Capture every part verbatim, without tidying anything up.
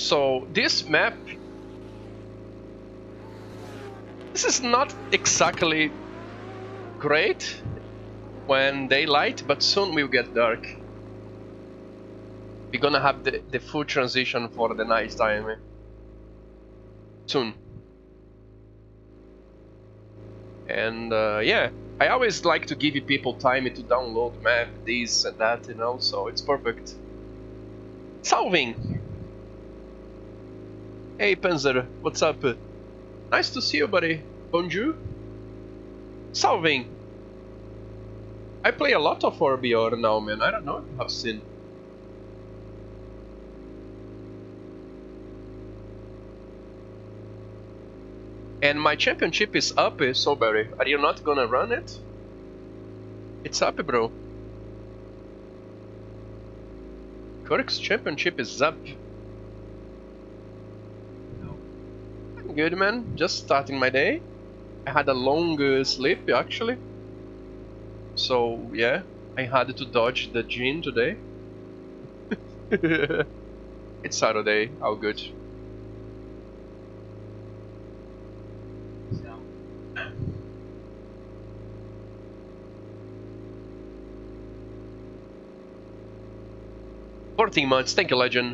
So this map, this is not exactly great when daylight, but soon we'll get dark. We're gonna have the, the full transition for the night time soon. And uh, yeah, I always like to give people time to download map, this and that, you know, so it's perfect. Solving! Hey Panzer, what's up? Nice to see you, buddy. Bonjour. Solving! I play a lot of Orbior now, man. I don't know if you have seen. And my championship is up, Soberry. Are you not gonna run it? It's up, bro. Kirk's championship is up. I'm good, man. Just starting my day. I had a long uh, sleep, actually. So, yeah. I had to dodge the gym today. It's Saturday. All good. fourteen months, thank you, legend.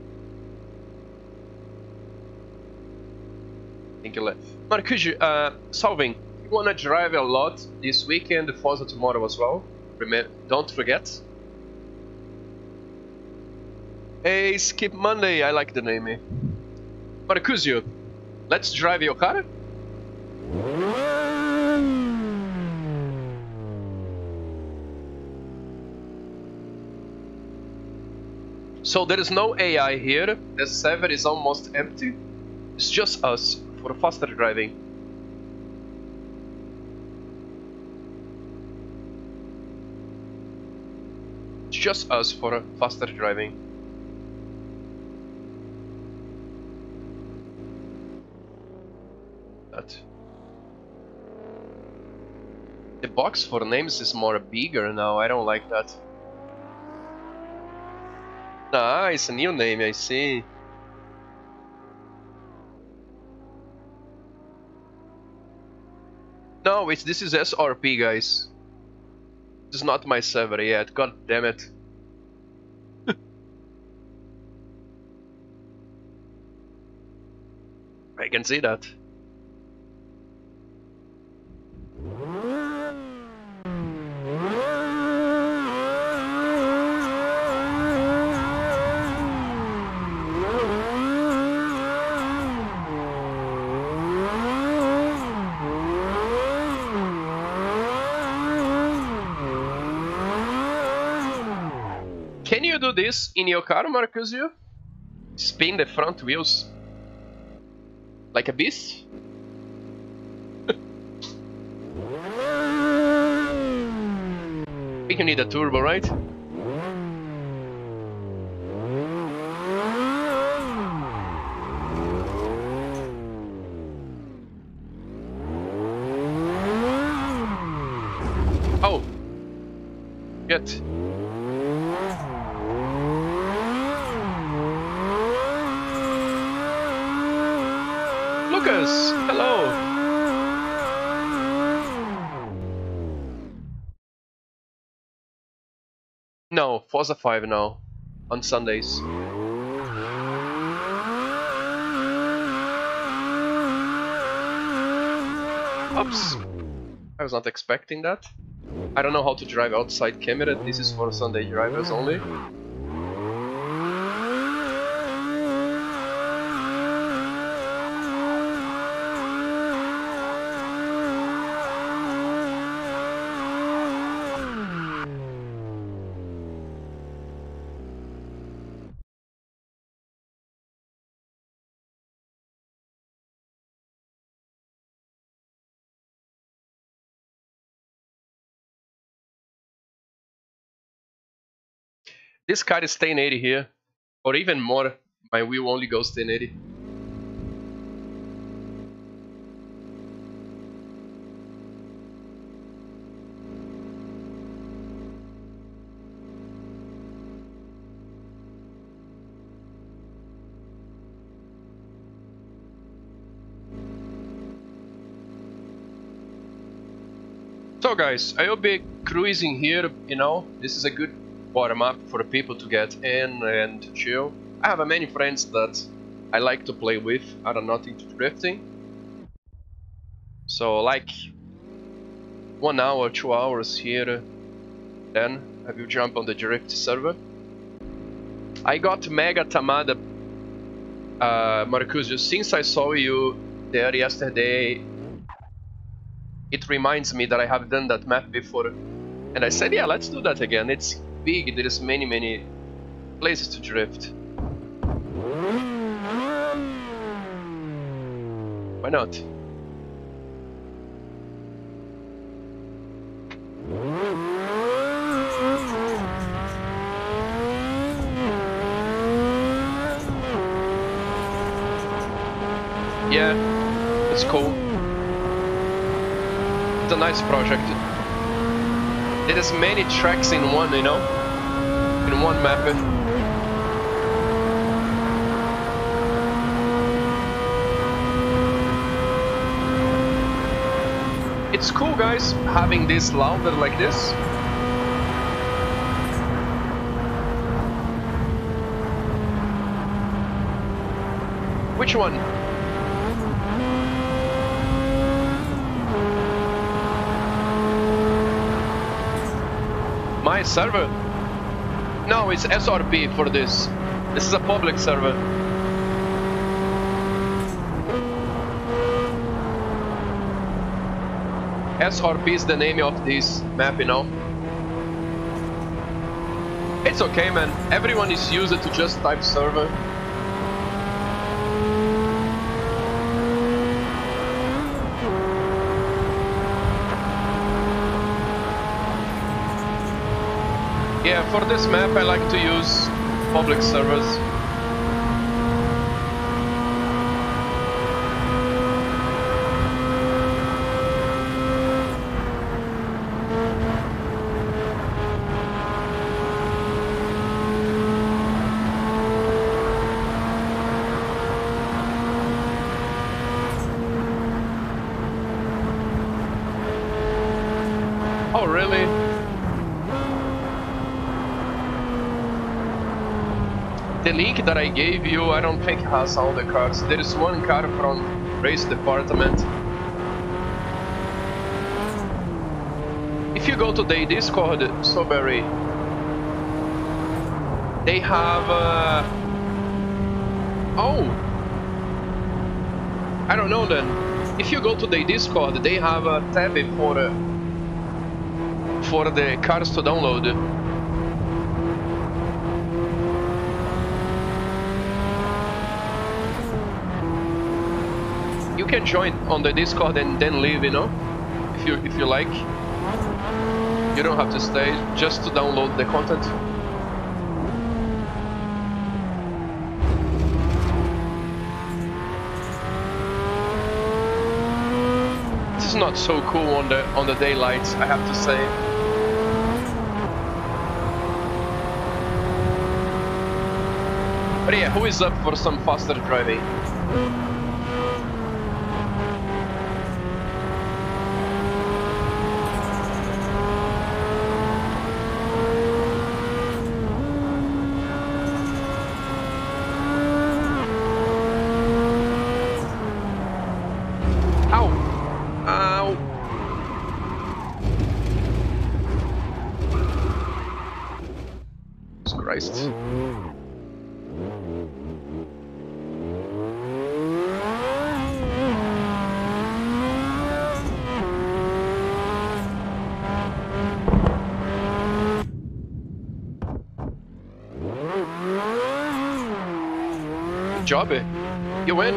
Thank you, legend. Marcus, uh, Solving, you wanna drive a lot this weekend, Forza tomorrow as well? Remember, don't forget. Hey, Skip Monday, I like the name. Eh? Marcusio, let's drive your car? So there is no A I here, the server is almost empty. It's just us for faster driving. It's just us for faster driving. That. The box for names is more bigger now, I don't like that. Ah, it's a new name, I see. No, it's, this is S R P, guys. This is not my server yet, god damn it. I can see that. Can you do this in your car, Marcusio? Spin the front wheels like a beast? I think you need a turbo, right? Oh! Shit. Lucas, hello. No, Forza five now, on Sundays. Oops, I was not expecting that. I don't know how to drive outside camera, this is for Sunday drivers only. This car is ten eighty here, or even more. My wheel only goes ten eighty. So guys, I will be cruising here, you know, this is a good bottom up for people to get in and to chill. I have uh, many friends that I like to play with, I don't not into drifting. So like one hour, two hours here, then I will jump on the drift server. I got Mega Tamada, uh, Marcusio, since I saw you there yesterday, it reminds me that I have done that map before. And I said, yeah, let's do that again. It's big, there is many, many places to drift. Why not? Yeah, it's cool. It's a nice project. It has many tracks in one, you know? In one map. It's cool, guys, having this louder like this. Which one? My server? No, it's S R P for this. This is a public server. S R P is the name of this map, you know. It's okay, man. Everyone is used to just type server. Yeah, for this map I like to use public servers. Oh, really? The link that I gave you, I don't think has all the cars. There is one car from race department. If you go to the Discord, Soberry, they have... Uh... Oh! I don't know then. If you go to the Discord, they have a tab for, uh, for the cars to download. You can join on the Discord and then leave, you know, if you if you like. You don't have to stay just to download the content. This is not so cool on the on the daylight, I have to say. But yeah, who is up for some faster driving? Christ. Good job, eh? You win.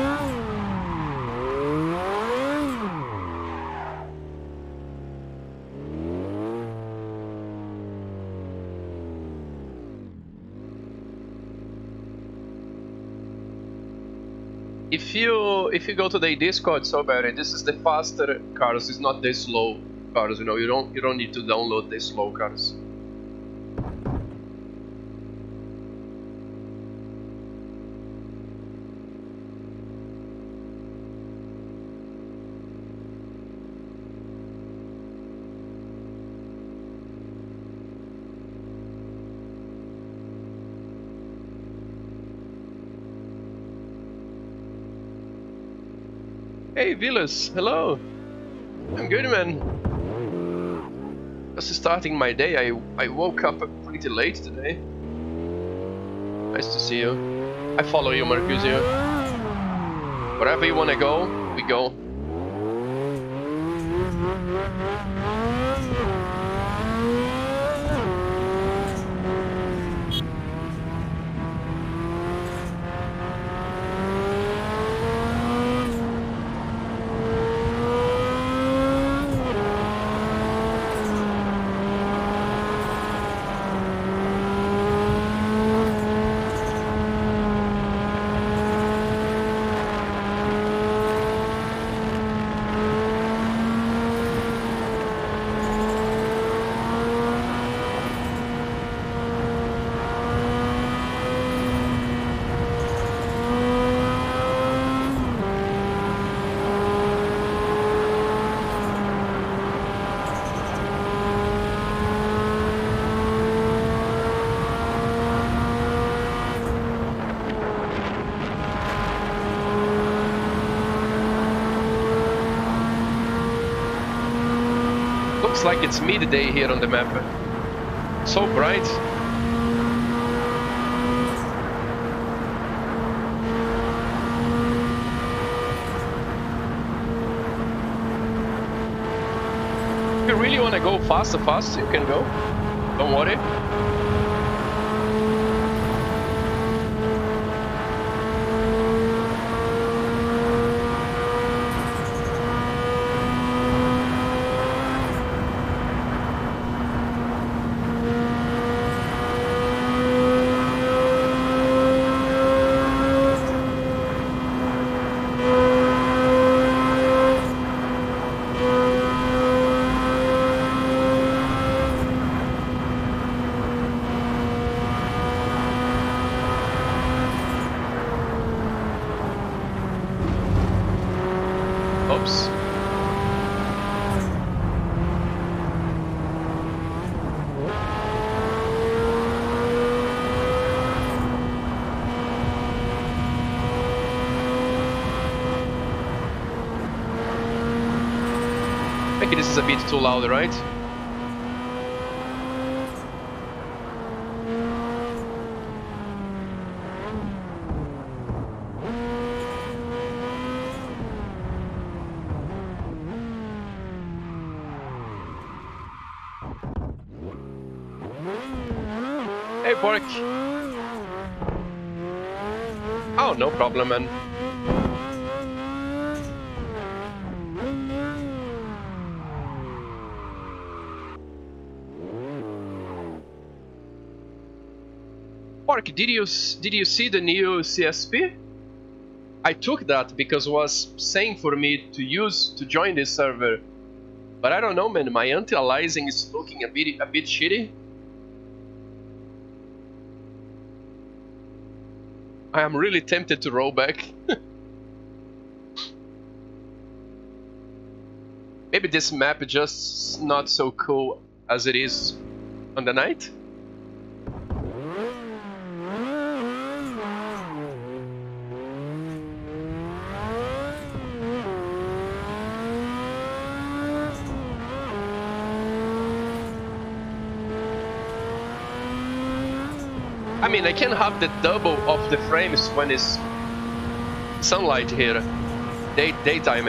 If you if you go to the Discord, so bad, this is the faster cars, it's not the slow cars, you know, you don't you don't need to download the slow cars. Hey, Villas, hello. I'm good, man. Just starting my day. I I woke up pretty late today. Nice to see you. I follow you, Marcusio. Wherever you wanna go, we go. Looks like it's midday here on the map. So bright. If you really want to go fast, fast, you can go. Don't worry. Oops. Maybe this is a bit too loud, right? Hey, Pork. Oh, no problem, man. Pork, did you did you see the new C S P? I took that because it was saying for me to use to join this server, but I don't know, man. My anti-aliasing is looking a bit a bit shitty. I am really tempted to roll back. Maybe this map is just not so cool as it is on the night. I mean, I can have the double of the frames when it's sunlight here, day daytime.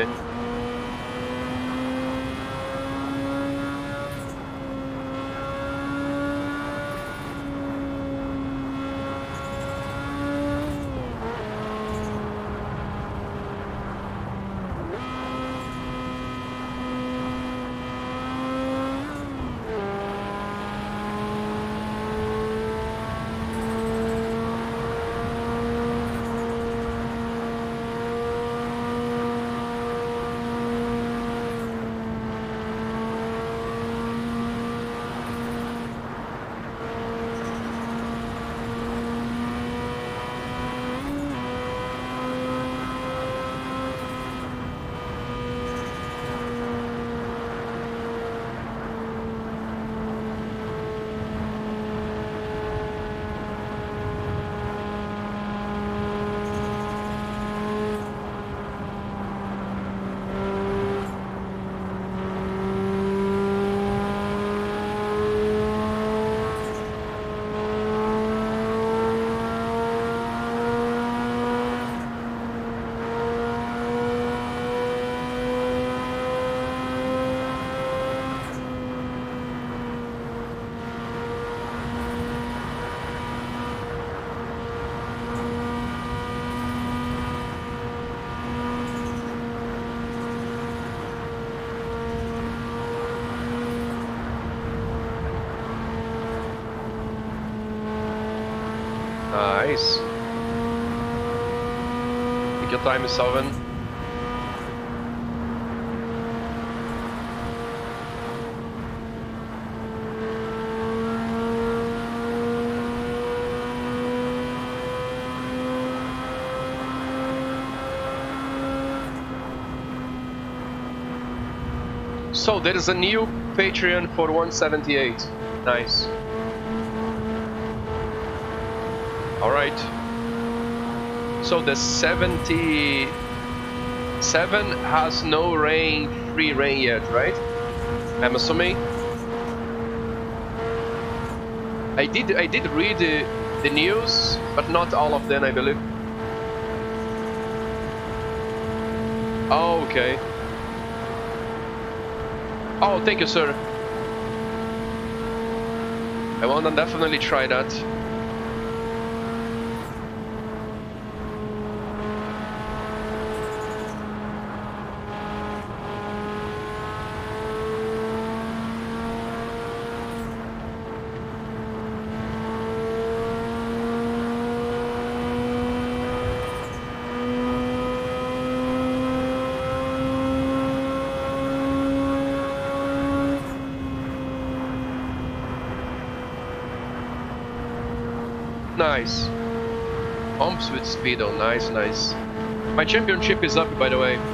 Nice. Take your time, Salvin. So there is a new Patreon for one seventy-eight. Nice. All right. So the seventy-seven has no rain, free rain yet, right? I'm assuming. I did I did read the, the news, but not all of them, I believe. Oh, okay. Oh, thank you, sir. I wanna definitely try that. Nice. Pumps with speedo. Nice, nice. My championship is up, by the way.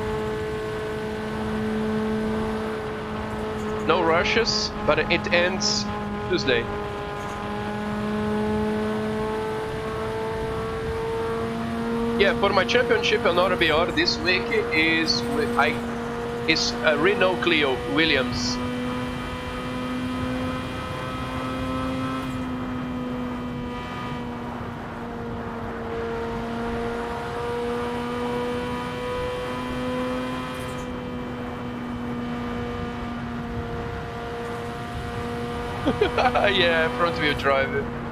No rushes, but it ends Tuesday. Yeah, for my championship on R B R this week is with I is uh, Renault Clio Williams. Yeah, front wheel drive.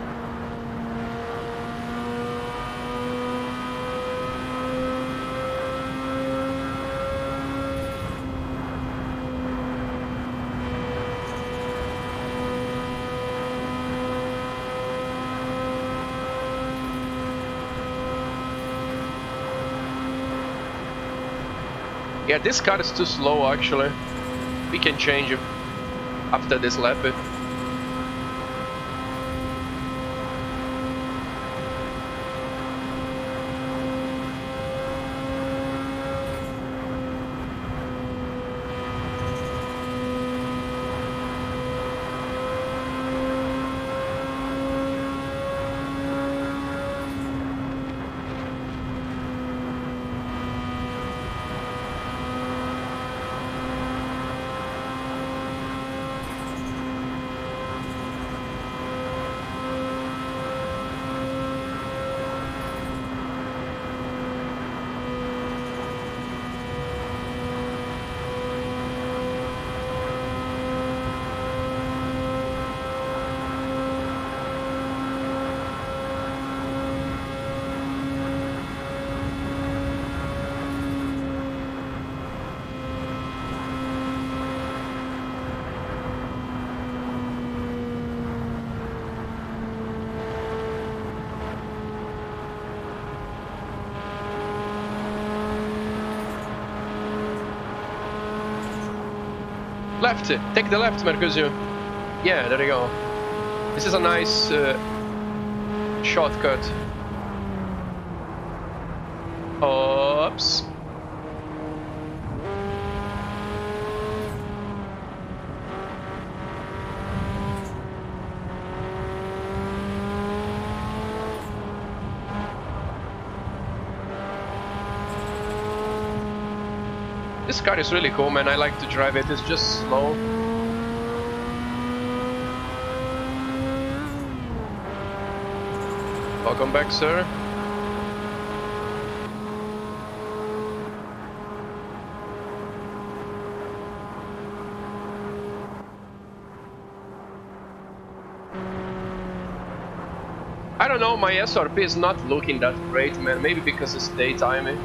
Yeah, this car is too slow actually. We can change it after this lap. Left, take the left, Mercuzio. Yeah, there you go. This is a nice uh, shortcut. Oops. This car is really cool, man. I like to drive it. It's just slow. Welcome back, sir. I don't know, my S R P is not looking that great, man. Maybe because it's daytime.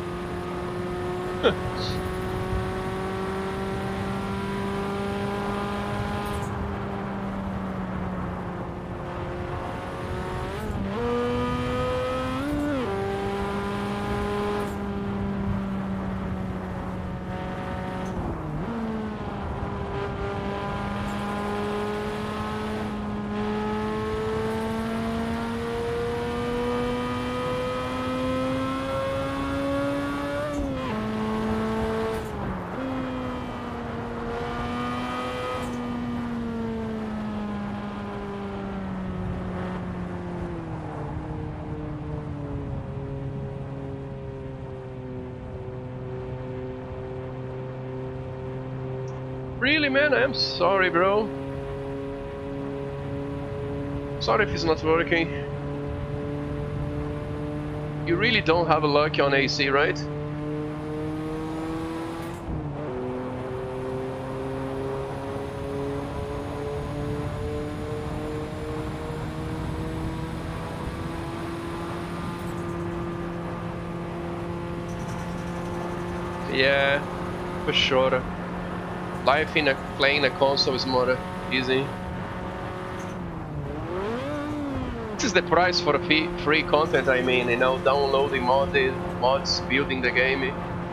Really, man? I'm sorry, bro. Sorry if it's not working. You really don't have a luck on A C, right? Yeah, for sure. Life in a playing a console is more easy. This is the price for free, free content, I mean, you know, downloading modded, mods, building the game.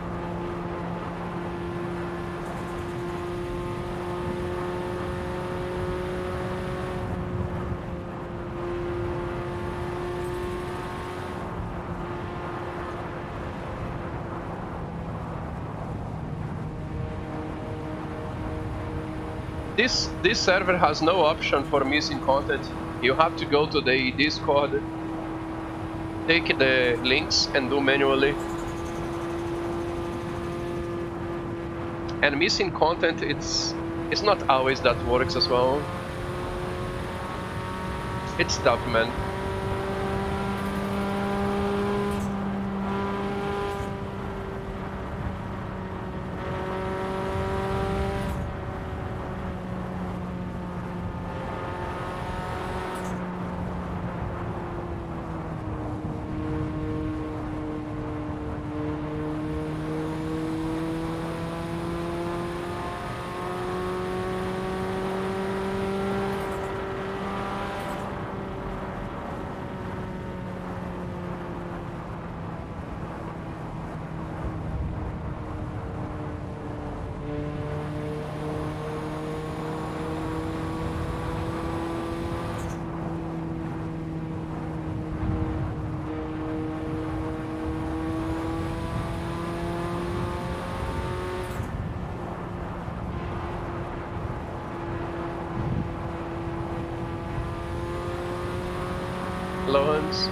This, this server has no option for missing content. You have to go to the Discord, take the links and do manually. And missing content, it's it's not always that works as well. It's tough, man. Lawrence.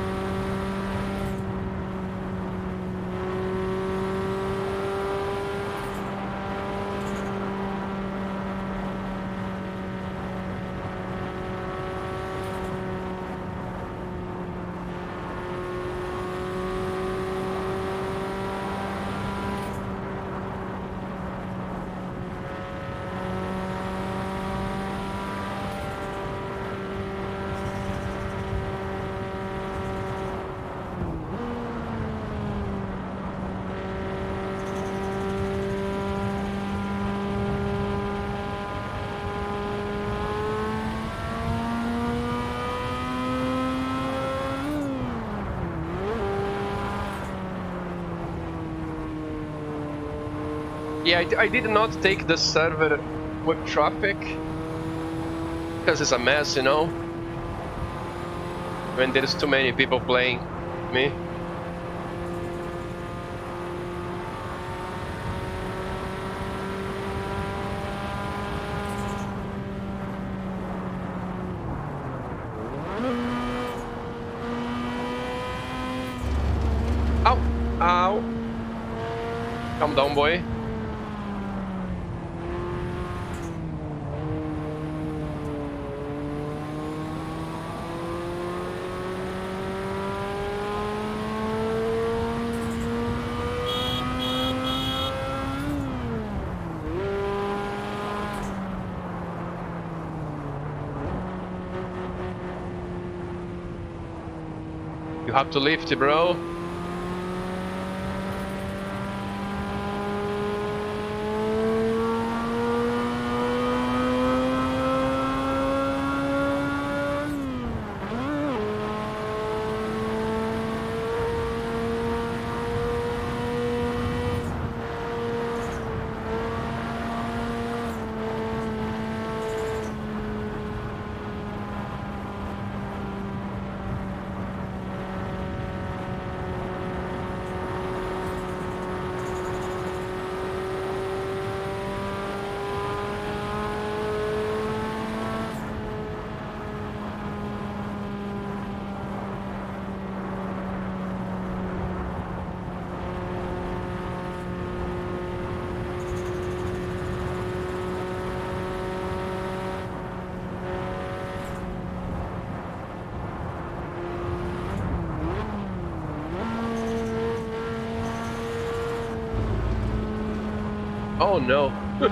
Yeah, I, I did not take the server with traffic because it's a mess, you know, when there's too many people playing me. Ow! Ow! Calm down, boy. You have to lift it, bro. Oh no.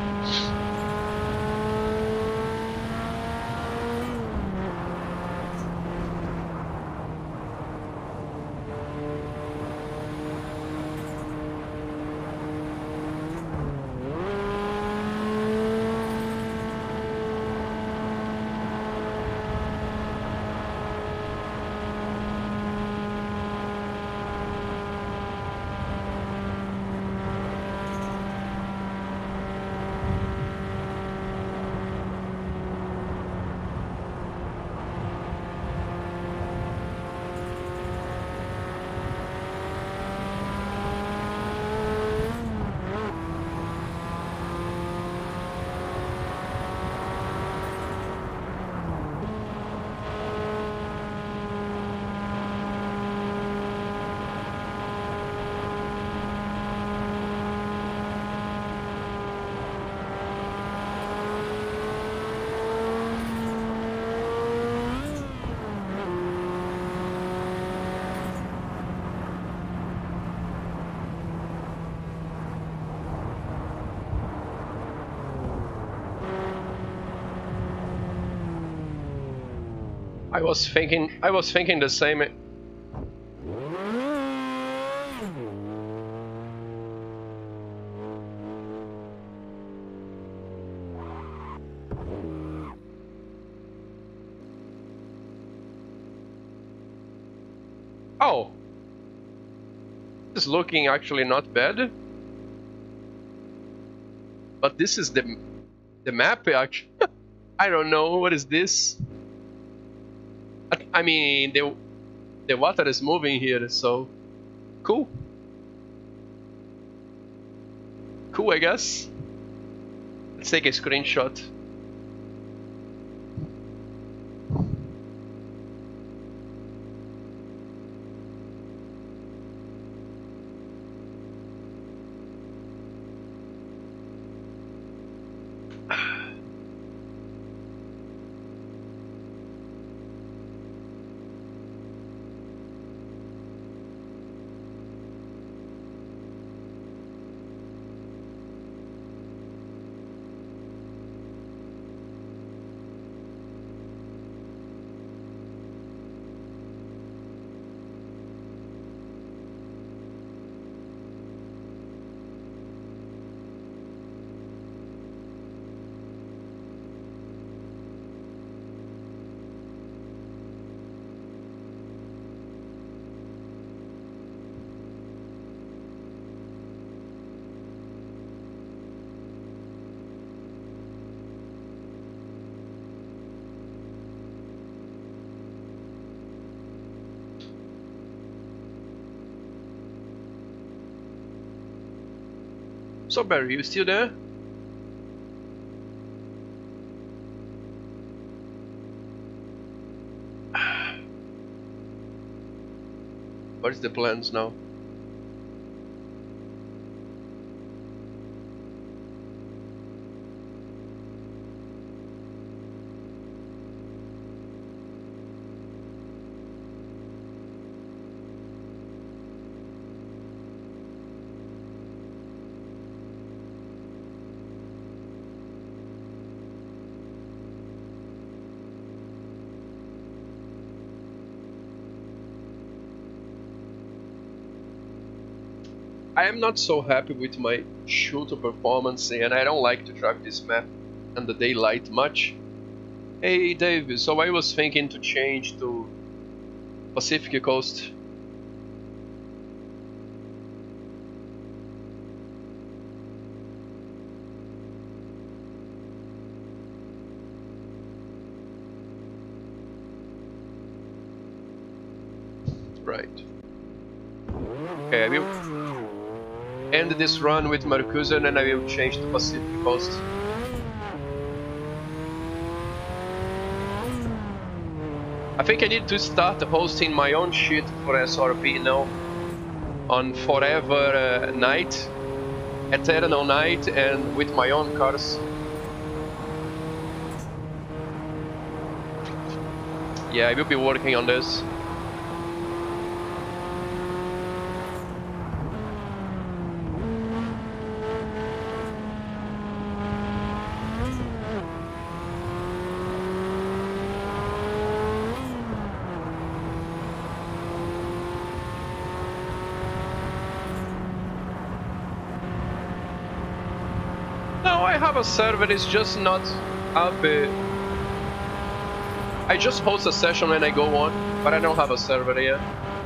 I was thinking, I was thinking the same. Oh, it's looking actually not bad. But this is the the map. Actually, I don't know what is this. I mean, the the water is moving here, so cool. Cool, I guess. Let's take a screenshot. So Barry, you still there? What is the plans now? I am not so happy with my shooter performance, and I don't like to drive this map in the daylight much. Hey Dave, so I was thinking to change to Pacific Coast. Right. Okay, I will end this run with Marcuson and I will change to Pacific Coast. I think I need to start hosting my own shit for S R B now on Forever uh, Night, Eternal Night, and with my own cars. Yeah, I will be working on this. No, I have a server, it's just not up. Uh, I just host a session when I go on, but I don't have a server yet.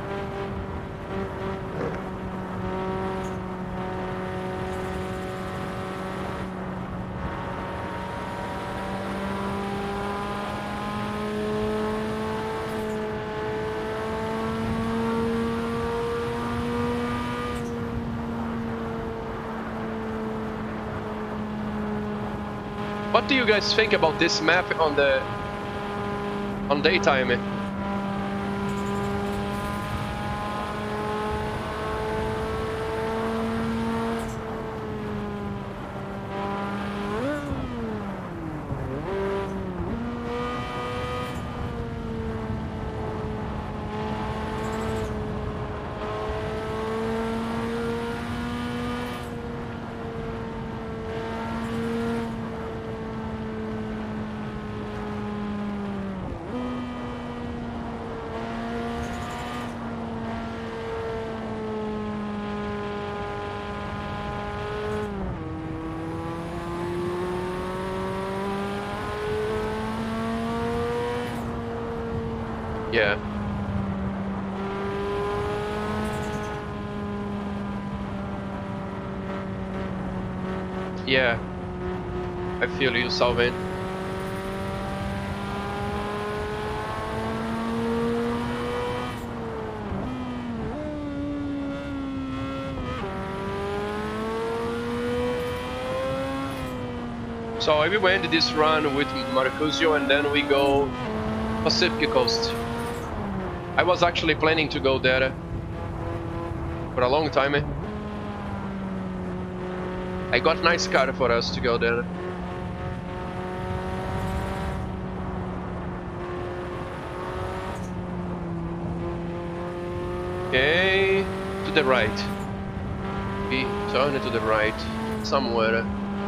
What do you guys think about this map on the on daytime? Yeah. Yeah. I feel you, Salvin. So I will end this run with Marcuzio and then we go Pacific Coast. I was actually planning to go there for a long time. I got a nice car for us to go there. Okay, to the right. We turn to the right, somewhere.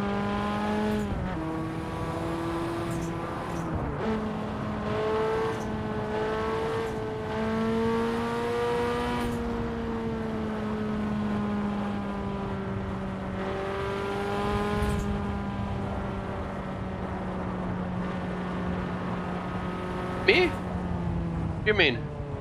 Me? You mean?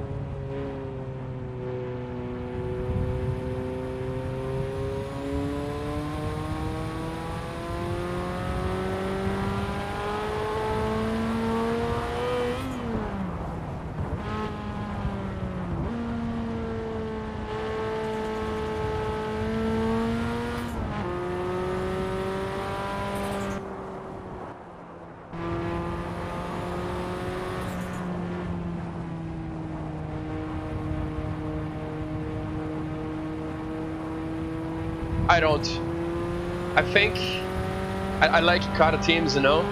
I don't. I think I, I like car teams, you know.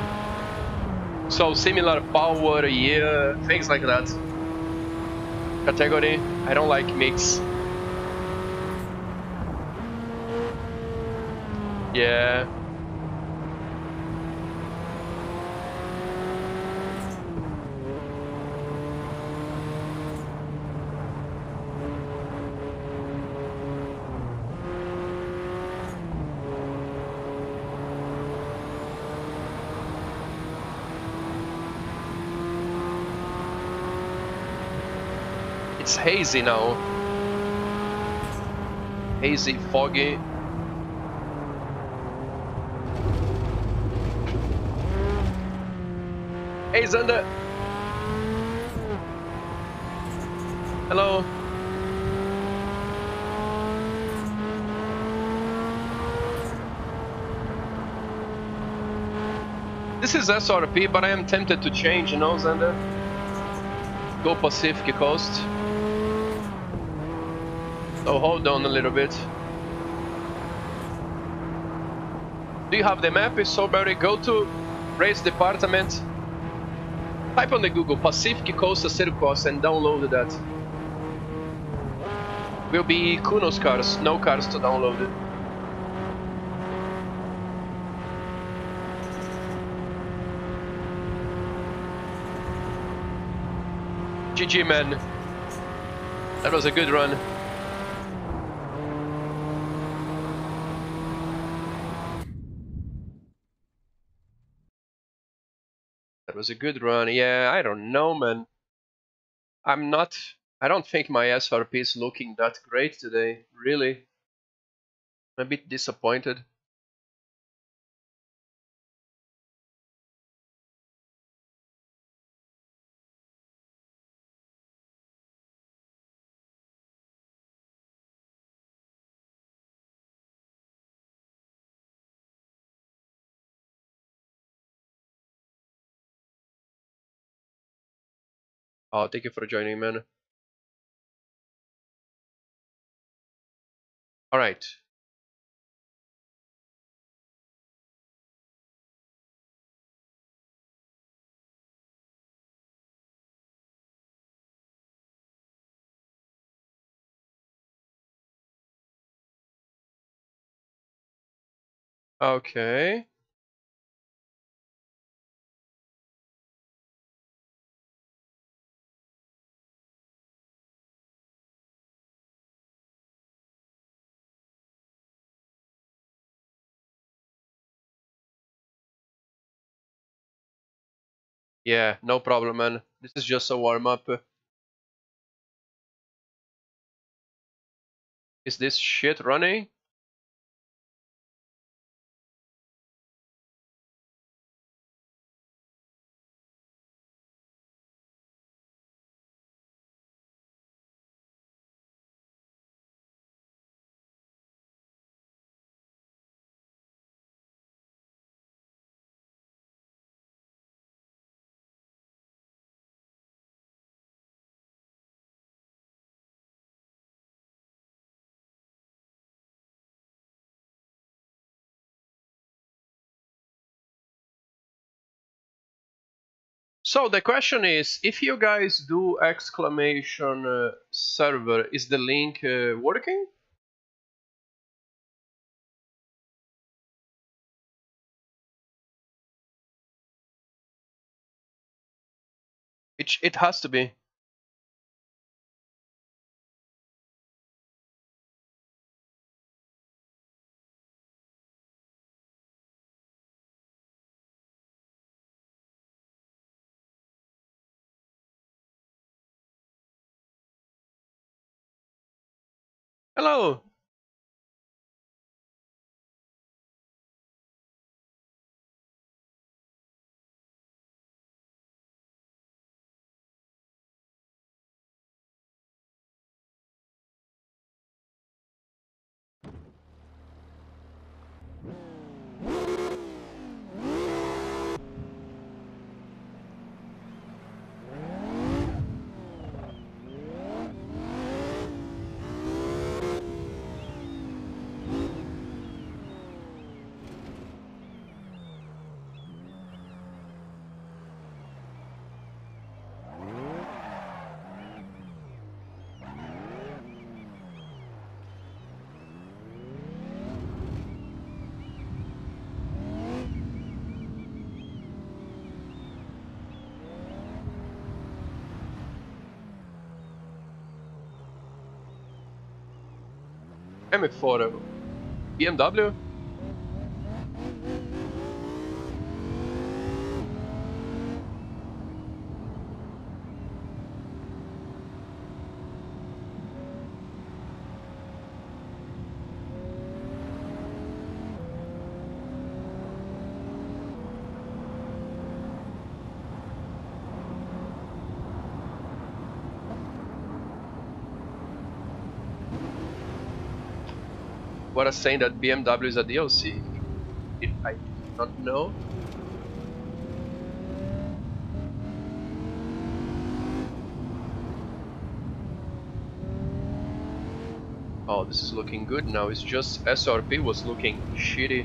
So similar power, yeah, things like that. Category. I don't like mix. Yeah. It's hazy now. Hazy, foggy. Hey Xander! Hello! This is S R P, but I am tempted to change, you know, Xander? Go Pacific Coast. So hold on a little bit. Do you have the map? If so, Barry, go to race department. Type on the Google Pacific Coast Circos and download that. Will be Kuno's cars, no cars to download it. G G man. That was a good run. That was a good run. Yeah, I don't know, man. I'm not... I don't think my S R P is looking that great today, really. I'm a bit disappointed. Oh, thank you for joining, man. Alright. Okay. Yeah, no problem, man. This is just a warm-up. Is this shit running? So the question is, if you guys do exclamation uh, server, is the link uh, working? It, it has to be. Hello. M four. B M W? What is saying that B M W is a D L C? I do not know. Oh, this is looking good now. It's just S R P was looking shitty.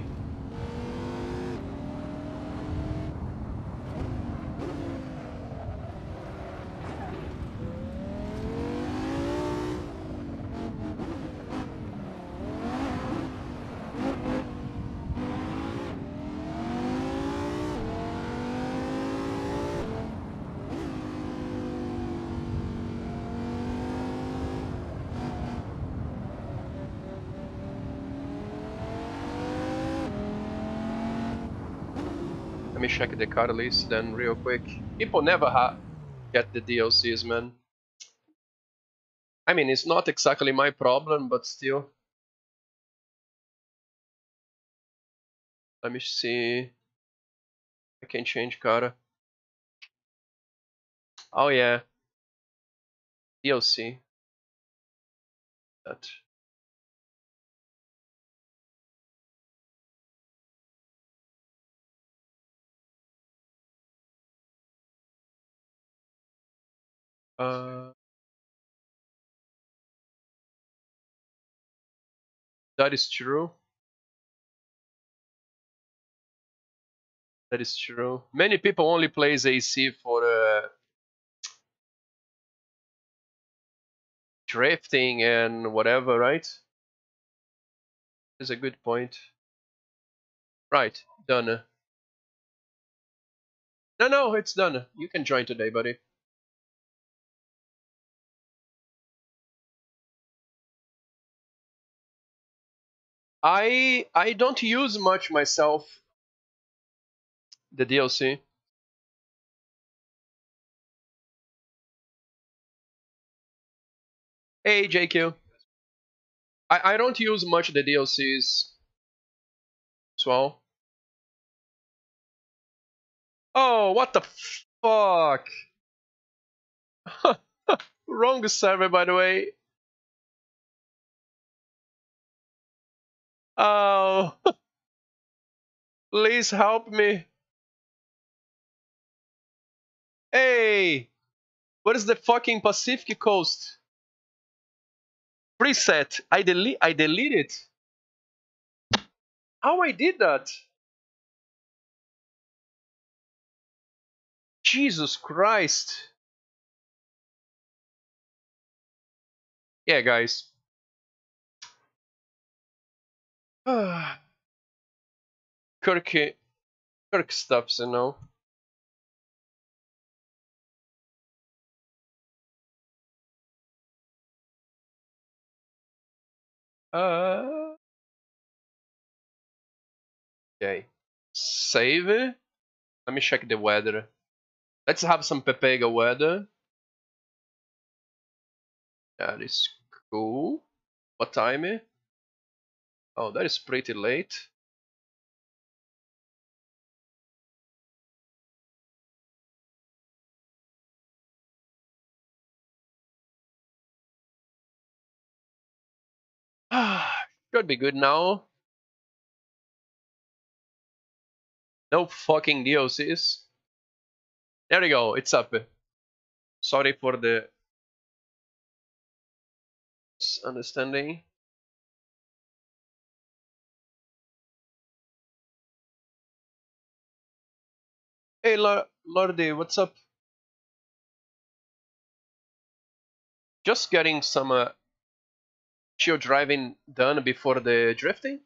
me check the card list then real quick. People never ha get the D L Cs, man. I mean, it's not exactly my problem, but still. Let me see. I can change card. Oh yeah. D L C. That. Uh, that is true. That is true. Many people only plays A C for uh, drifting and whatever, right? Is a good point. Right, done. No, no, it's done. You can join today, buddy. I I don't use much myself the D L C. Hey J Q. I, I don't use much the D L Cs as well. Oh, what the fuck? Wrong server, by the way. Oh, please help me. Hey, what is the fucking Pacific Coast? Preset. I delete. I delete it. How I did that? Jesus Christ. Yeah, guys. Kirk, Kirk stuffs, you know. Uh. Okay. Save. Let me check the weather. Let's have some Pepega weather. That is cool. What time? Oh, that is pretty late. Should be good now. No fucking D L Cs. There we go, it's up. Sorry for the misunderstanding. Hey Lordy, what's up? Just getting some uh, chill driving done before the drifting.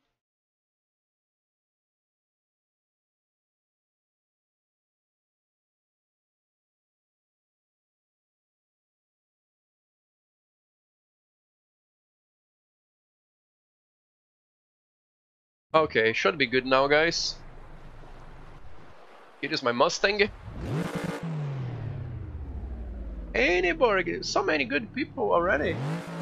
Okay, should be good now, guys. Here is my Mustang. Anyborg, so many good people already.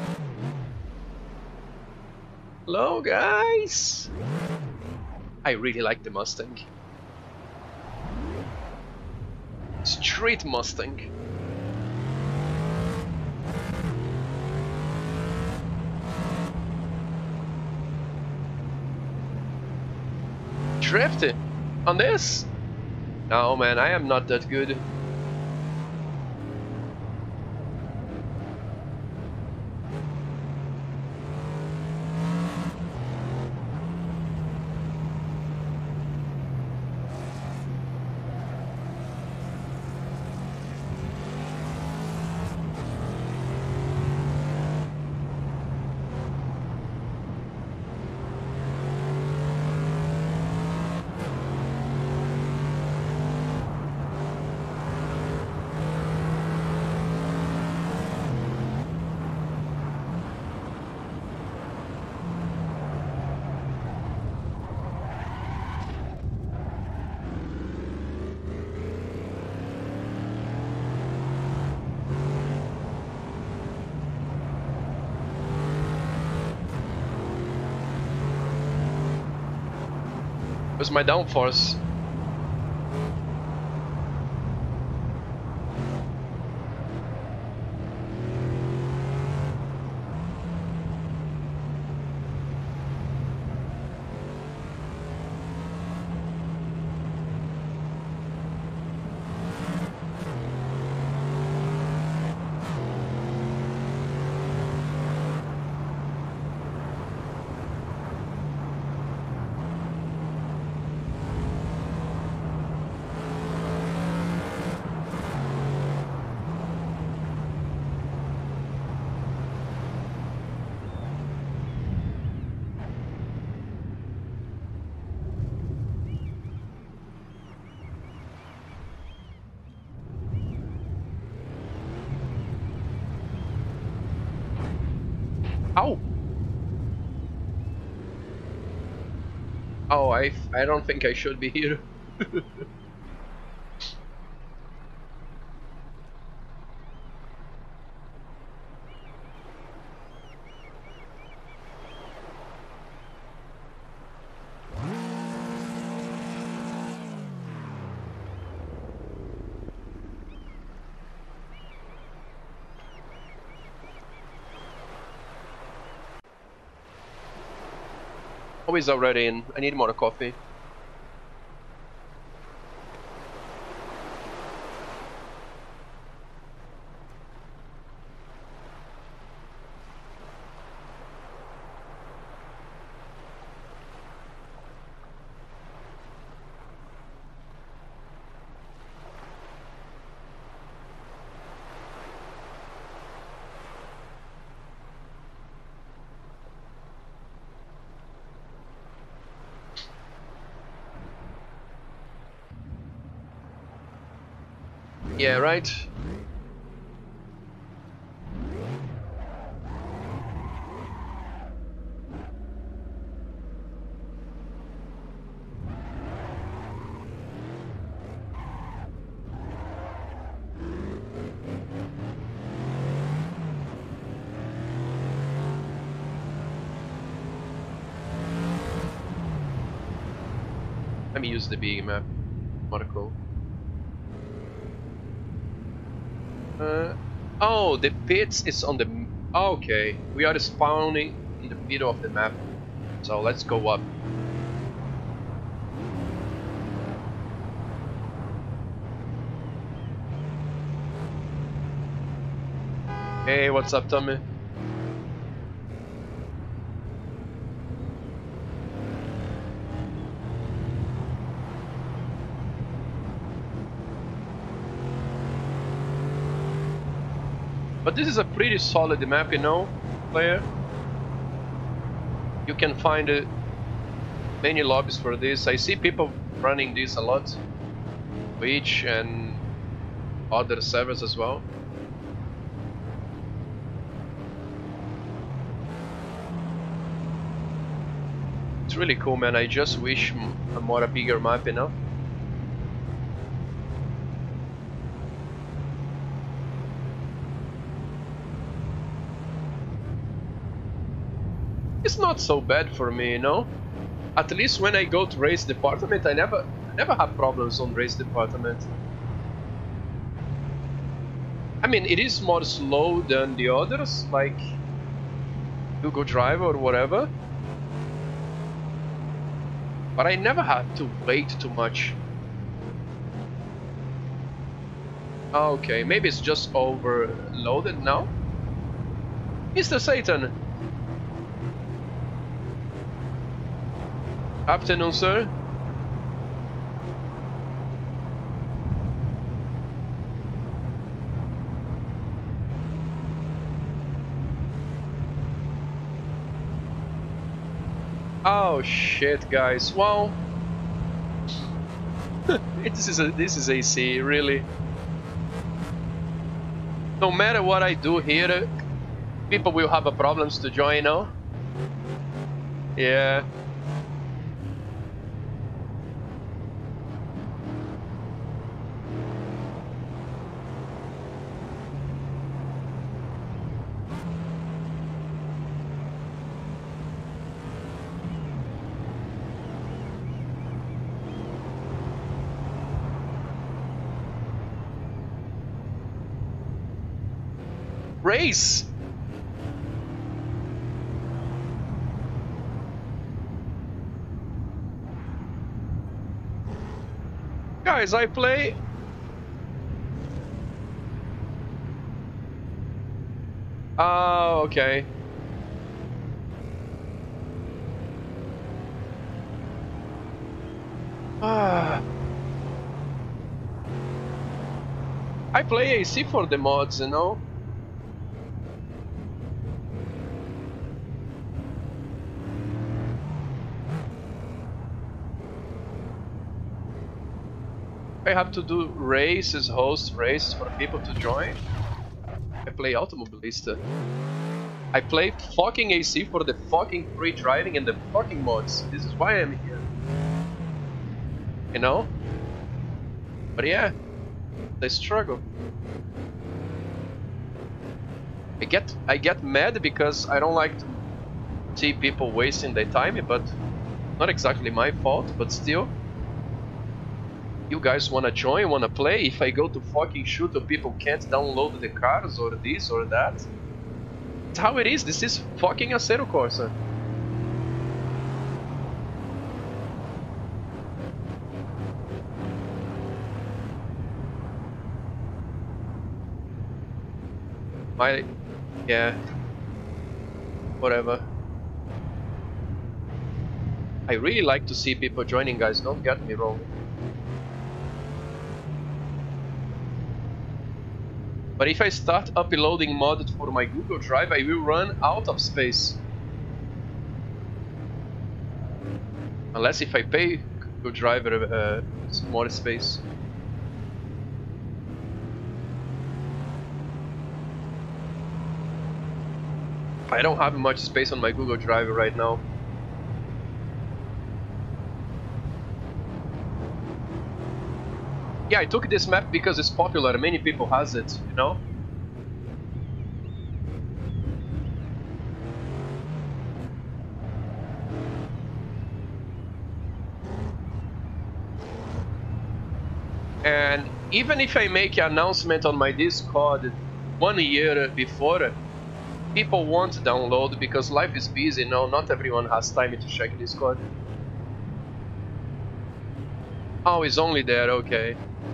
Hello, guys. I really like the Mustang. Street Mustang. Drifting on this? No, man, I am not that good. was my downforce. Ow! Oh, I, I don't think I should be here. Always already in. I need more coffee. Yeah, right? Let me use the big map. What a cool. Uh, oh, the pits is on the... Okay, we are spawning in the middle of the map. So let's go up. Hey, what's up, Tommy? But this is a pretty solid map, you know, player. You can find uh, many lobbies for this. I see people running this a lot. Twitch and other servers as well. It's really cool, man. I just wish a more a bigger map, you know. It's not so bad for me, you know. At least when I go to race department, I never, I never have problems on race department. I mean, it is more slow than the others, like Google Drive or whatever. But I never had to wait too much. Okay, maybe it's just overloaded now. Mister Satan. Afternoon, sir. Oh shit, guys. Well, this is a, this is A C, really. No matter what I do here, people will have a problems to join now. Yeah. race. Guys, I play. Oh, okay. Ah. I play A C for the mods, you know? I have to do races, host races for people to join. I play Automobilista. I play fucking A C for the fucking free driving and the fucking mods. This is why I'm here. You know? But yeah, they struggle. I get I get mad because I don't like to see people wasting their time, but not exactly my fault, but still. You guys wanna join, wanna play? If I go to fucking shoot or people can't download the cars or this or that. It's how it is. This is fucking Assetto Corsa. My, yeah, whatever. I really like to see people joining, guys, don't get me wrong. But if I start uploading mods for my Google Drive, I will run out of space. Unless if I pay Google Drive uh, more space. I don't have much space on my Google Drive right now. Yeah, I took this map because it's popular, many people has it, you know? And even if I make an announcement on my Discord one year before, people won't download because life is busy, you know, not everyone has time to check Discord. Oh, it's only there, okay.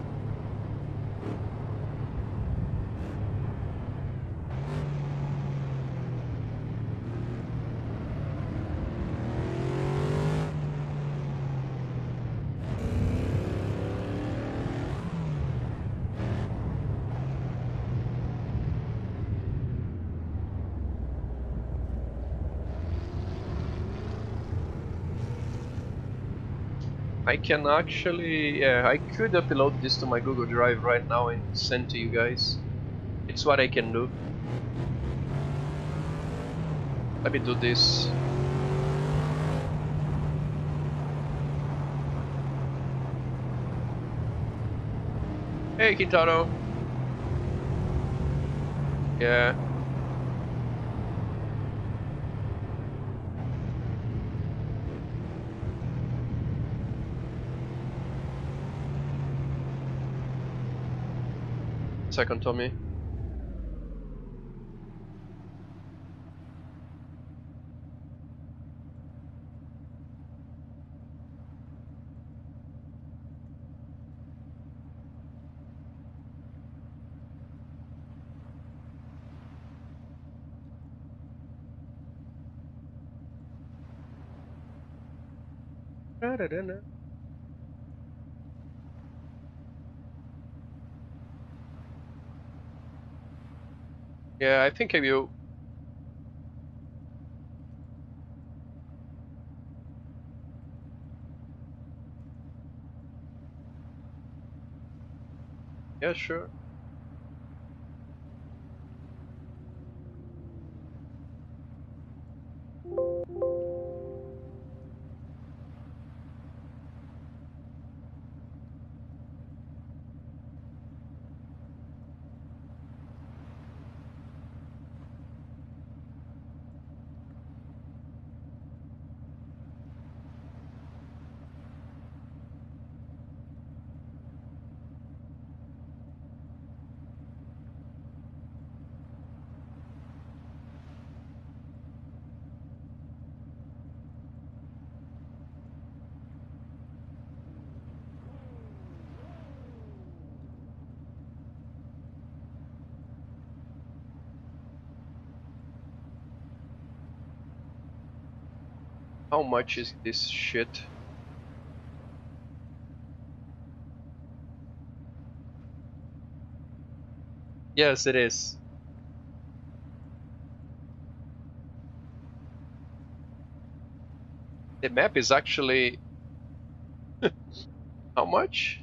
I can actually, yeah, I could upload this to my Google Drive right now and send to you guys. It's what I can do. Let me do this. Hey, Kintaro. Yeah. Second, Tommy. Yeah, I think I will. Yeah, sure. How much is this shit? Yes, it is. The map is actually... How much?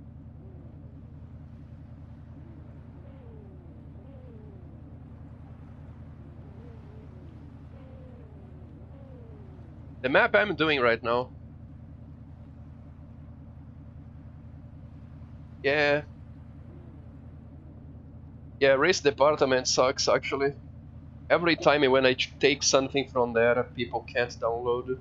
The map I'm doing right now. Yeah. Yeah, race department sucks actually. Every time when I take something from there, people can't download.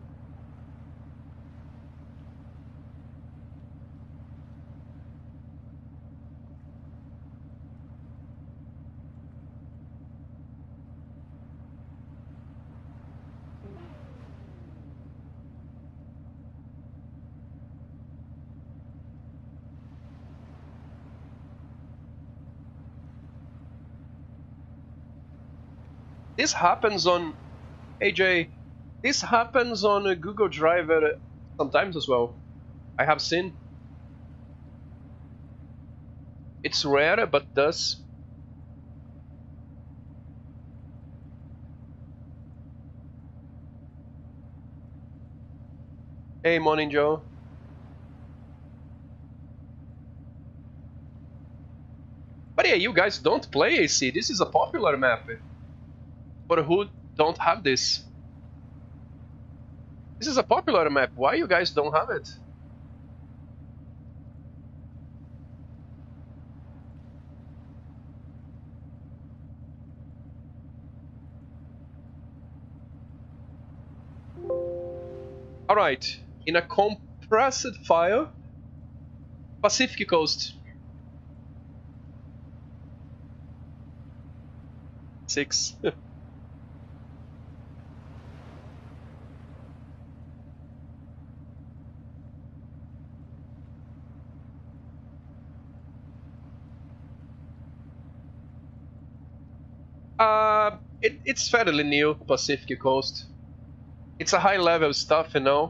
This happens on... A J, this happens on a Google Drive sometimes as well. I have seen. It's rare, but does. Hey, morning, Joe. But yeah, you guys don't play A C. This is a popular map. For who don't have this? This is a popular map. Why you guys don't have it? Alright, in a compressed file, Pacific Coast. Six. uh, it, it's fairly new, Pacific Coast. It's a high level stuff, you know.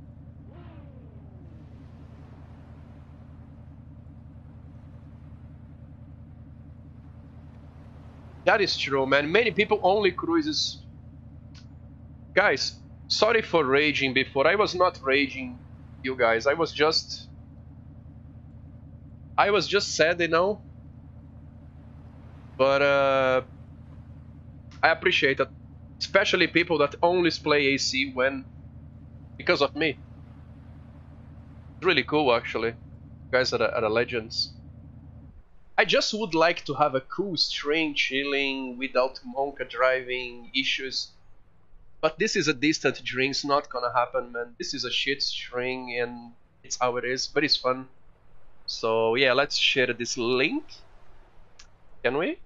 That is true, man. Many people only cruises. Guys, sorry for raging before. I was not raging, you guys. I was just... I was just sad, you know? But, uh... I appreciate it. Especially people that only play A C when... Because of me. It's really cool, actually. You guys are, are legends. I just would like to have a cool string chilling without Monka driving issues. But this is a distant dream, it's not gonna happen, man. This is a shit string and it's how it is, but it's fun. So yeah, let's share this link. Can we?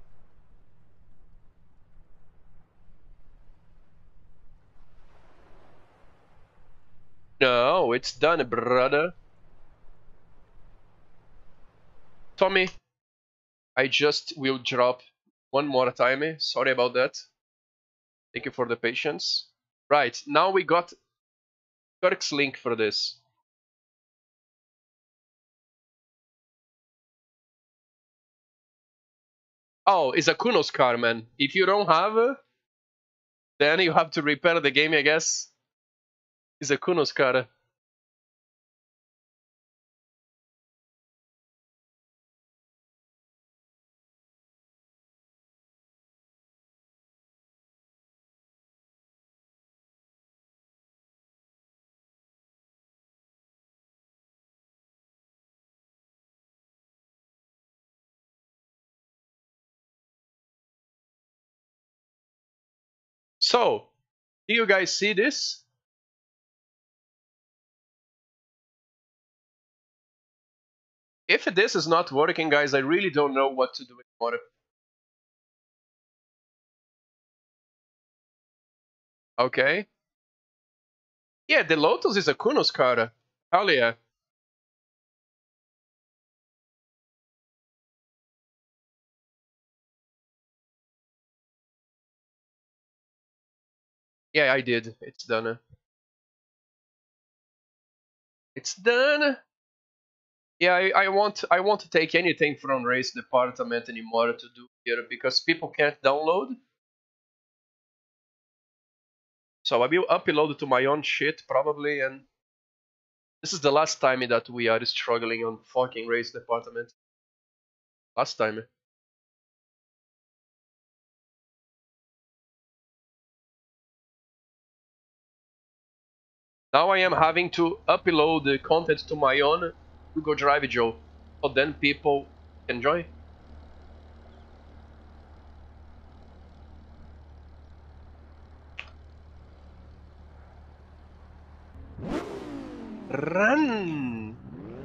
No, it's done, brother. Tommy, I just will drop one more time. Sorry about that. Thank you for the patience. Right, now we got Kirk's link for this. Oh, it's a Kunos car, man. If you don't have, then you have to repair the game, I guess. It's a Kunos car. So, do you guys see this? If this is not working, guys, I really don't know what to do anymore. Okay. Yeah, the Lotus is a Kunos car. Hell yeah. Yeah, I did. It's done. It's done. Yeah, I, I want I want to take anything from race department anymore to do here because people can't download. So I will upload to my own shit probably, and this is the last time that we are struggling on fucking race department. Last time. Now I am having to upload the content to my own Google Drive, Joe, so then people enjoy. Run!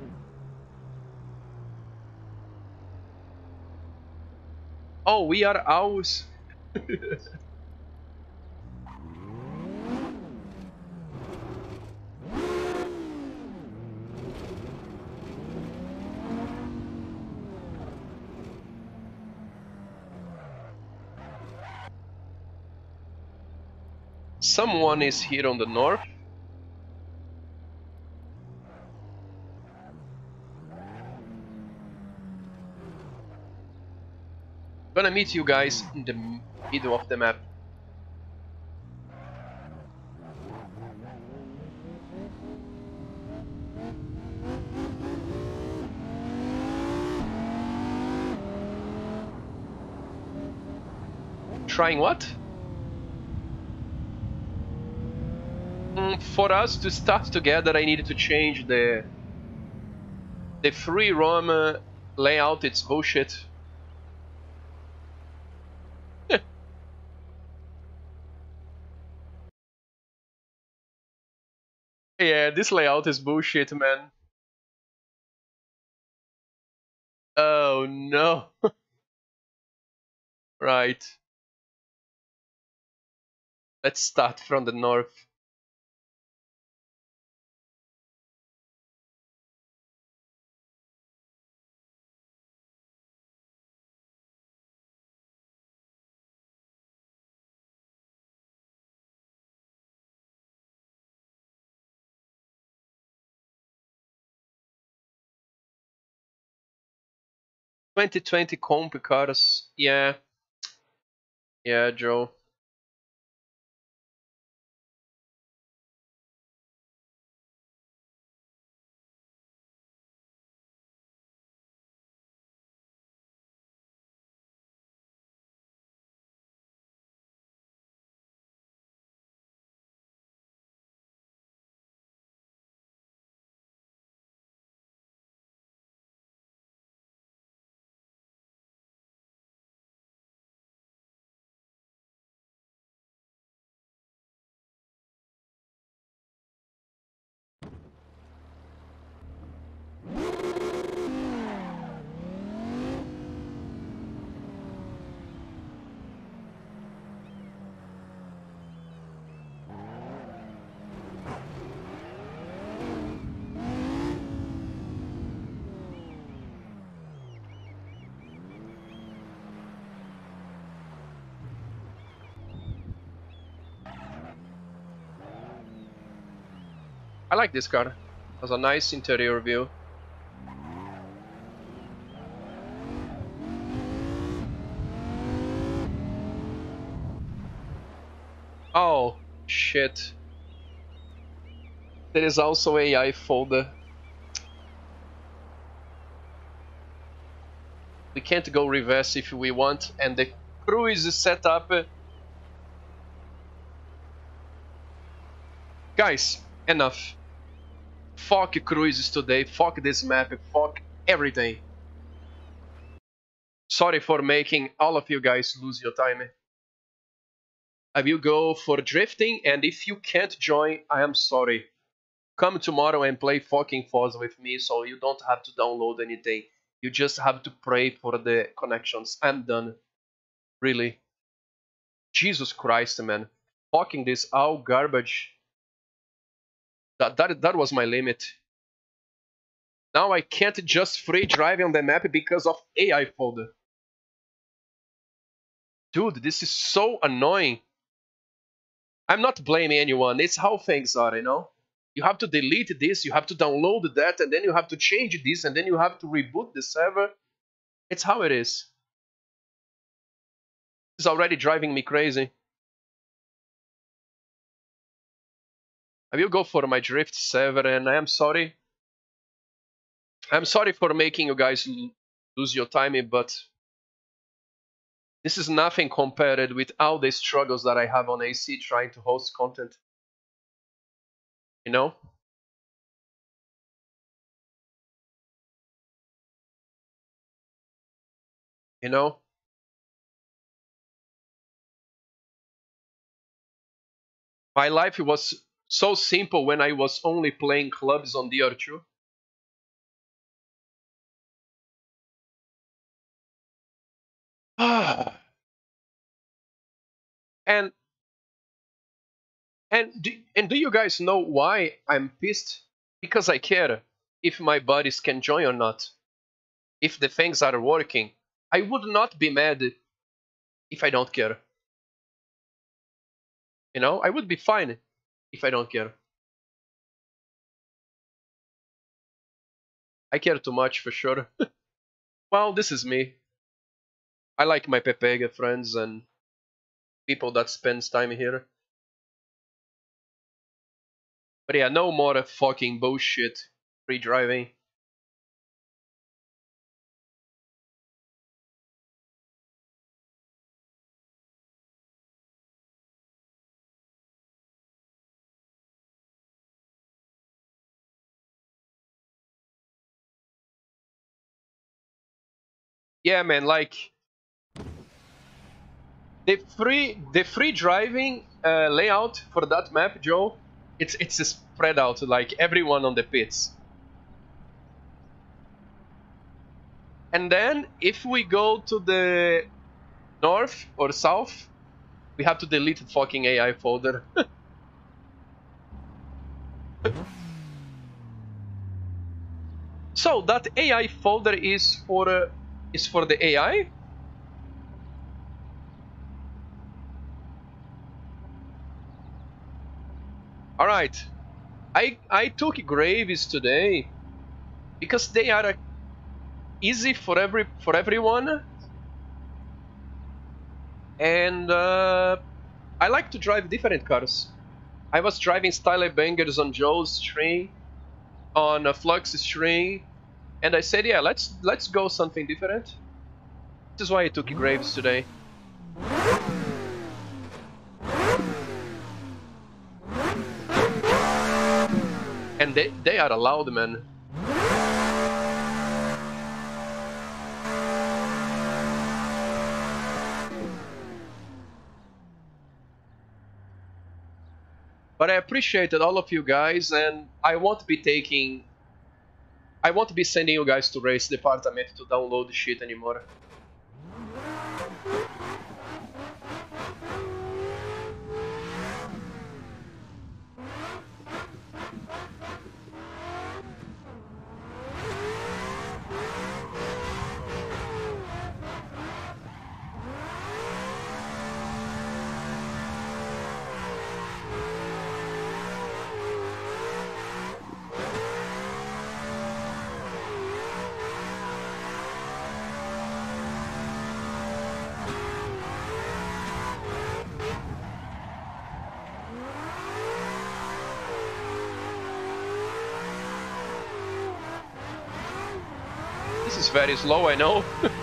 Oh, we are owls. Someone is here on the north. Gonna meet you guys in the middle of the map. Trying what? Mm, for us to start together, I needed to change the the free roam uh, layout. It's bullshit. Yeah, this layout is bullshit, man. Oh no. Right. Let's start from the north. twenty twenty comp cars. Yeah. Yeah, Joe. I like this car. It has a nice interior view. Oh, shit. There is also A I folder. We can't go reverse if we want, and the cruise is set up. Guys, enough. Fuck cruises today, fuck this map, fuck everything. Sorry for making all of you guys lose your time. I will go for drifting, and if you can't join, I am sorry. Come tomorrow and play fucking Forza with me, so you don't have to download anything. You just have to pray for the connections. I'm done. Really. Jesus Christ, man. Fucking this all garbage. That, that, that was my limit. Now I can't just free drive on the map because of A I folder. Dude, this is so annoying. I'm not blaming anyone. It's how things are, you know? You have to delete this, you have to download that, and then you have to change this, and then you have to reboot the server. It's how it is. It's already driving me crazy. I will go for my Drift server, and I am sorry. I'm sorry for making you guys lose your time, but this is nothing compared with all the struggles that I have on A C trying to host content. You know? You know? My life was so simple when I was only playing clubs on D R two. and and do, and do you guys know why I'm pissed? Because I care if my buddies can join or not. If the things are working. I would not be mad if I don't care. You know, I would be fine if I don't care. I care too much for sure. Well, this is me. I like my Pepega friends and people that spends time here. But yeah, no more fucking bullshit free driving. Yeah, man, like the free the free driving uh, layout for that map, Joe. It's it's spread out like everyone on the pits. And then if we go to the north or south, we have to delete the fucking A I folder. So that A I folder is for uh, is for the A I. All right, I I took Graves today because they are uh, easy for every for everyone, and uh, I like to drive different cars. I was driving Style Bangers on Joe's string, on a Flux string, and I said, yeah, let's let's go something different. This is why I took Graves today. And they, they are allowed, man. But I appreciated all of you guys, and I won't be taking... I won't be sending you guys to race department to download the shit anymore. This is very slow, I know.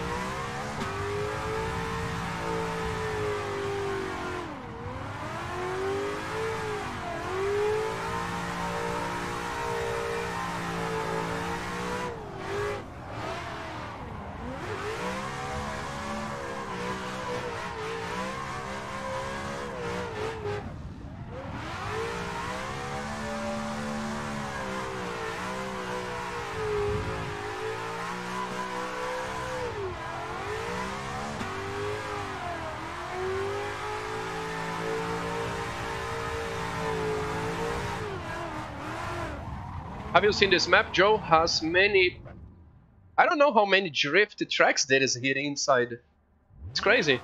Have you seen this map? Joe has many... I don't know how many drift tracks there is here inside. It's crazy.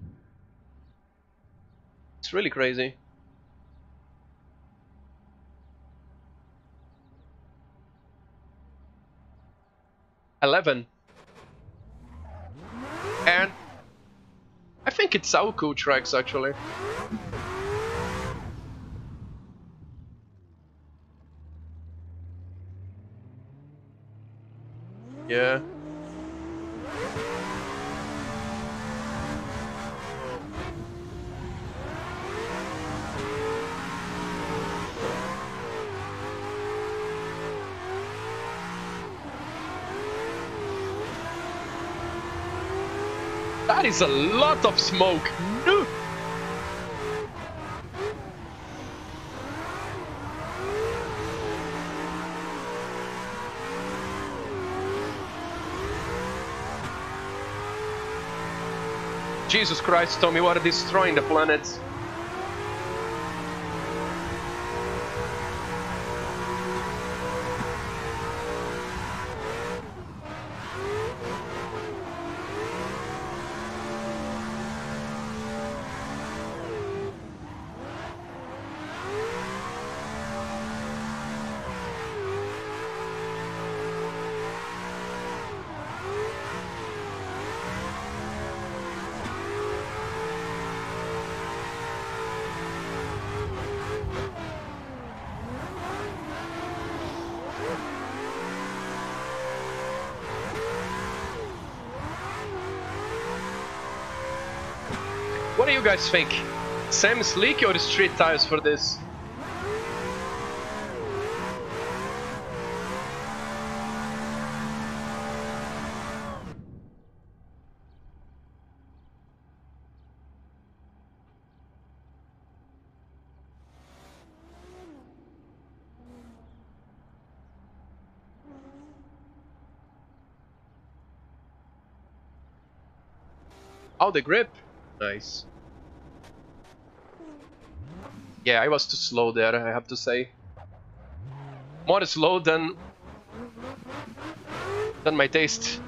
It's really crazy. eleven. And I think it's our cool tracks actually. Yeah. That is a lot of smoke. No. Jesus Christ, Tommy, what are destroying the planet? What do you guys think? Sam Slick or street tires for this? Oh, the grip. Nice. Yeah, I was too slow there, I have to say. More slow than than my taste.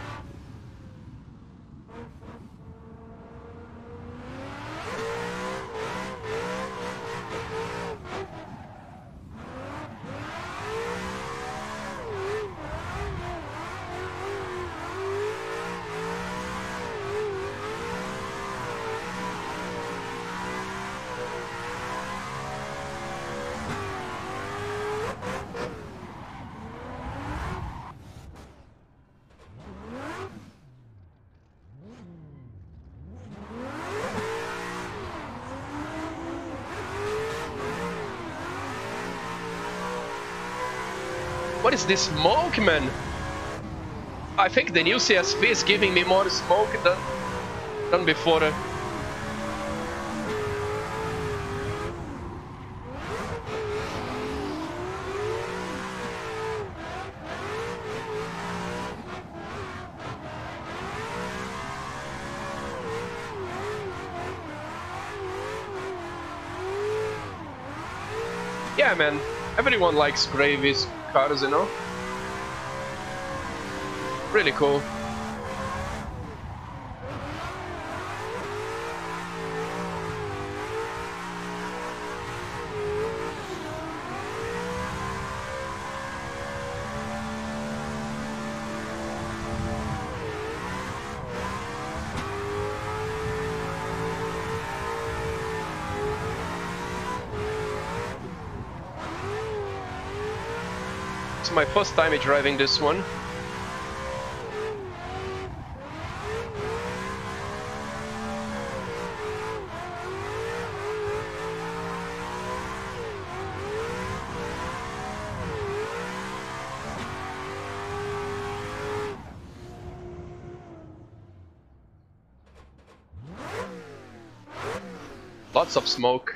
What is this smoke, man? I think the new C S V is giving me more smoke than, than before. Yeah, man. Everyone likes Gravy's cars, you know? Really cool. It's my first time driving this one. Lots of smoke.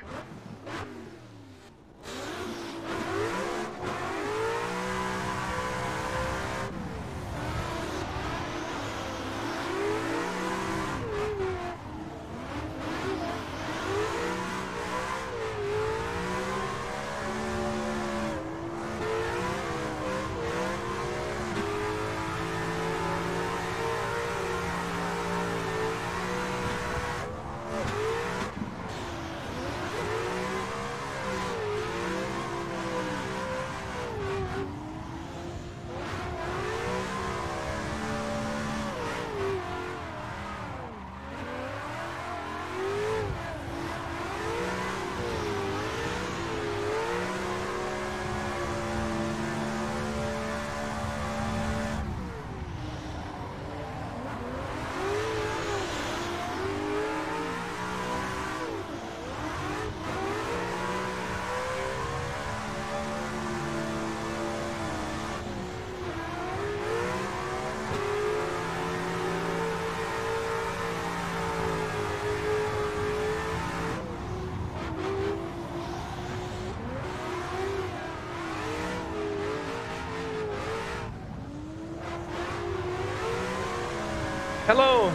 Hello!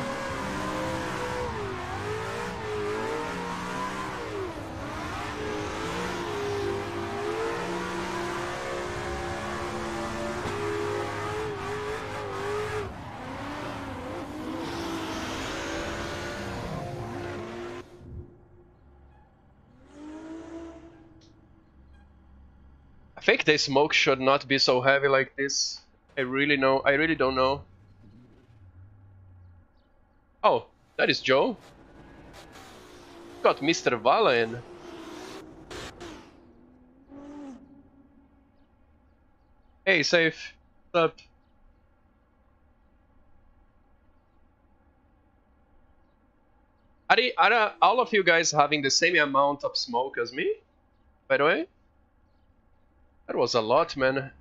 I think the smoke should not be so heavy like this. I really know. I really don't know. Oh, that is Joe. Got Mister Vala in. Hey, safe. What's up? Are, they, are uh, all of you guys having the same amount of smoke as me? By the way? That was a lot, man.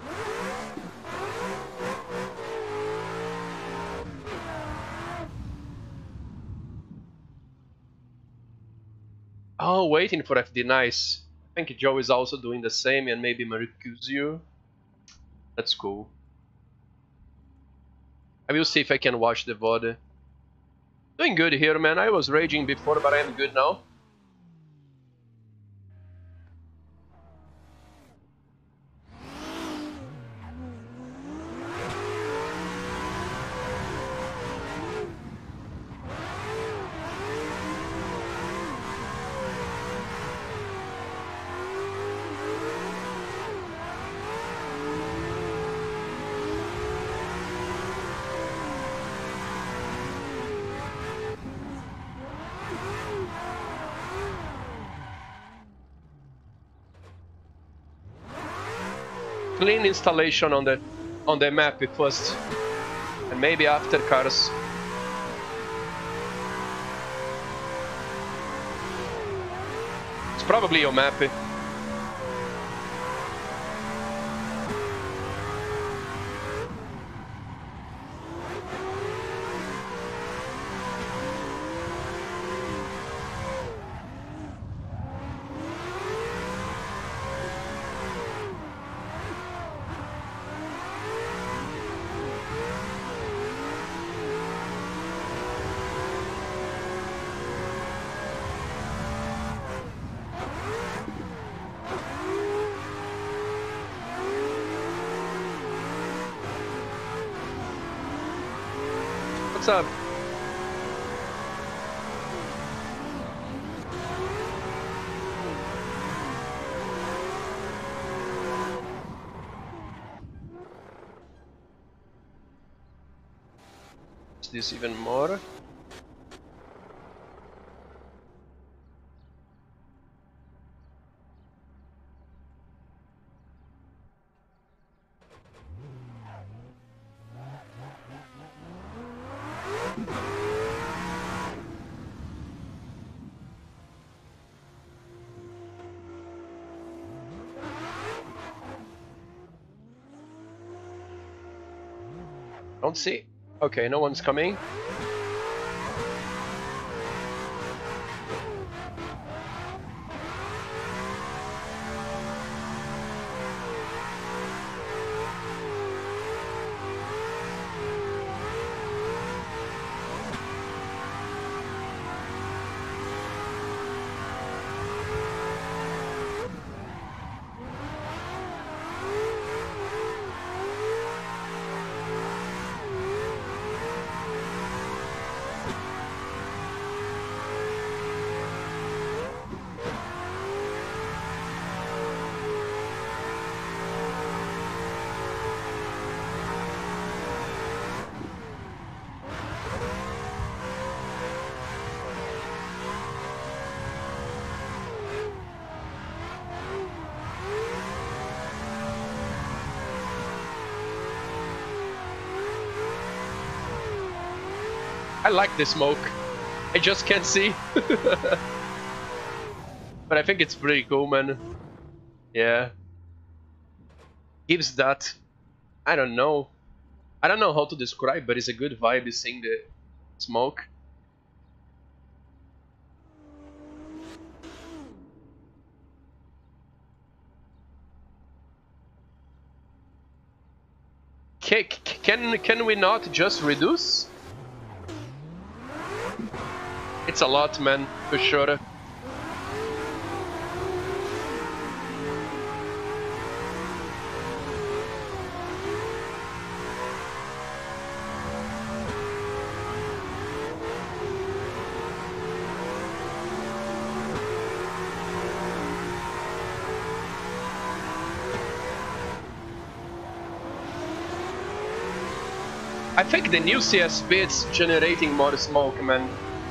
Oh, waiting for F D, nice. I think Joe is also doing the same, and maybe Mercuzio. That's cool. I will see if I can watch the V O D. Doing good here, man. I was raging before, but I am good now. Clean installation on the on the map first, and maybe after cars. It's probably your map. What's up? Is this even more? Don't see. Okay, no one's coming. I like the smoke. I just can't see. But I think it's pretty cool, man. Yeah. Gives that... I don't know. I don't know how to describe, but it's a good vibe seeing the smoke. Can, can, can we not just reduce? It's a lot, man, for sure. I think the new C S P is generating more smoke, man.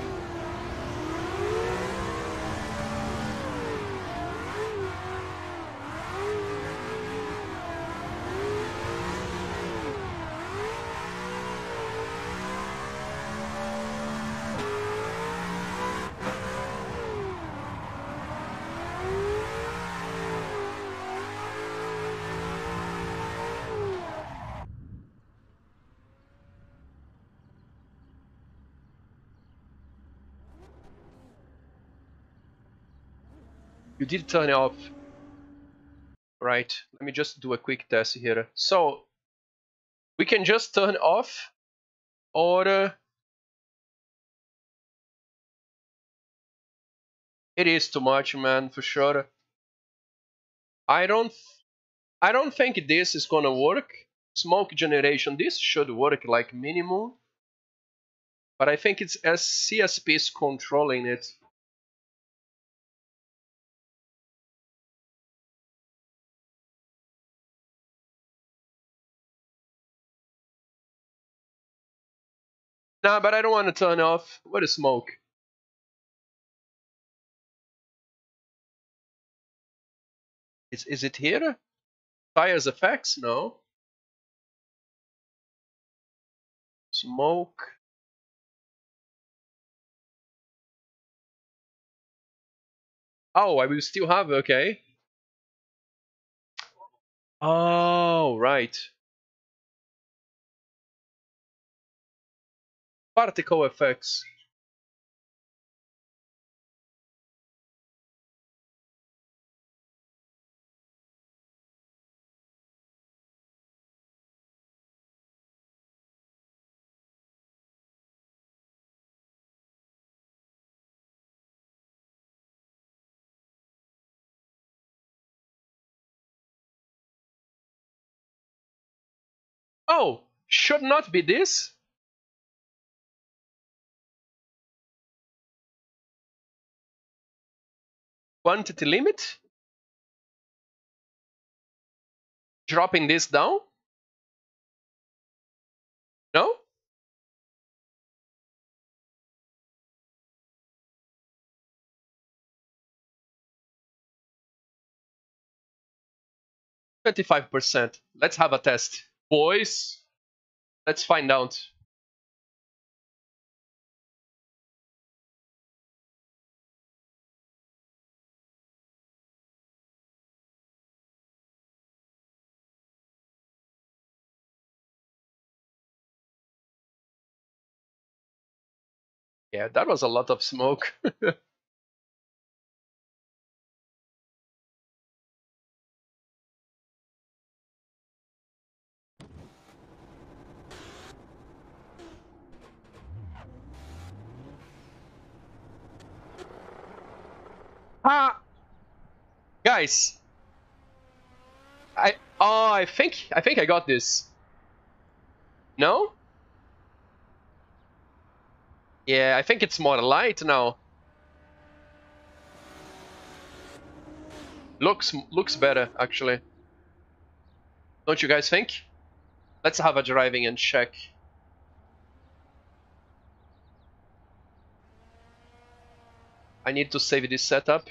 You did turn it off. Right, let me just do a quick test here. So, we can just turn off, or uh, it is too much, man, for sure. I don't, I don't think this is gonna work. Smoke generation, this should work like minimum, but I think it's as C S P is controlling it. Nah, but I don't want to turn off. What is smoke? Is is it here? Tires effects? No. Smoke. Oh, I will still have, okay. Oh, right. Particle effects. Oh, should not be this? Quantity limit? Dropping this down? No? twenty-five percent. Let's have a test. Boys, let's find out. Yeah, that was a lot of smoke. Ah, guys, I oh I think I think I got this. No? Yeah, I think it's more light now. Looks looks better actually. Don't you guys think? Let's have a driving and check. I need to save this setup.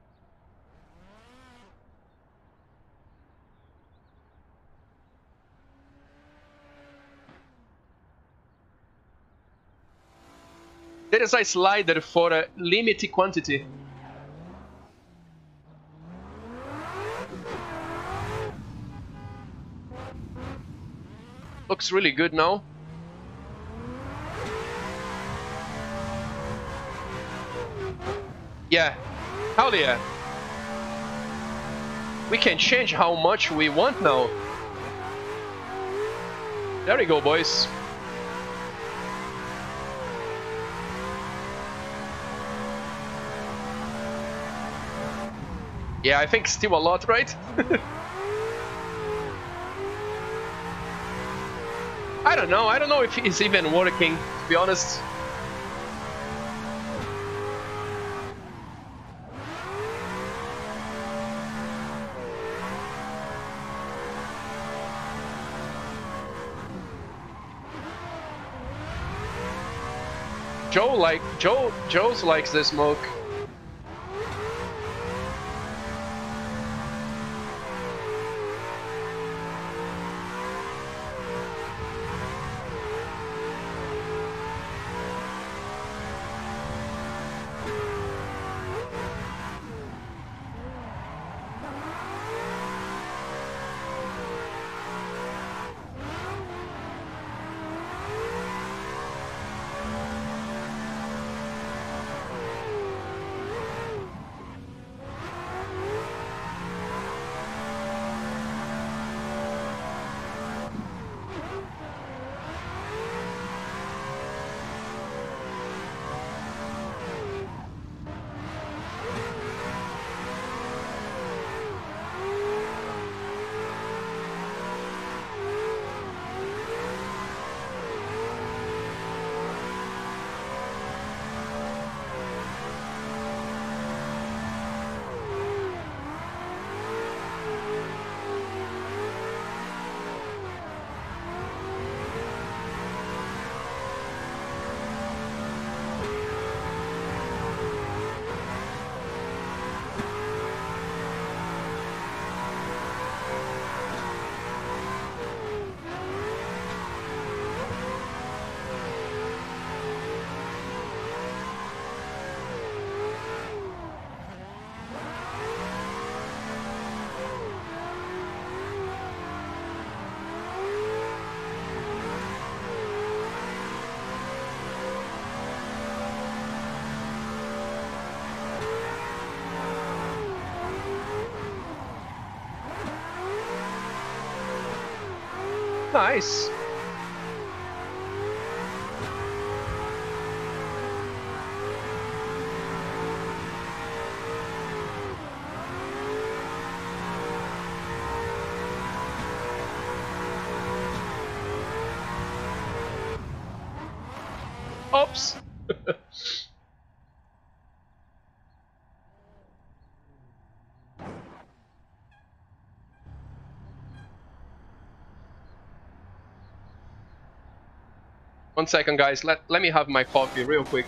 There is a slider for a limited quantity. Looks really good now. Yeah, hell yeah. We can change how much we want now. There we go, boys. Yeah, I think still a lot, right? I don't know. I don't know if it's even working, to be honest. Joe like Joe Joe's likes the smoke. Nice. Oops. One second, guys. Let let me have my coffee real quick.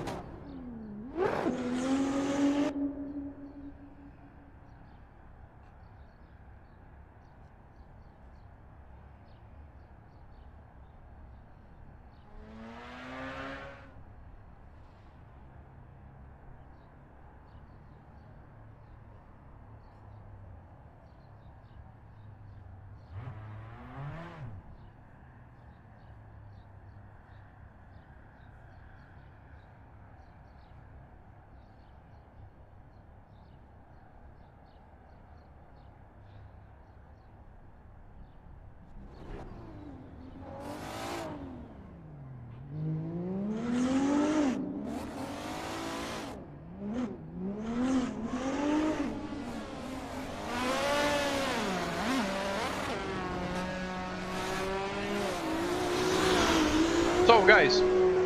So, guys,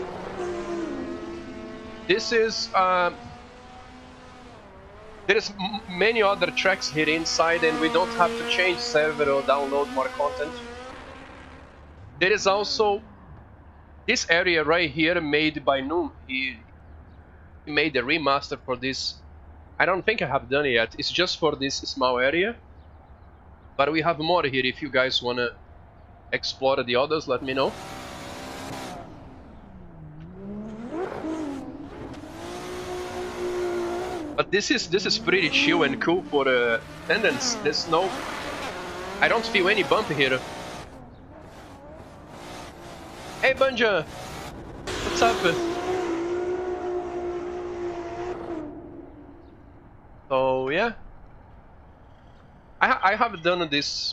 this is uh, there is m many other tracks here inside, and we don't have to change server or download more content. There is also this area right here made by Noom. He, he made a remaster for this. I don't think I have done it yet. It's just for this small area. But we have more here. If you guys want to explore the others, let me know. But this is this is pretty chill and cool for uh, attendance. There's no, I don't feel any bump here. Hey Banja, what's up? So yeah, I ha I have done this.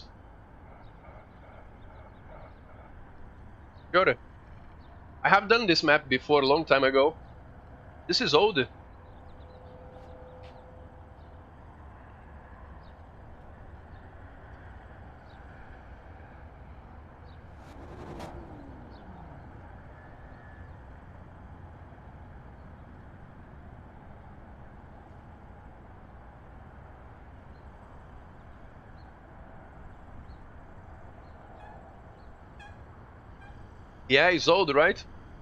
Sure, I have done this map before a long time ago. This is old. Yeah, he's old, right?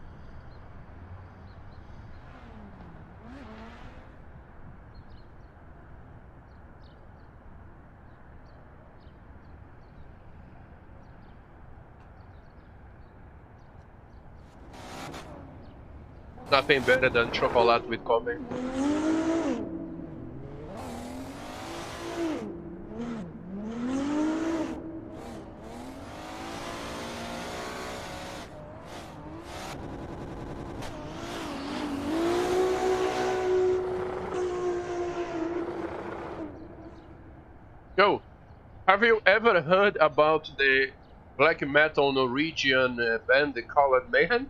Nothing better than chocolate with coffee. Joe, have you ever heard about the black metal Norwegian uh, band called Mayhem?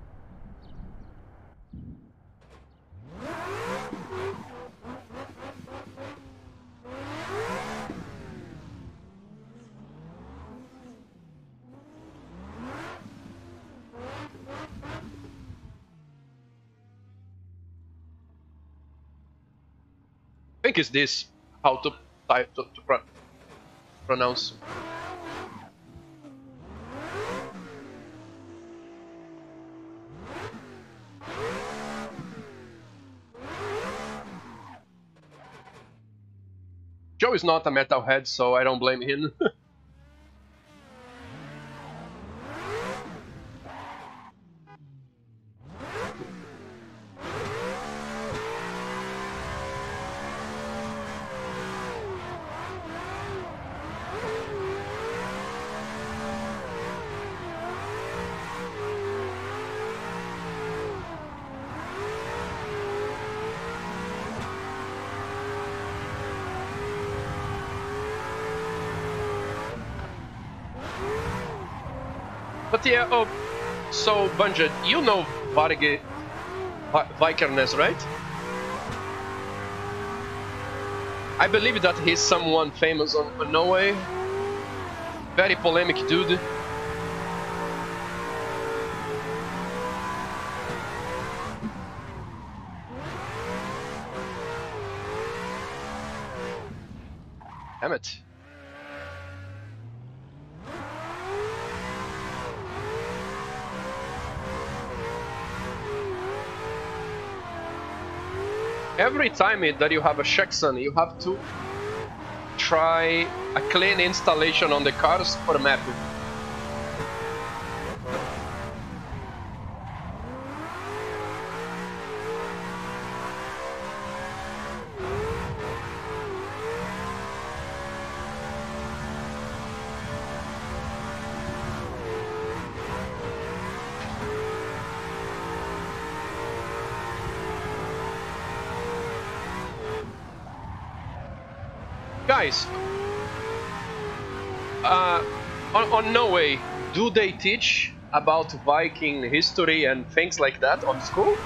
I think it's this how to type to, to pro pronounce. Joe is not a metalhead, so I don't blame him. But yeah, oh, so Bungie, you know Varge Vikernes, right? I believe that he's someone famous on, on Norway. Very polemic dude. Damn it. Every time that you have a checksum, you have to try a clean installation on the cars for a map. Guys, uh, on, on Norway, do they teach about Viking history and things like that on school?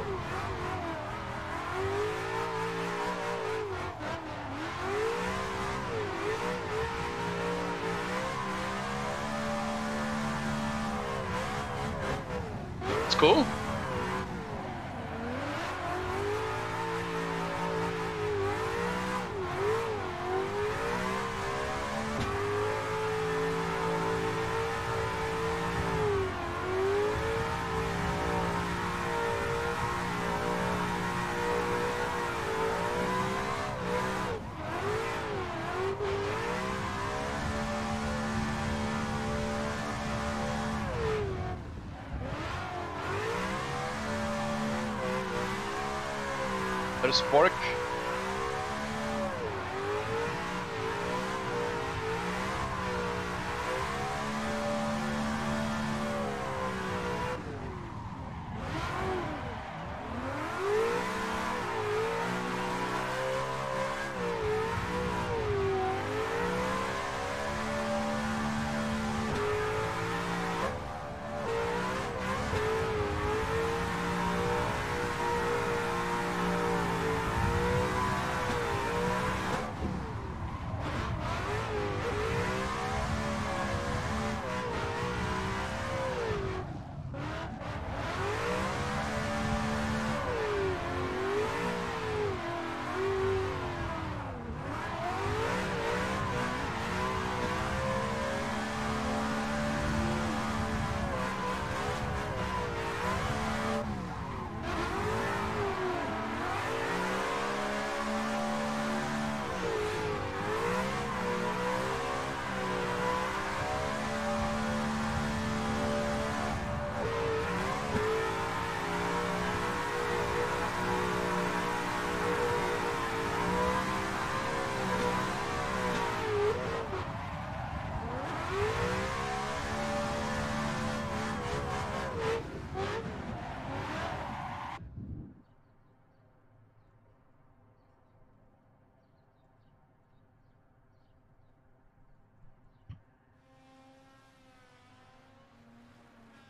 It's cool. There's pork.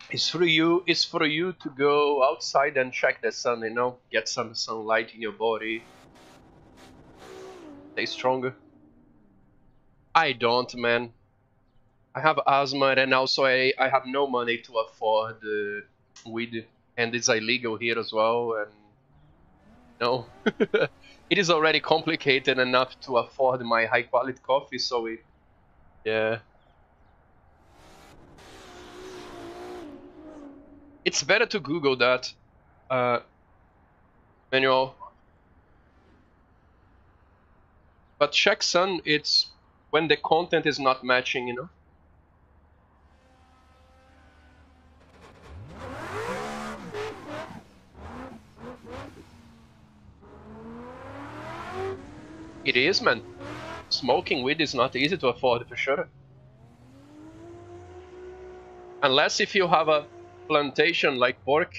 It's for you. It's for you to go outside and check the sun. You know, get some sunlight in your body. Stay stronger. I don't, man. I have asthma, and also I I have no money to afford uh, weed, and it's illegal here as well. And no, it is already complicated enough to afford my high quality coffee. So it, yeah. It's better to Google that, uh, manual. But check sun, it's when the content is not matching, you know? It is, man. Smoking weed is not easy to afford, for sure. Unless if you have a plantation like pork.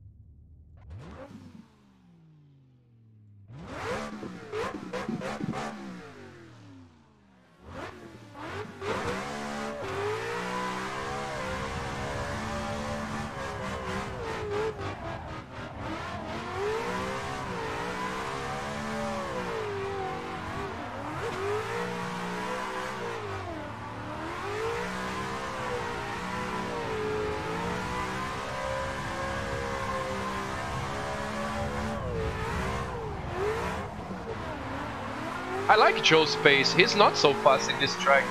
I like Joe's pace. He's not so fast in this track.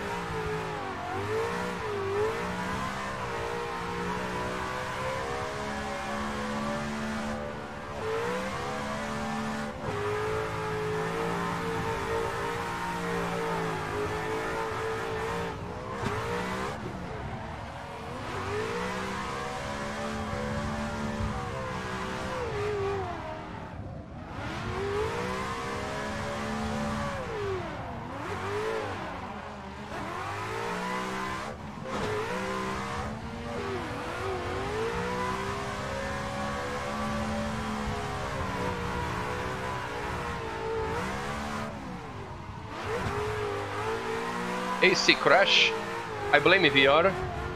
A C crash. I blame V R.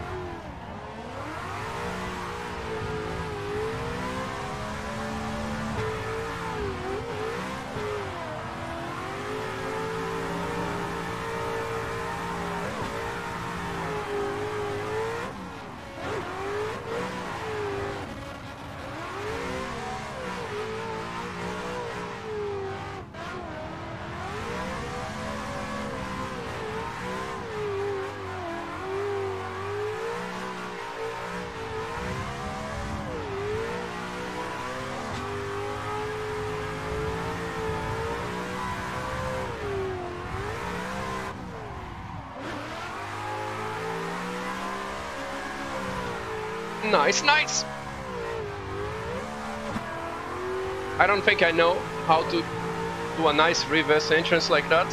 Nice, nice! I don't think I know how to do a nice reverse entrance like that.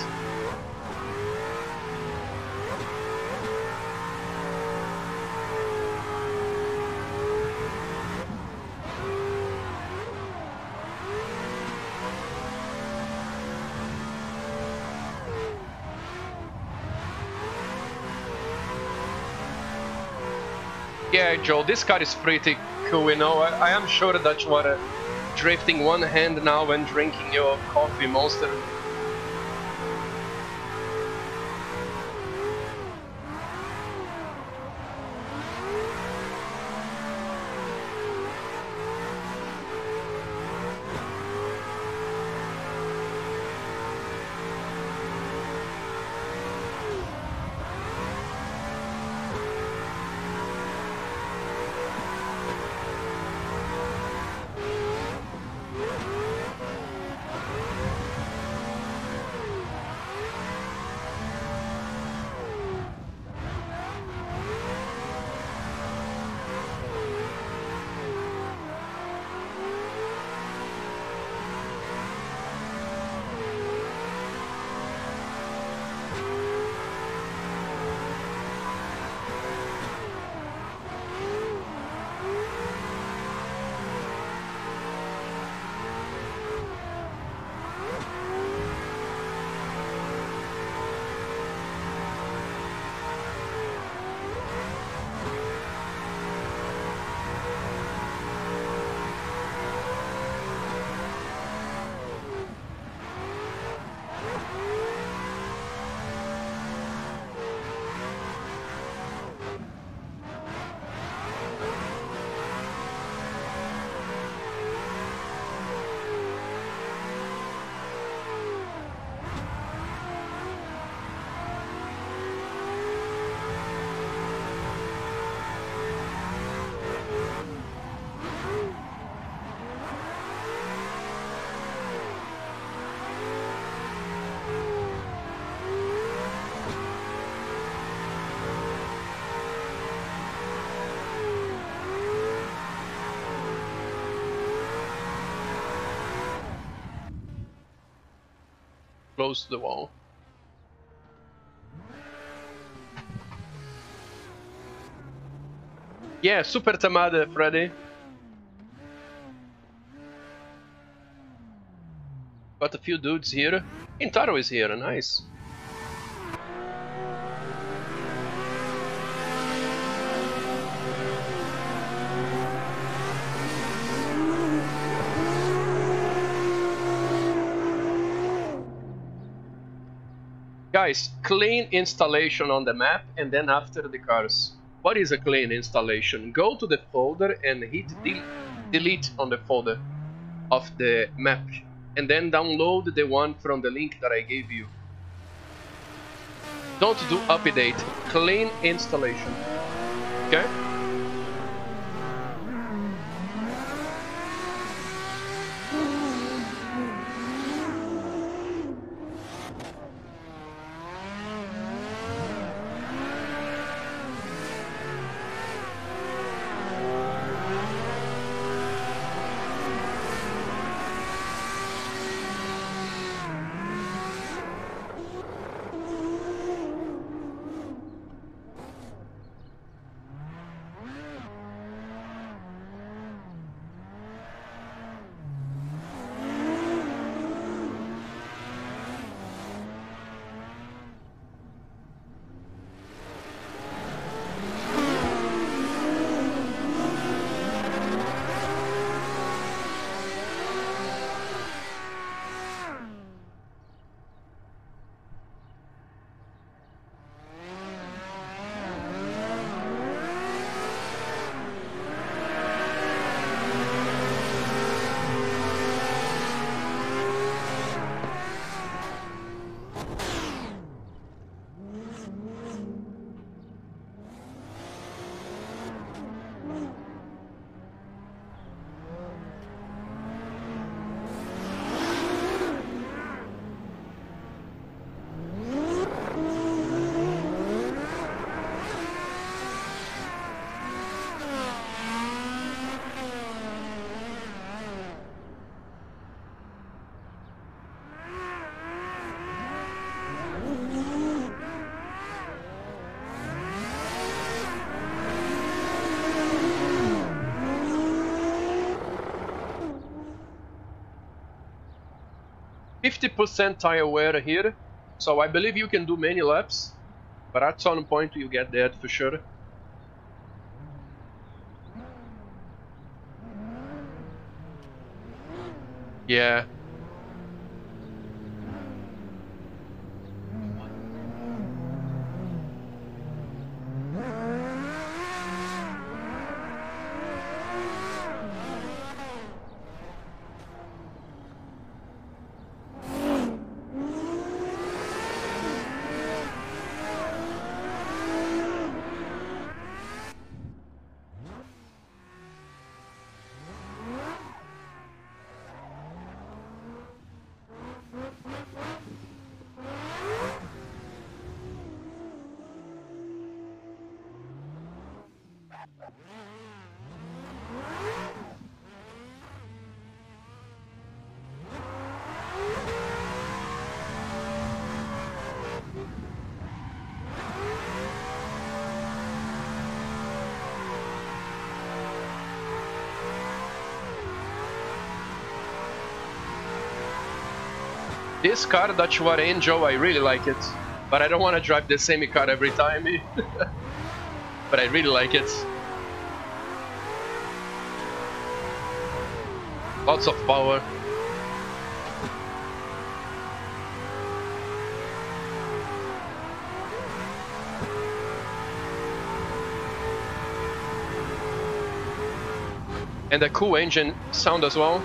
Yeah, Joel, this car is pretty cool, you know. I, I am sure that you are uh, drifting one hand now and drinking your coffee, Monster. close to the wall. Yeah, Super Tamada, Freddy. Got a few dudes here. Intaro is here, nice. Guys, clean installation on the map and then after the cars. What is a clean installation? Go to the folder and hit del delete on the folder of the map and then download the one from the link that I gave you. Don't do update, clean installation. Okay? fifty percent tire wear here, so I believe you can do many laps, but at some point you get that for sure. Yeah. This car, that Chuar Angel, I really like it, but I don't want to drive the same car every time. But I really like it. Lots of power. And a cool engine sound as well.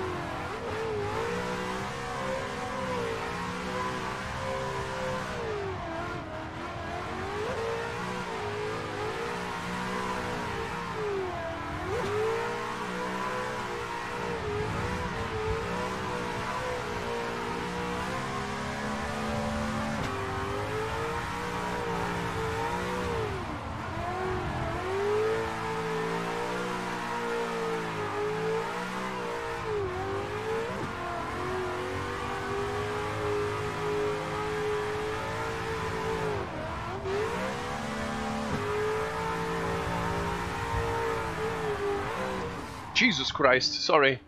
Jesus Christ, sorry.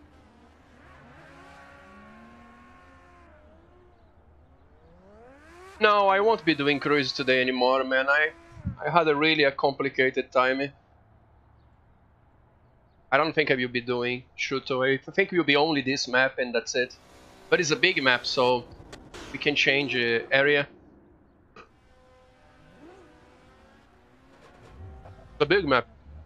No, I won't be doing cruise today anymore, man. I I had a really a complicated time. I don't think I will be doing shoot away. I think it will be only this map and that's it. But it's a big map, so we can change uh, area. It's a big map.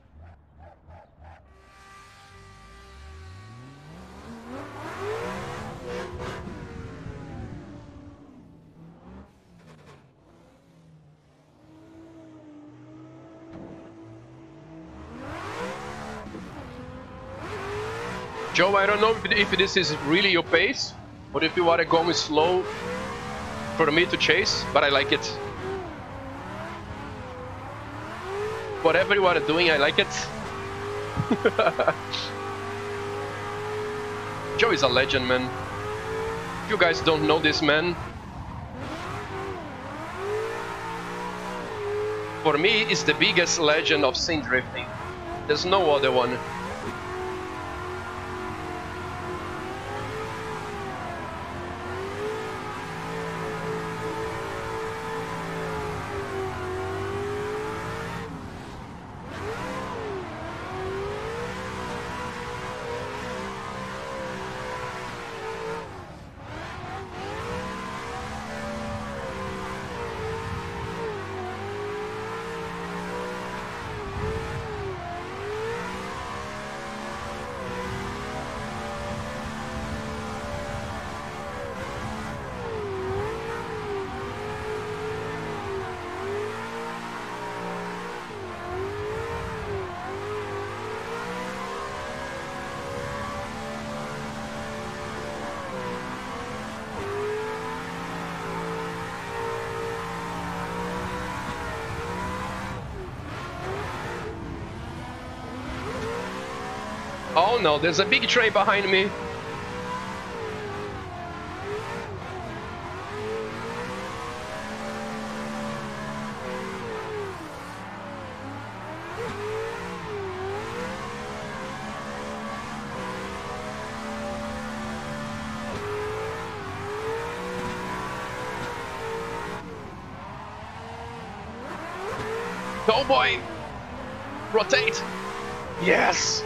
Joe, I don't know if this is really your pace, or if you are going slow for me to chase, but I like it. Whatever you are doing, I like it. Joe is a legend, man. If you guys don't know this man, for me, he's the biggest legend of sim drifting. There's no other one. Oh no, there's a big train behind me. Go boy! Rotate! Yes!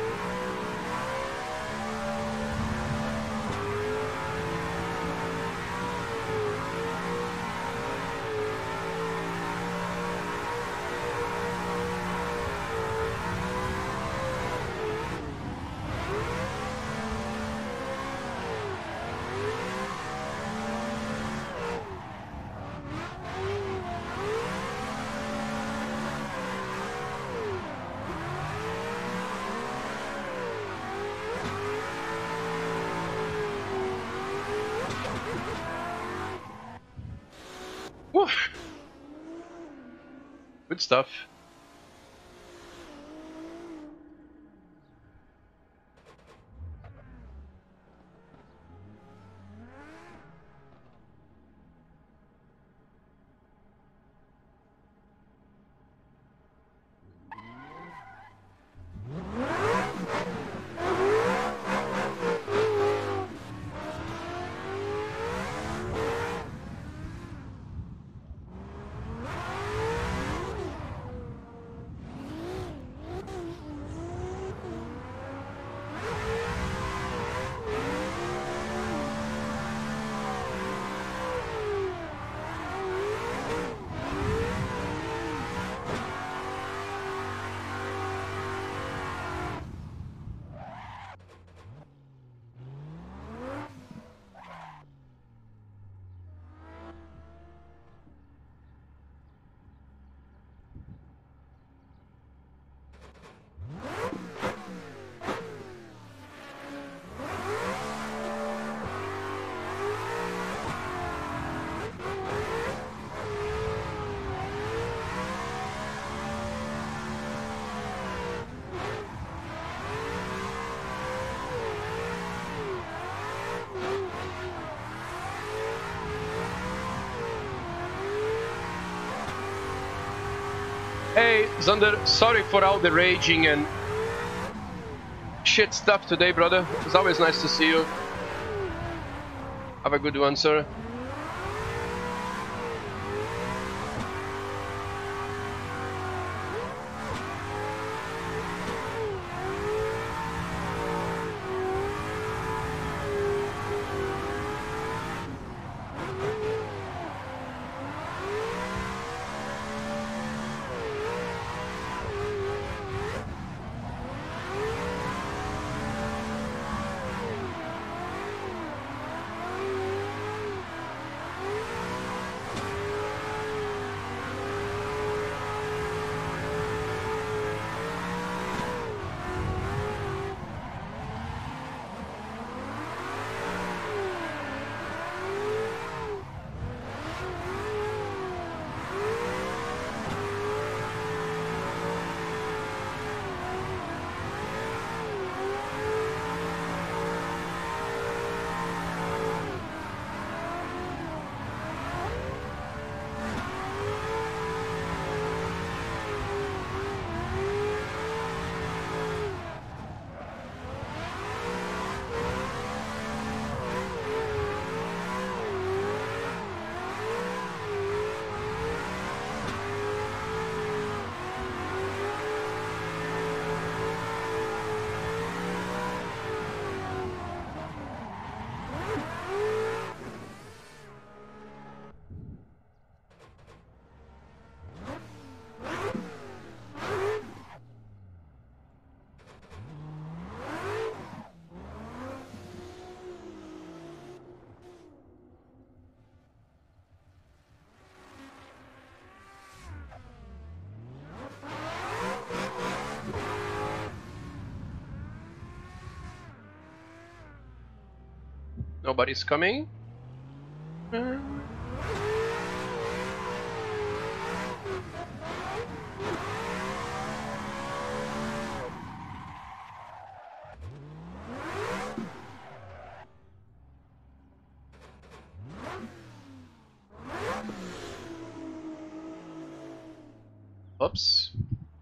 Woo. Good stuff. Hey, Xander, sorry for all the raging and shit stuff today, brother. It's always nice to see you. Have a good one, sir. Nobody's coming. Uh... Oops.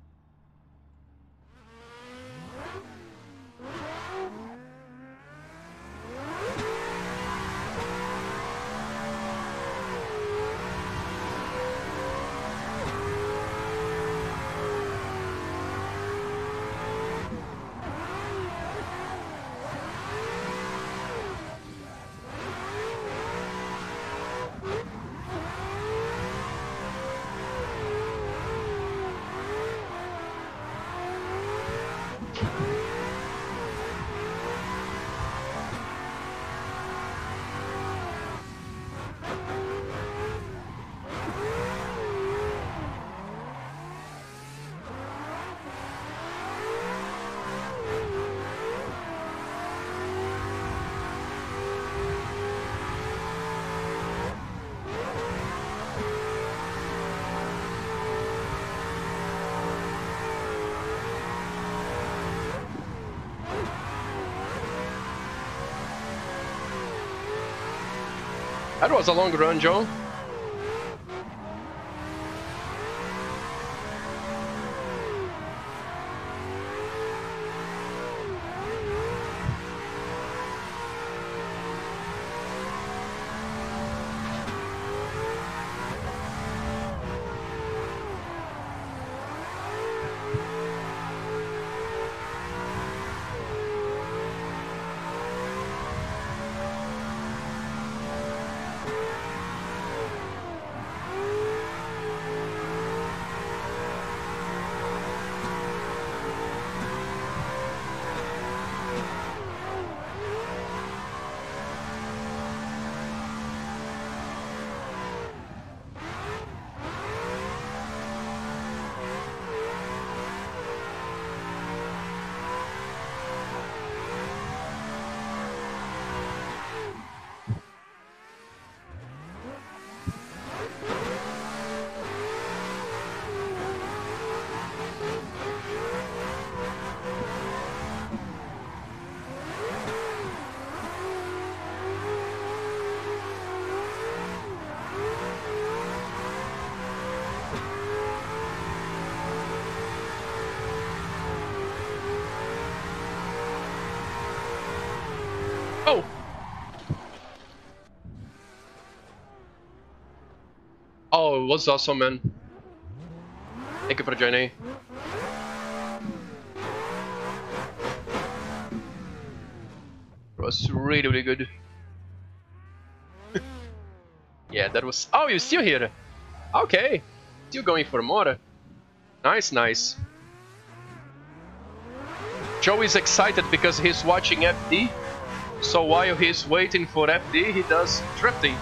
That was a long run, Joe. was awesome, man. Thank you for joining. It was really, really good. Yeah, that was... Oh, you're still here? Okay. Still going for more. Nice, nice. Joe is excited because he's watching F D. So while he's waiting for F D, he does drifting.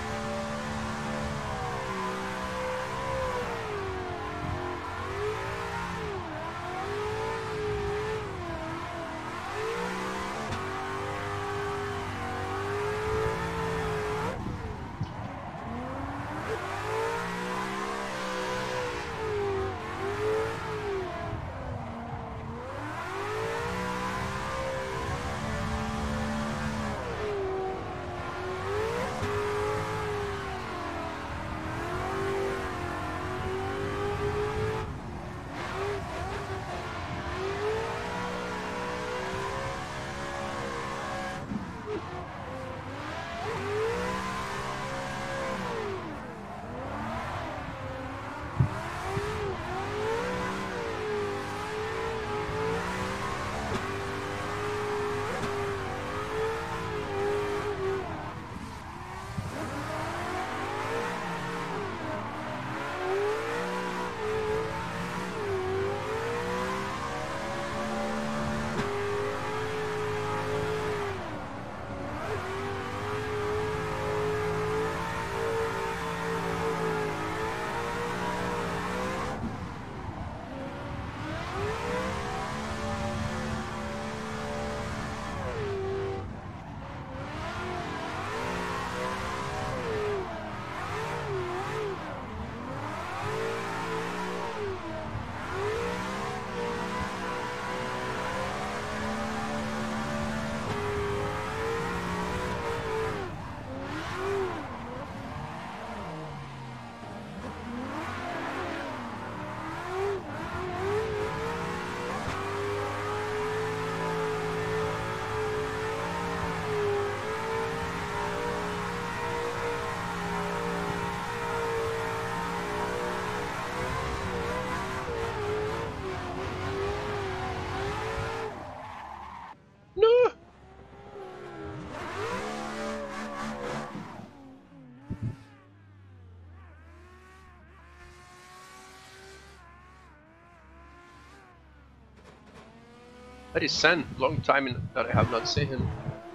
That is Sen. Long time in, that I have not seen him.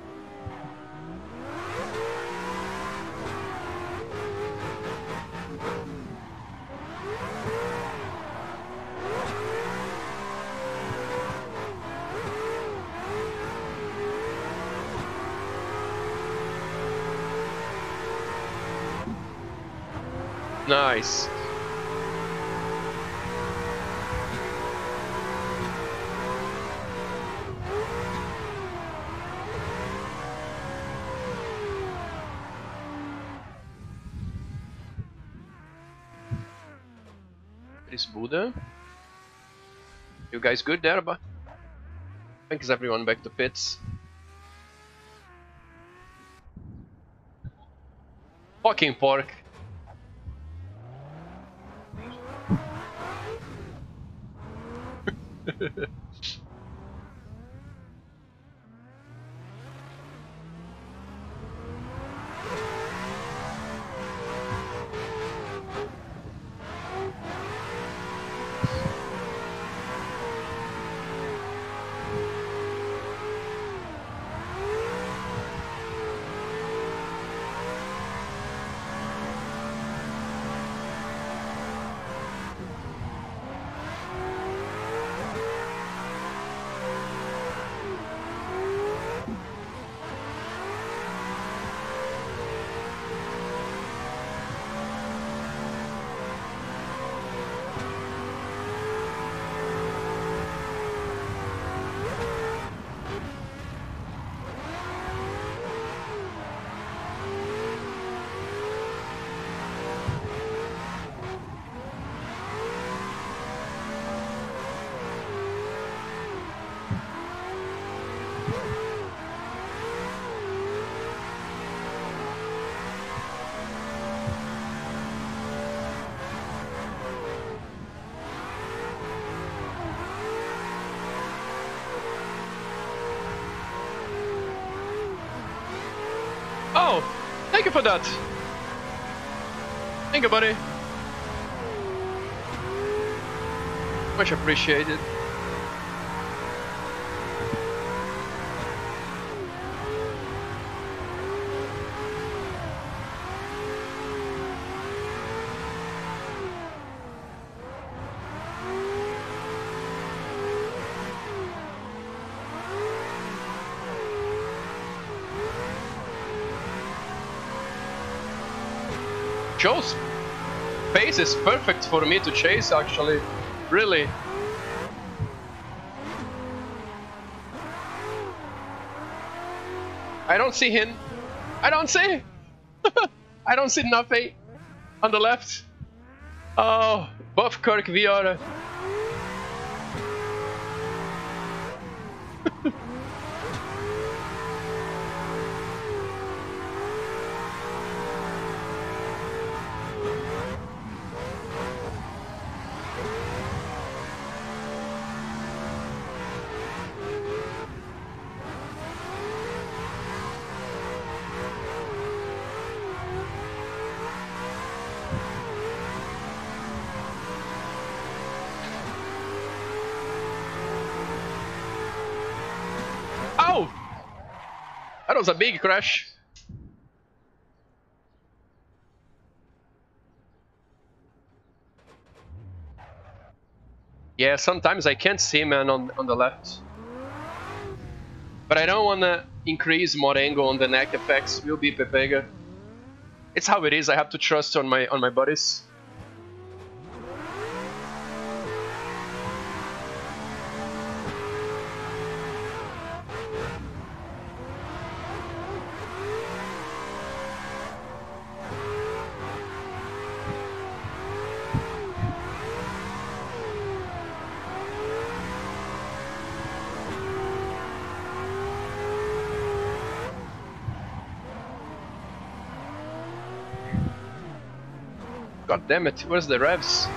Nice. Is Buddha? You guys good there? But thanks everyone back to pits. Fucking pork. Thank you for that. Thank you, buddy. Much appreciated. Joe's pace is perfect for me to chase, actually. Really. I don't see him. I don't see. I don't see nothing on the left. Oh, Buff Kirk Vieira. Oh! That was a big crash. Yeah, sometimes I can't see, man, on, on the left. But I don't want to increase more angle on the neck effects. Will be Pepega. It's how it is. I have to trust on my on my buddies. God damn it, where's the revs?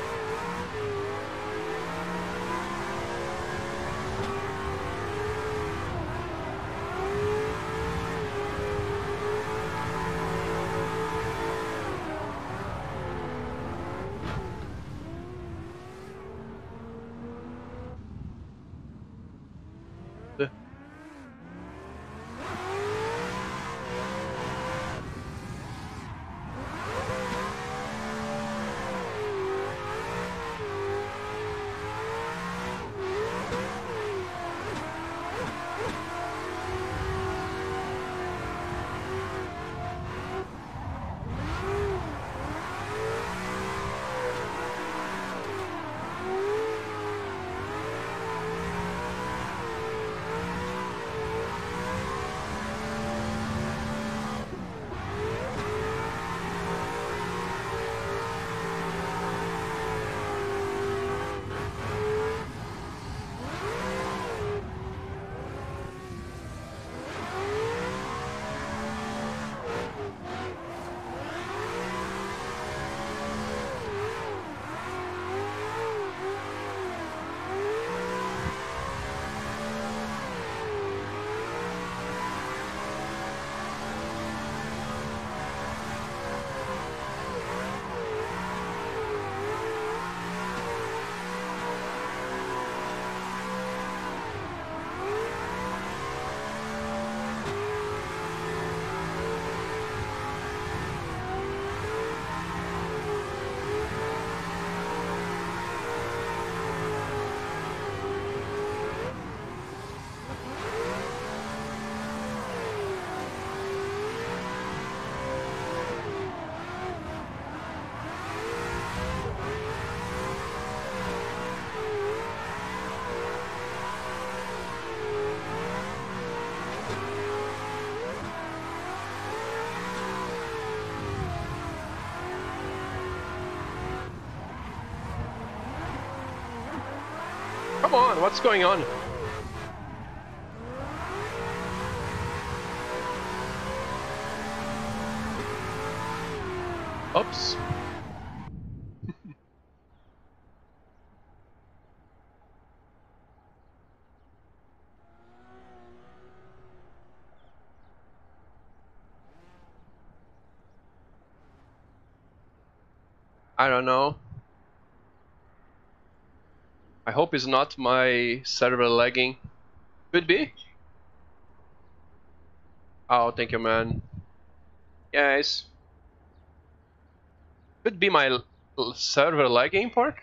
The Come on, what's going on? Oops. I don't know. I hope it's not my server lagging. Could be. Oh, thank you, man. Yes. Could be my l- l- server lagging, Park.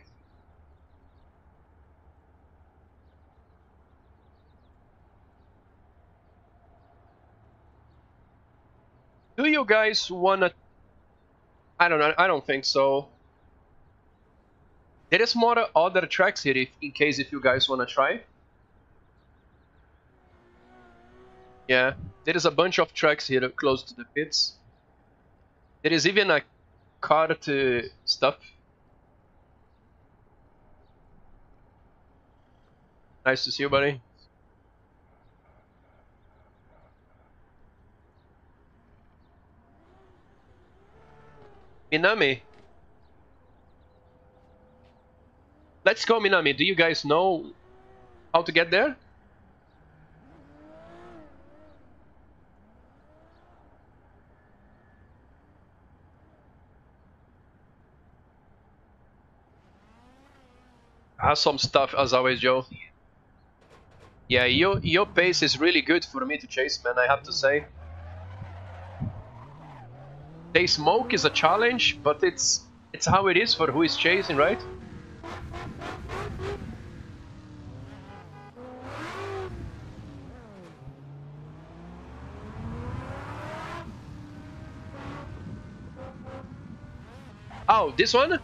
Do you guys wanna? I don't know. I don't think so. There is more other tracks here, if, in case if you guys wanna try. Yeah, there is a bunch of tracks here close to the pits. There is even a cart uh, stuff. Nice to see you, buddy. Minami. Let's go, Minami. Do you guys know how to get there? Awesome stuff as always, Joe. Yeah, your your pace is really good for me to chase, man. I have to say. They smoke is a challenge, but it's it's how it is for who is chasing, right? Oh, this one?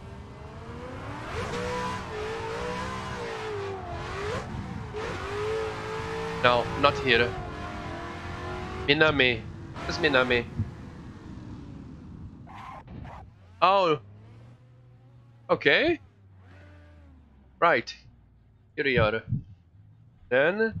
No, not here. Minami. It's Minami. Oh. Okay. Right. Here we are. Then...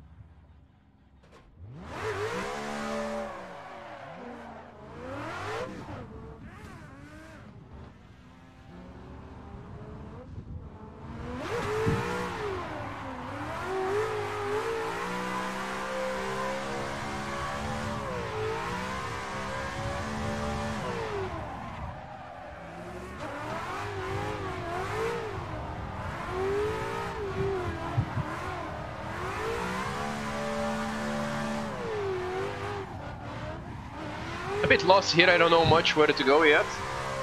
a bit lost here, I don't know much where to go yet.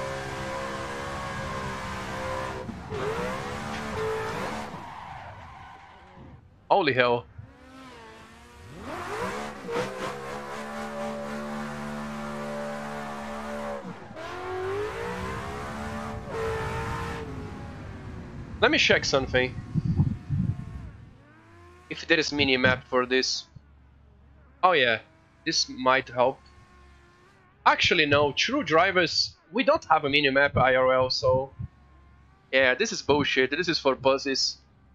Holy hell. Let me check something. If there is mini-map for this. Oh yeah, this might help. Actually no, True Drivers, we don't have a mini-map I R L, so... Yeah, this is bullshit, this is for pussies.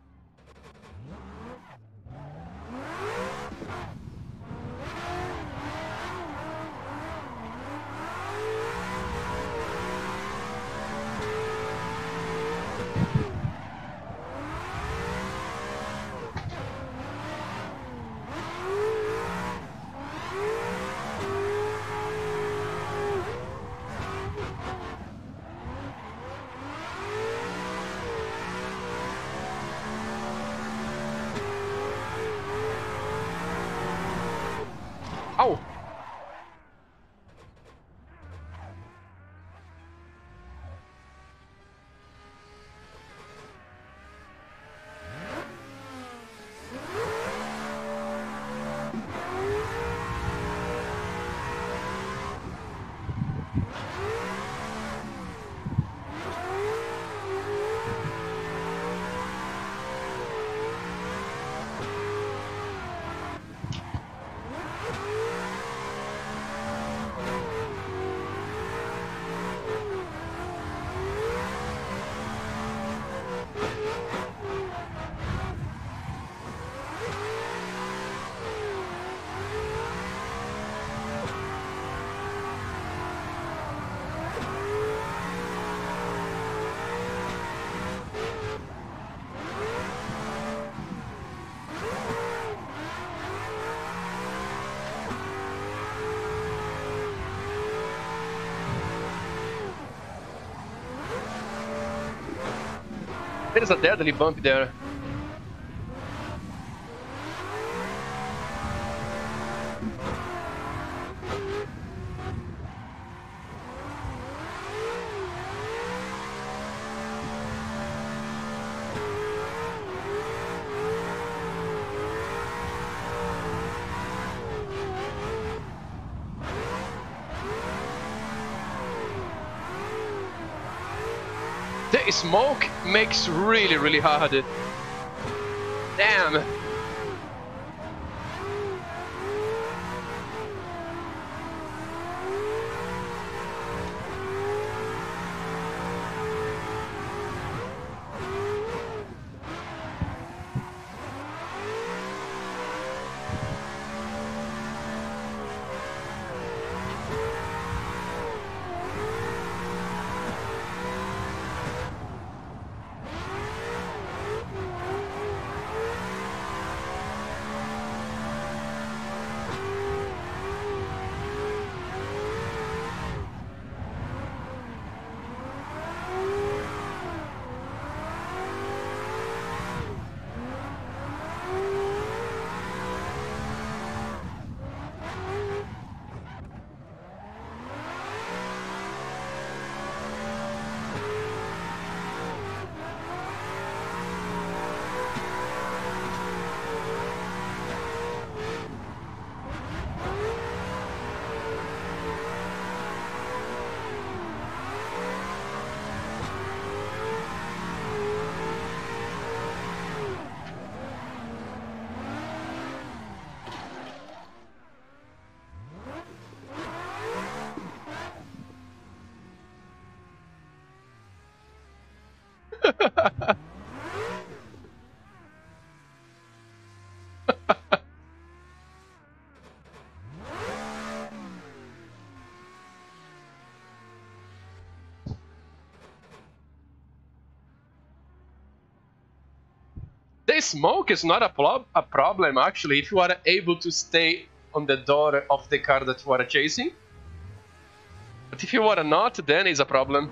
Oh! There's a deadly bump there. The smoke makes really, really hard. Damn. The smoke is not a, pro a problem, actually, if you are able to stay on the door of the car that you are chasing. But if you are not, then it's a problem.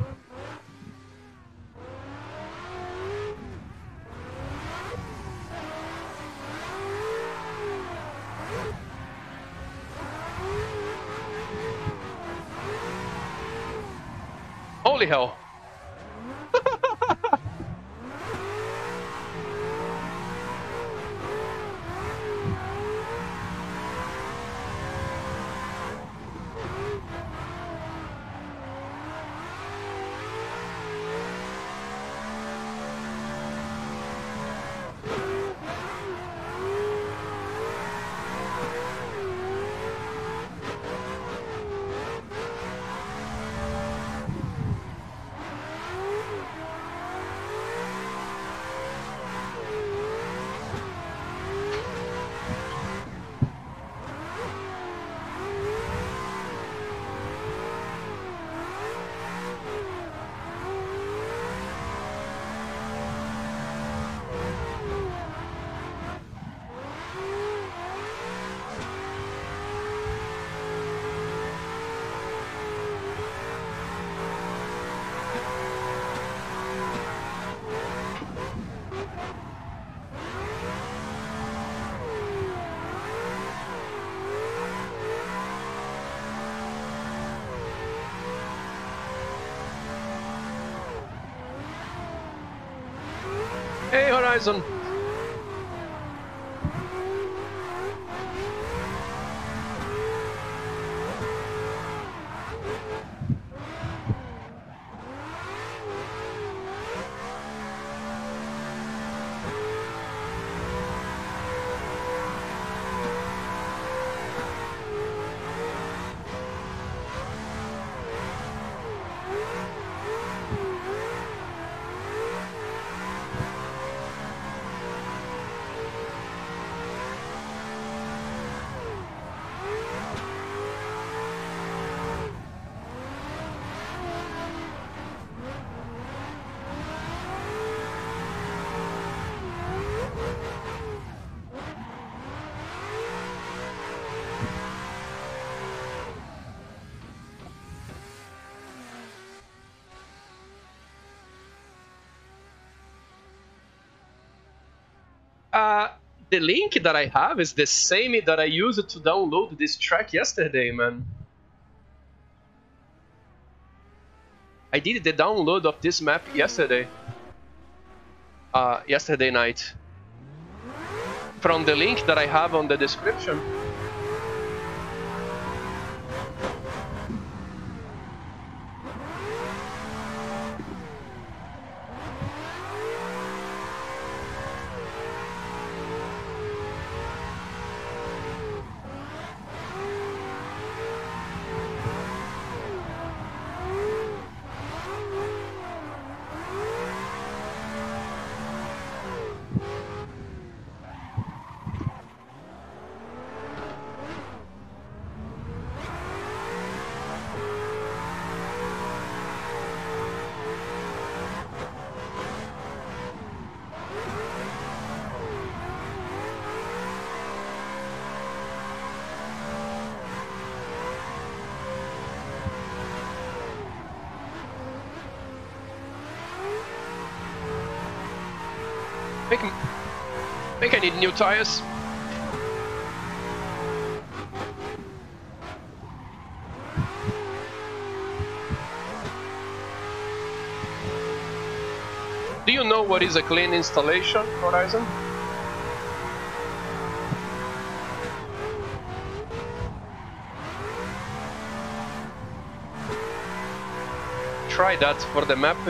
Holy hell. Hey, Horizon! Uh, the link that I have is the same that I used to download this track yesterday, man. I did the download of this map yesterday. Uh, yesterday night. From the link that I have on the description. I think, I think I need new tires. Do you know what is a clean installation, Horizon? Try that for the map.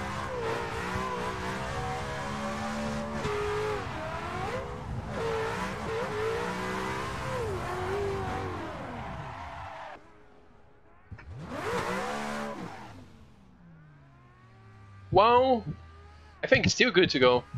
Well, I think it's still good to go.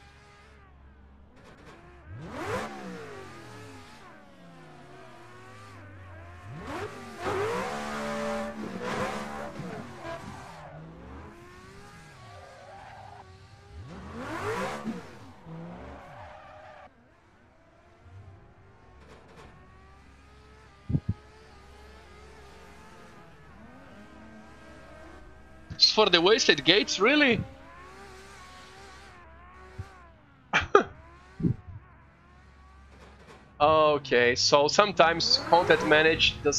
It's for the wasted gates, really? Okay, so sometimes content manage does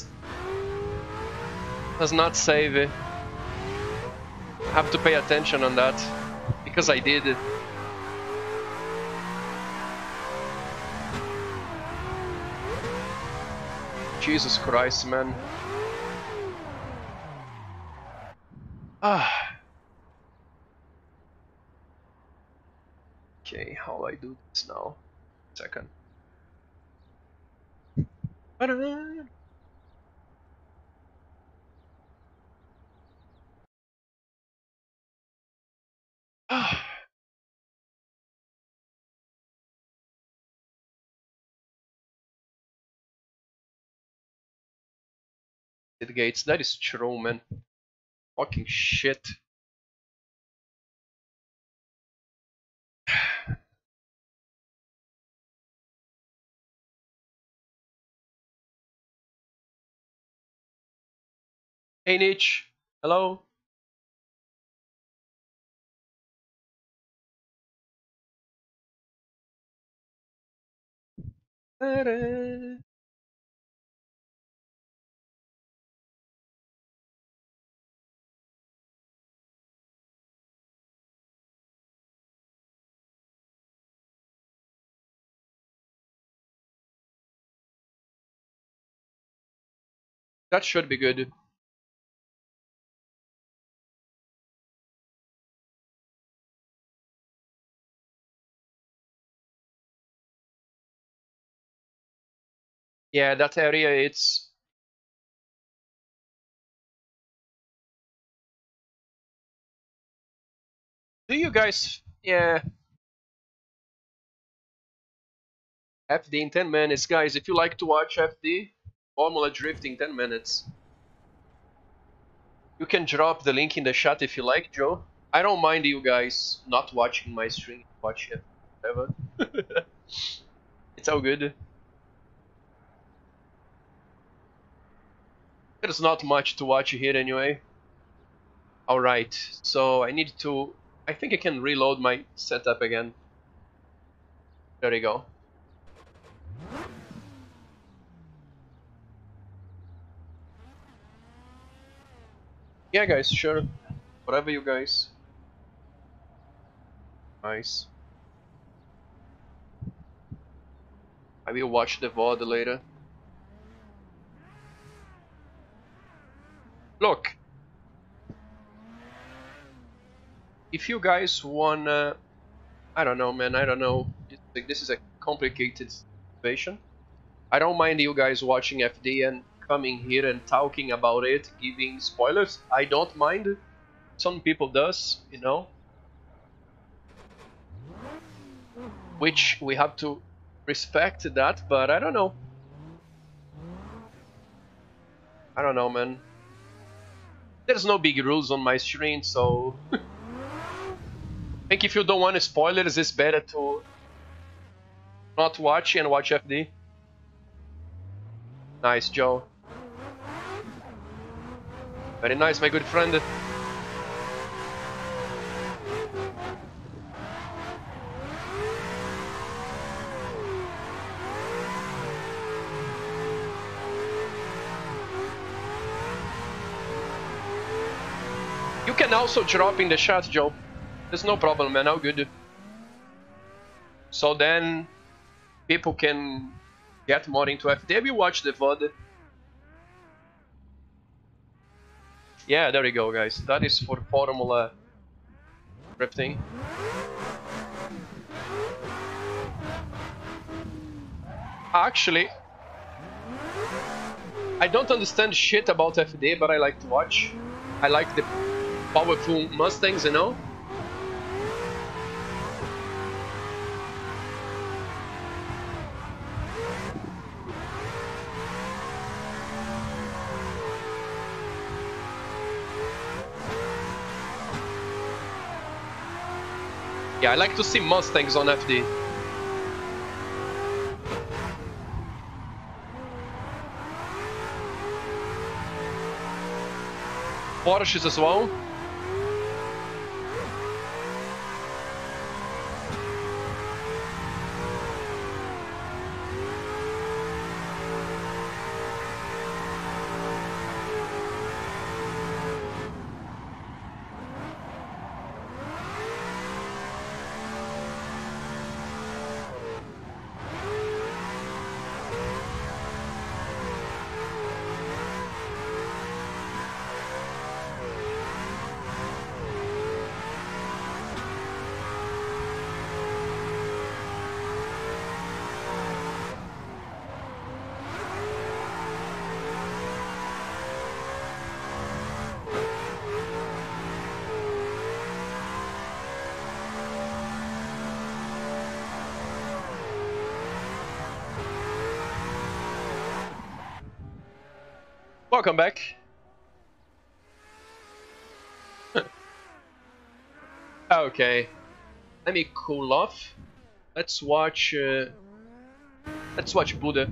does not save it. Have to pay attention on that because I did it. Jesus Christ, man. Ah. Okay, how do I do this now? Second. Ah. It gates, that is true, man. Fucking shit. Hey Nietzsche, hello? That should be good. Yeah, that area, it's... Do you guys... Yeah. F D in ten minutes. Guys, if you like to watch F D, Formula Drift in ten minutes. You can drop the link in the chat if you like, Joe. I don't mind you guys not watching my stream. Watch it. Whatever. It's all good. There's not much to watch here anyway. Alright, so I need to... I think I can reload my setup again. There you go. Yeah, guys, sure. Whatever you guys. Nice. I will watch the V O D later. Look. If you guys wanna... I don't know, man, I don't know. Like, this is a complicated situation. I don't mind you guys watching F D and coming here and talking about it, giving spoilers. I don't mind. Some people does, you know. Which we have to respect that, but I don't know. I don't know, man. There's no big rules on my stream, so... I think if you don't want spoilers, it's better to not watch and watch F D. Nice, Joe. Very nice, my good friend. You can also drop in the chat, Joe. There's no problem, man. How good. So then people can get more into F D. We watch the V O D. Yeah, there we go, guys. That is for Formula drifting. Actually, I don't understand shit about F D, but I like to watch. I like the powerful Mustangs, you know? Yeah, I like to see Mustangs on F D. Porsches as well. Welcome back. Okay, let me cool off. Let's watch. Uh, let's watch Buddha.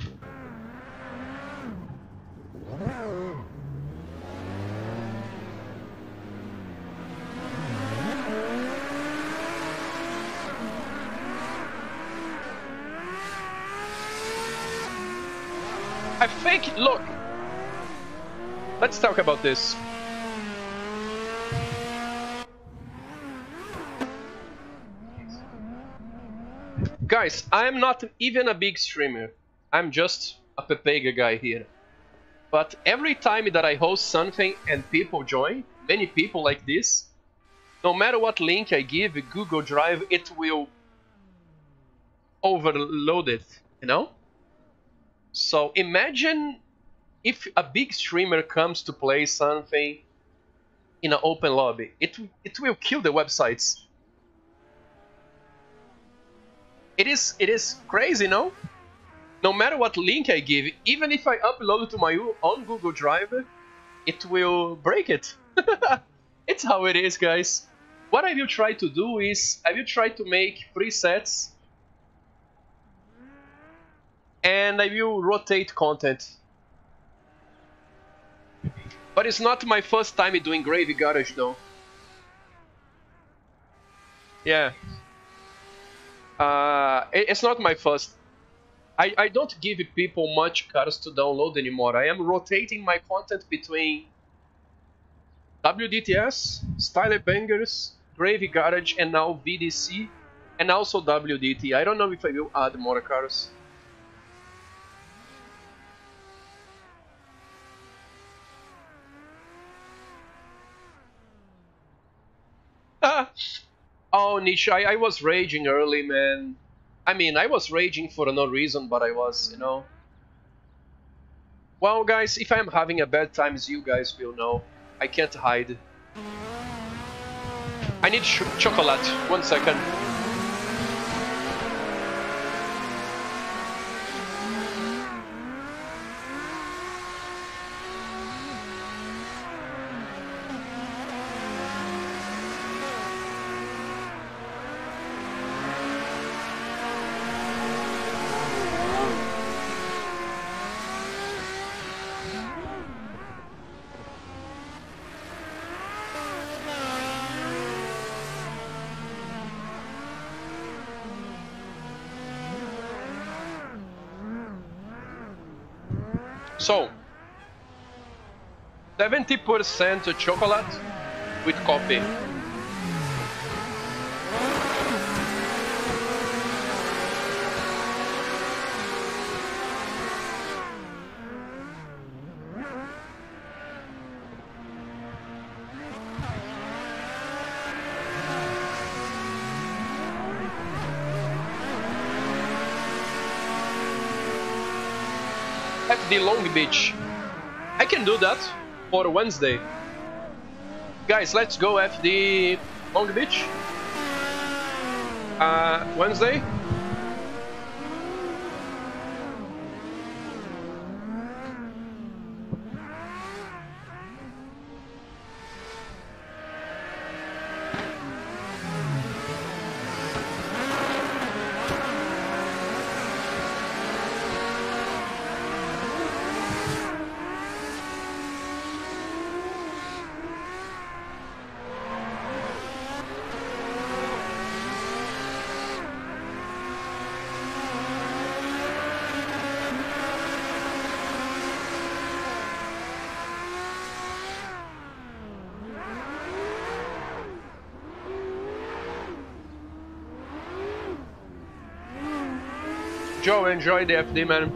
I think. Look. Let's talk about this. Guys, I'm not even a big streamer. I'm just a Pepega guy here. But every time that I host something and people join, many people like this, no matter what link I give, Google Drive, it will overload it, you know? So imagine if a big streamer comes to play something in an open lobby, it, it will kill the websites. It is, it is crazy, no? No matter what link I give, even if I upload it to my own Google Drive, it will break it. It's how it is, guys. What I will try to do is, I will try to make presets and I will rotate content. But it's not my first time doing Gravy Garage though. Yeah. Uh, it, it's not my first. I, I don't give people much cars to download anymore. I am rotating my content between W D T S, Style Bangers, Gravy Garage, and now V D C, and also W D T. I don't know if I will add more cars. Ah. Oh, Nisha, I, I was raging early, man. I mean, I was raging for no reason, but I was, you know. Well, guys, if I'm having a bad time, as you guys will know, I can't hide. I need ch chocolate. One second. So, seventy percent chocolate with coffee. At the Long Beach. I can do that for Wednesday. Guys, let's go at the Long Beach. Uh, Wednesday. Joe, enjoy the F D, man.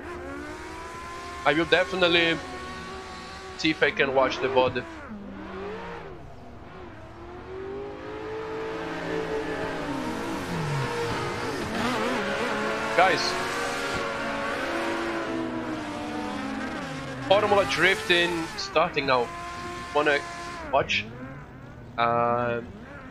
I will definitely see if I can watch the V O D. Guys, Formula Drifting starting now. Wanna watch? Uh,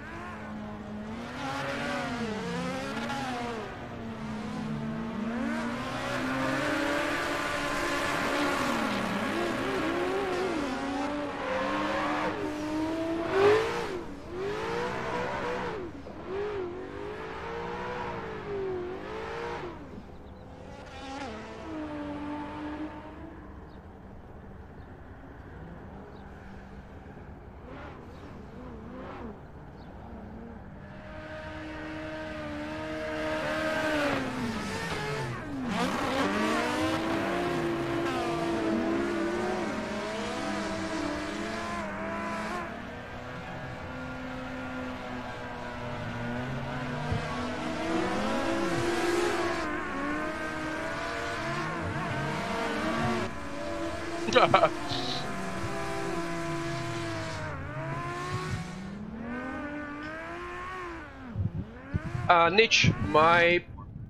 uh, Niche, my...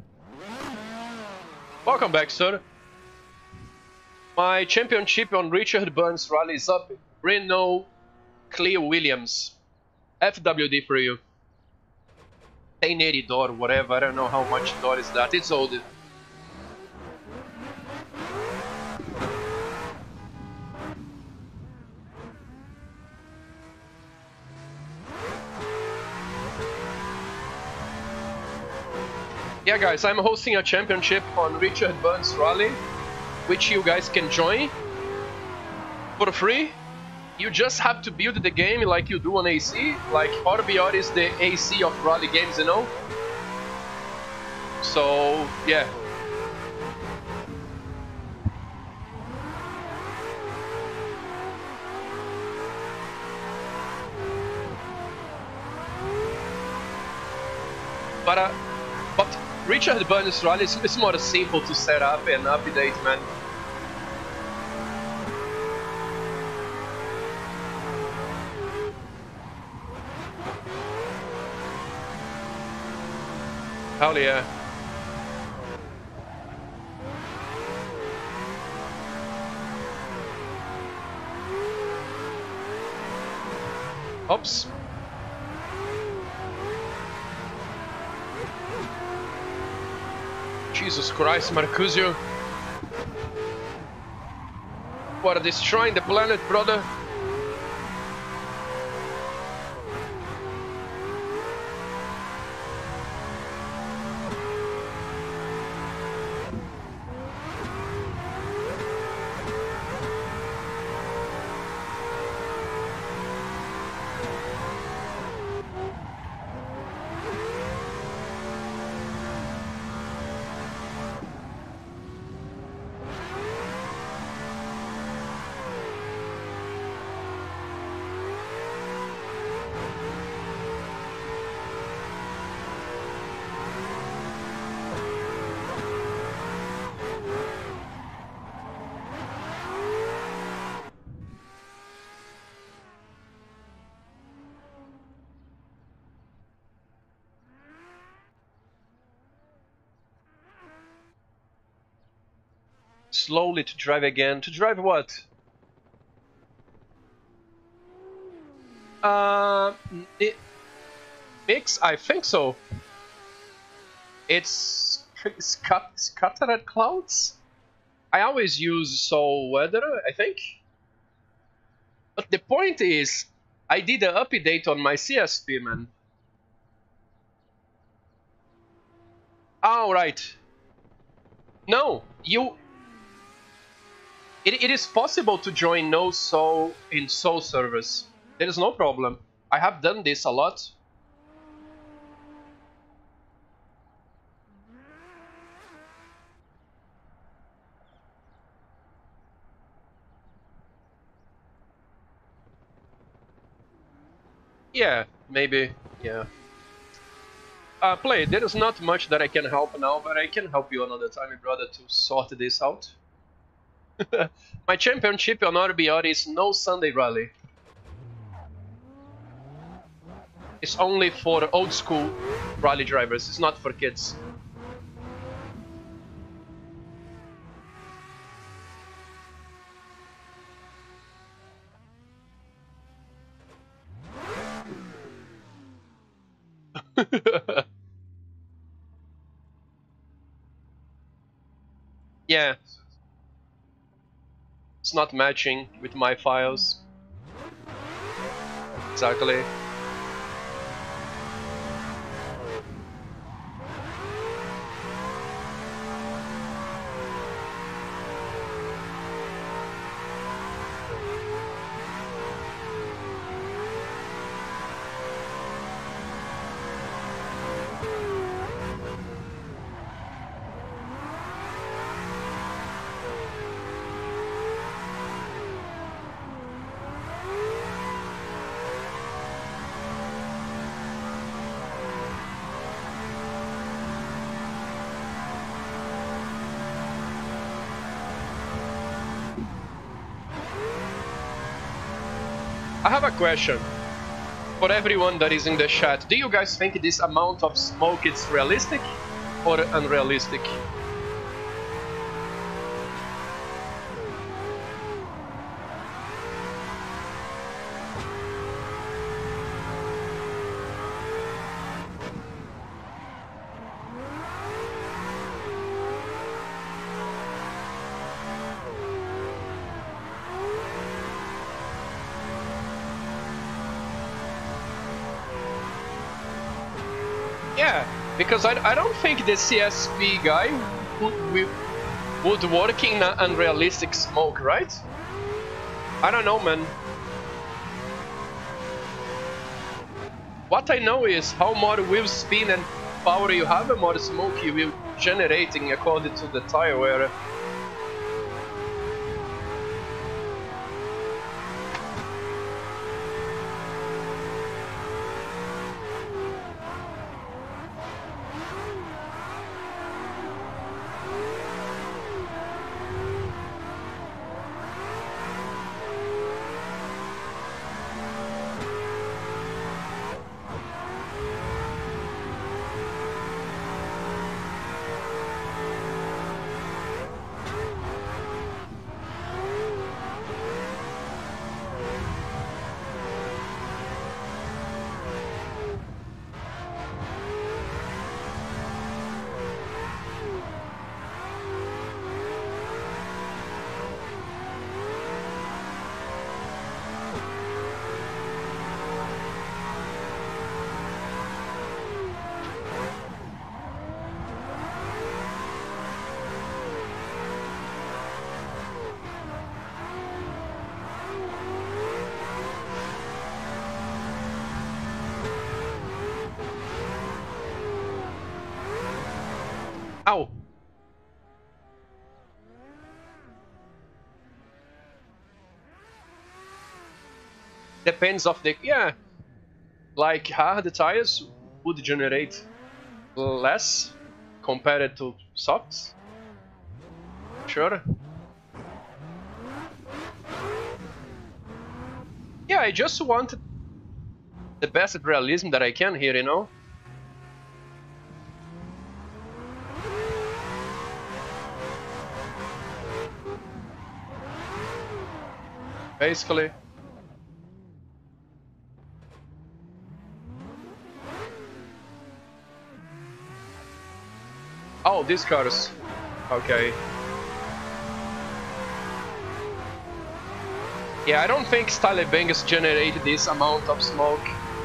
Welcome back, sir. My championship on Richard Burns rally is up. Renault Cleo Williams. F W D for you. ten eighty door, whatever, I don't know how much door is that, it's old. Yeah guys, I'm hosting a championship on Richard Burns Rally, which you guys can join for free. You just have to build the game like you do on A C, like R B R is the A C of rally games, you know? So, yeah. But, uh, but Richard Burns Rally is, is more simple to set up and update, man. Hell yeah. Oops. Jesus Christ, Marcuzio. What, destroying the planet, brother? Slowly to drive again. To drive what? Uh, it, mix? I think so. It's scat scattered clouds? I always use Soul Weather, I think. But the point is, I did an update on my C S P, man. Oh, right. No, you... It, it is possible to join no Soul in Soul servers. There is no problem. I have done this a lot. Yeah, maybe, yeah. Uh, play, there is not much that I can help now, but I can help you another time, brother, to sort this out. My championship on R B R is no Sunday rally. It's only for old school rally drivers, it's not for kids. Yeah. It's not matching with my files. Exactly. I have a question for everyone that is in the chat. Do you guys think this amount of smoke is realistic or unrealistic? Yeah, because I, I don't think the C S P guy would, would work in an unrealistic smoke, right? I don't know, man. What I know is how more wheel spin and power you have, the more smoke you will generating according to the tire wear. Ow! Depends of the... yeah. Like hard tires would generate less compared to softs. Sure. Yeah, I just want the best realism that I can here, you know? Basically. Oh, these cars. Okay. Yeah, I don't think Style Bangers generate this amount of smoke.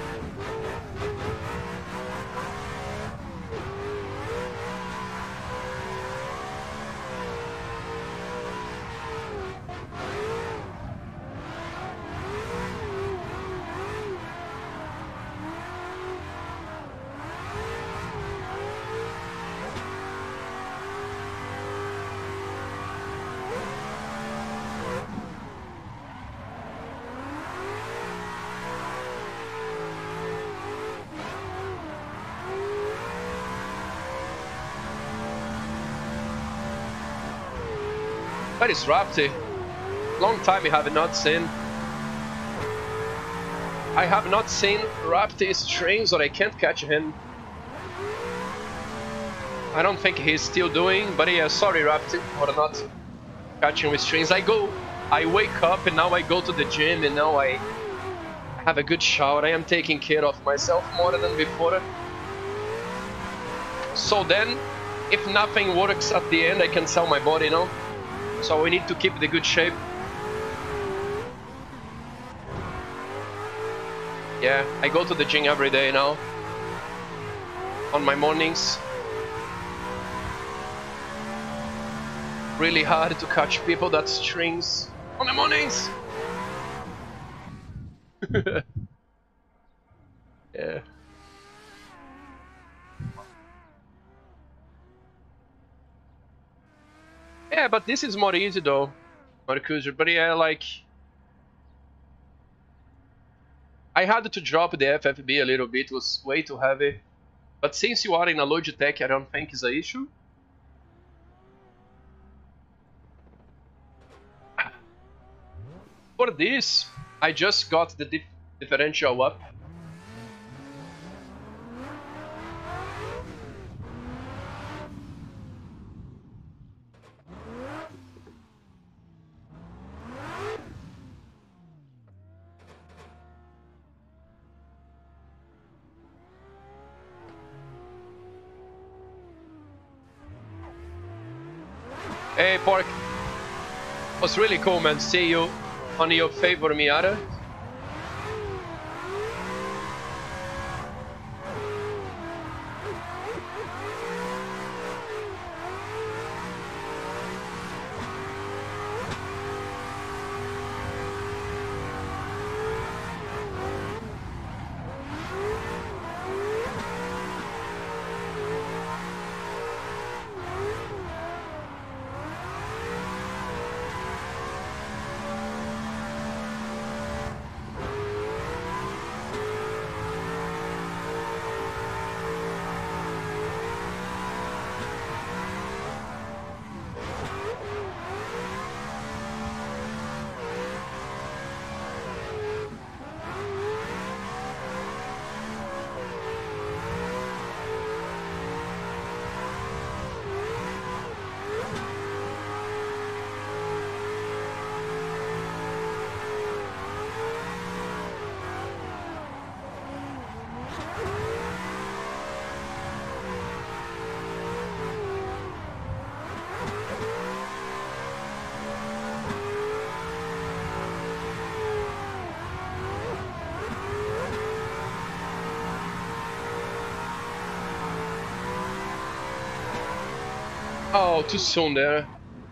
That is Rapti. Long time I have not seen. I have not seen Rapti's trains, or I can't catch him. I don't think he's still doing, but yeah, sorry Rapti for not catching with trains. I go, I wake up and now I go to the gym and now I have a good shower. I am taking care of myself more than before. So then, if nothing works at the end, I can sell my body, you know? So we need to keep the good shape. Yeah, I go to the gym every day now. On my mornings. Really hard to catch people that strings on the mornings. Yeah. Yeah, but this is more easy though, Marcus. But yeah, like I had to drop the F F B a little bit. It was way too heavy. But since you are in a Logitech, I don't think it's an issue. For this, I just got the dif differential up. Hey, Pork. It was really cool, man. See you on your favor Miata. Oh, too soon there.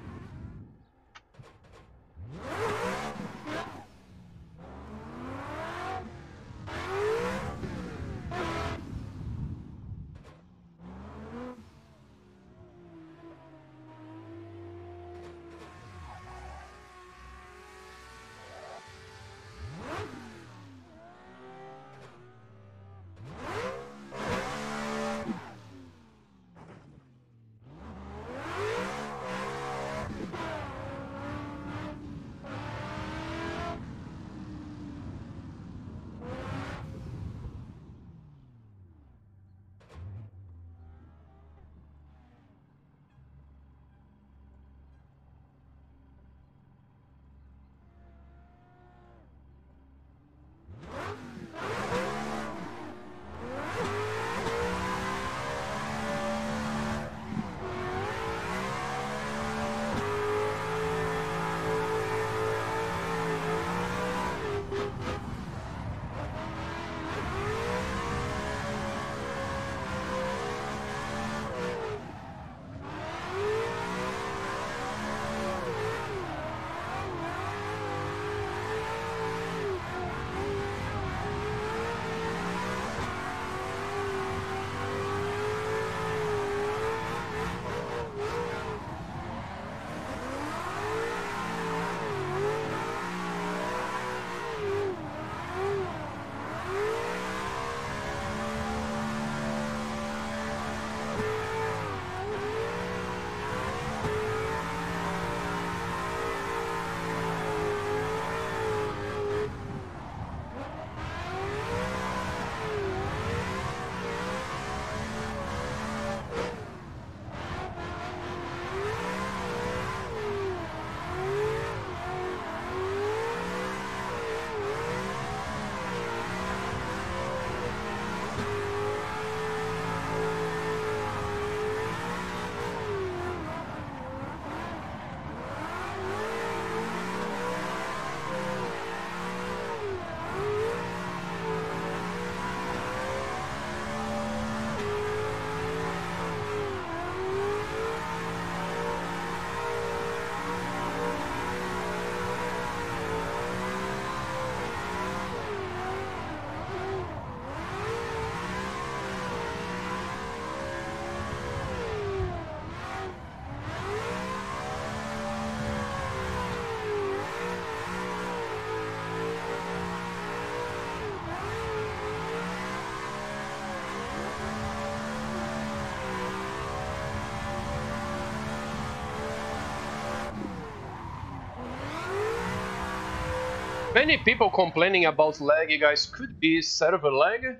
Many people complaining about lag, you guys. Could be server lag?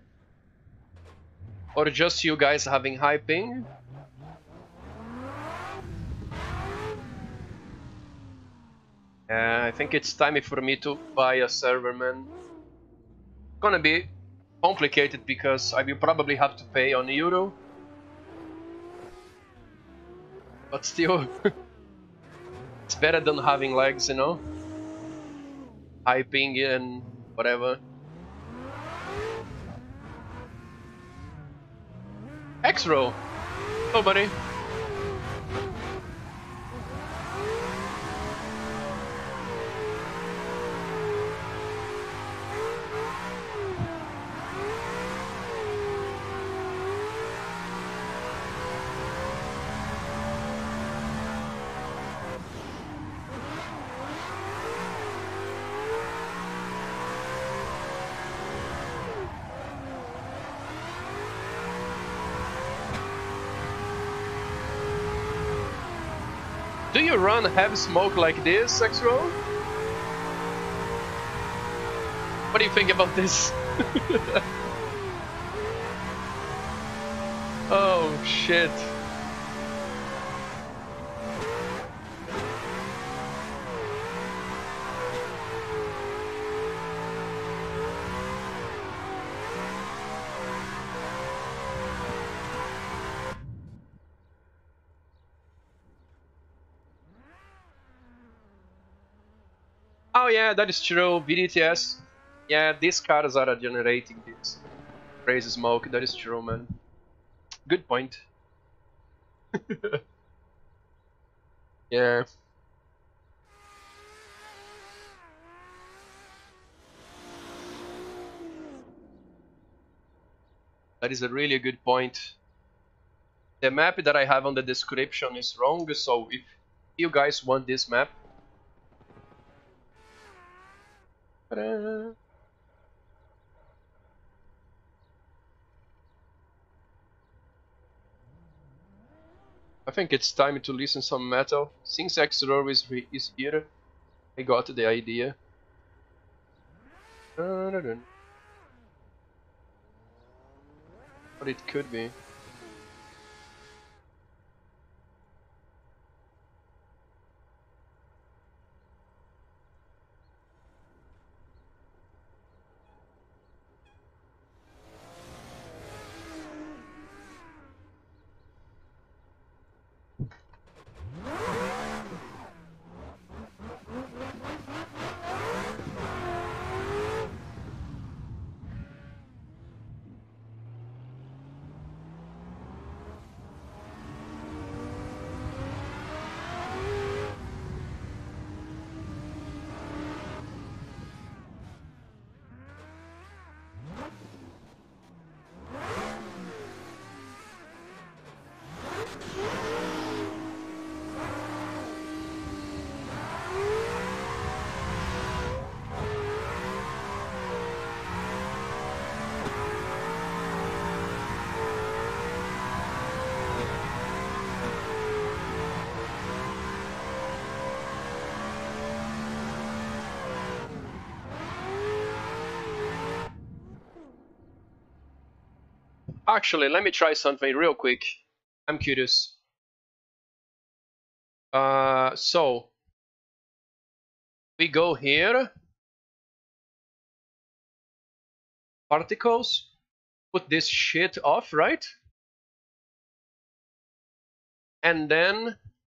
Or just you guys having high ping? Yeah, I think it's time for me to buy a server, man. It's gonna be complicated because I will probably have to pay on euro. But still, it's better than having lags, you know? High ping and whatever. X-Row! Oh, buddy. Do you run heavy smoke like this, X-Row? What do you think about this? Oh shit. Oh yeah, that is true. V D T S. Yeah, these cars are generating this crazy smoke. That is true, man. Good point. Yeah. That is a really good point. The map that I have on the description is wrong, so if you guys want this map, I think it's time to listen some metal. Since X-Row is, is here, I got the idea. What it could be. Actually, let me try something real quick. I'm curious. Uh, so we go here, particles, put this shit off, right? And then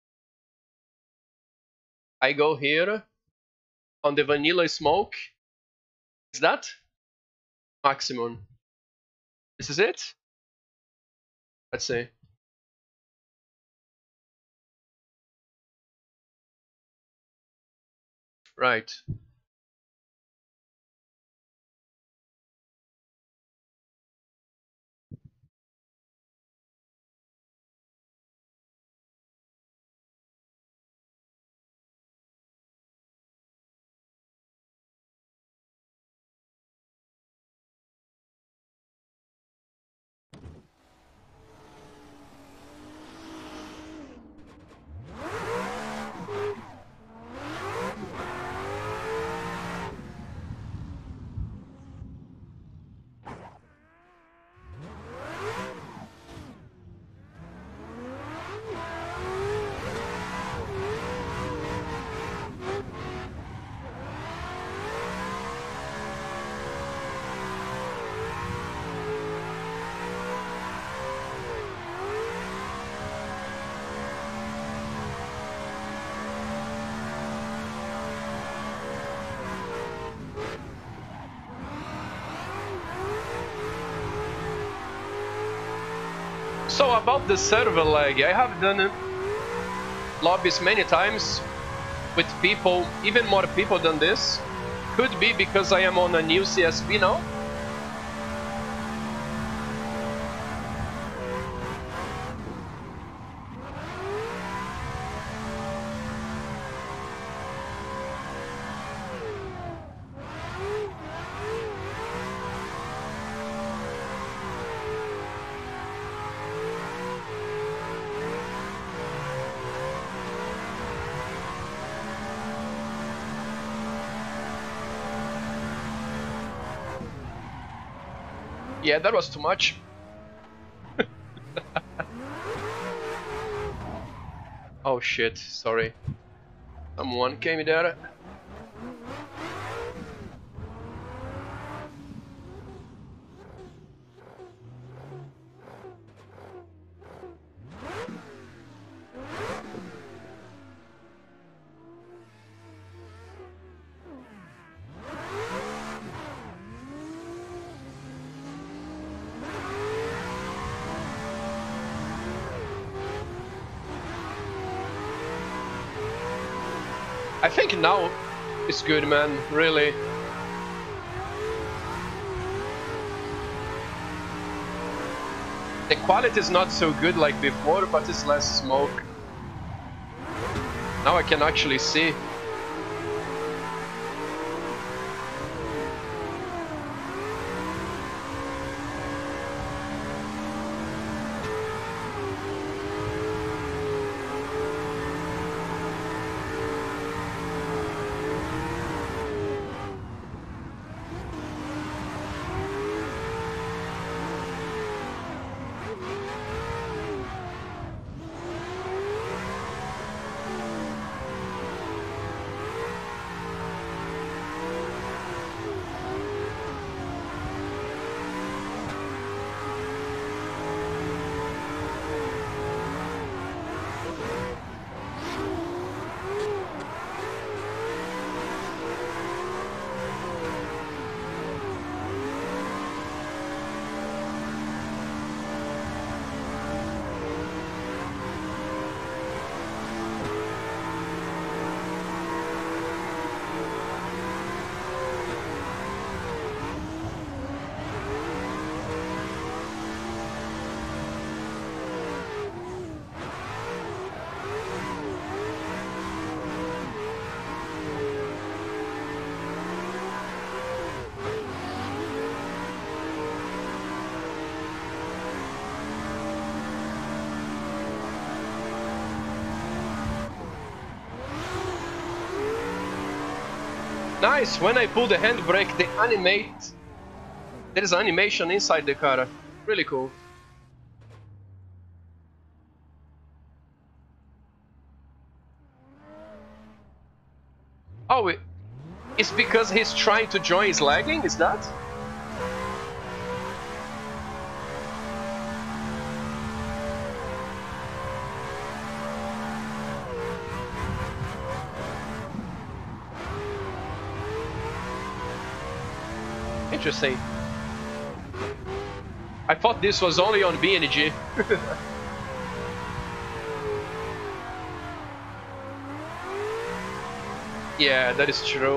I go here on the vanilla smoke. Is that maximum? This is it? Let's see. Right. So about the server lag, I have done lobbies many times with people, even more people than this. Could be because I am on a new C S P now. Yeah, that was too much. Oh shit, sorry. Someone came there. I think now it's good, man, really. The quality is not so good like before, but it's less smoke. Now I can actually see. Nice, when I pull the handbrake, they animate. There is animation inside the car. Really cool. Oh, it, it's because he's trying to join his lagging, is that? Interesting. I thought this was only on B N G. Yeah, that is true.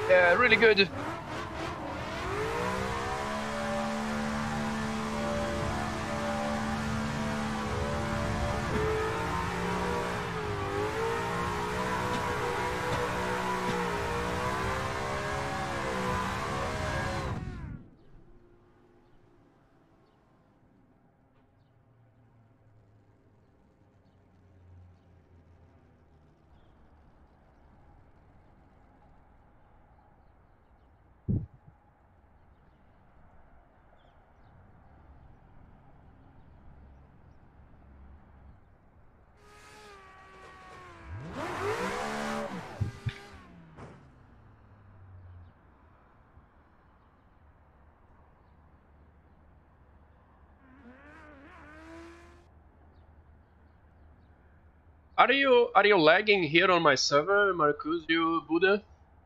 Yeah, really good. Are you are you lagging here on my server, Marcus, you Buddha?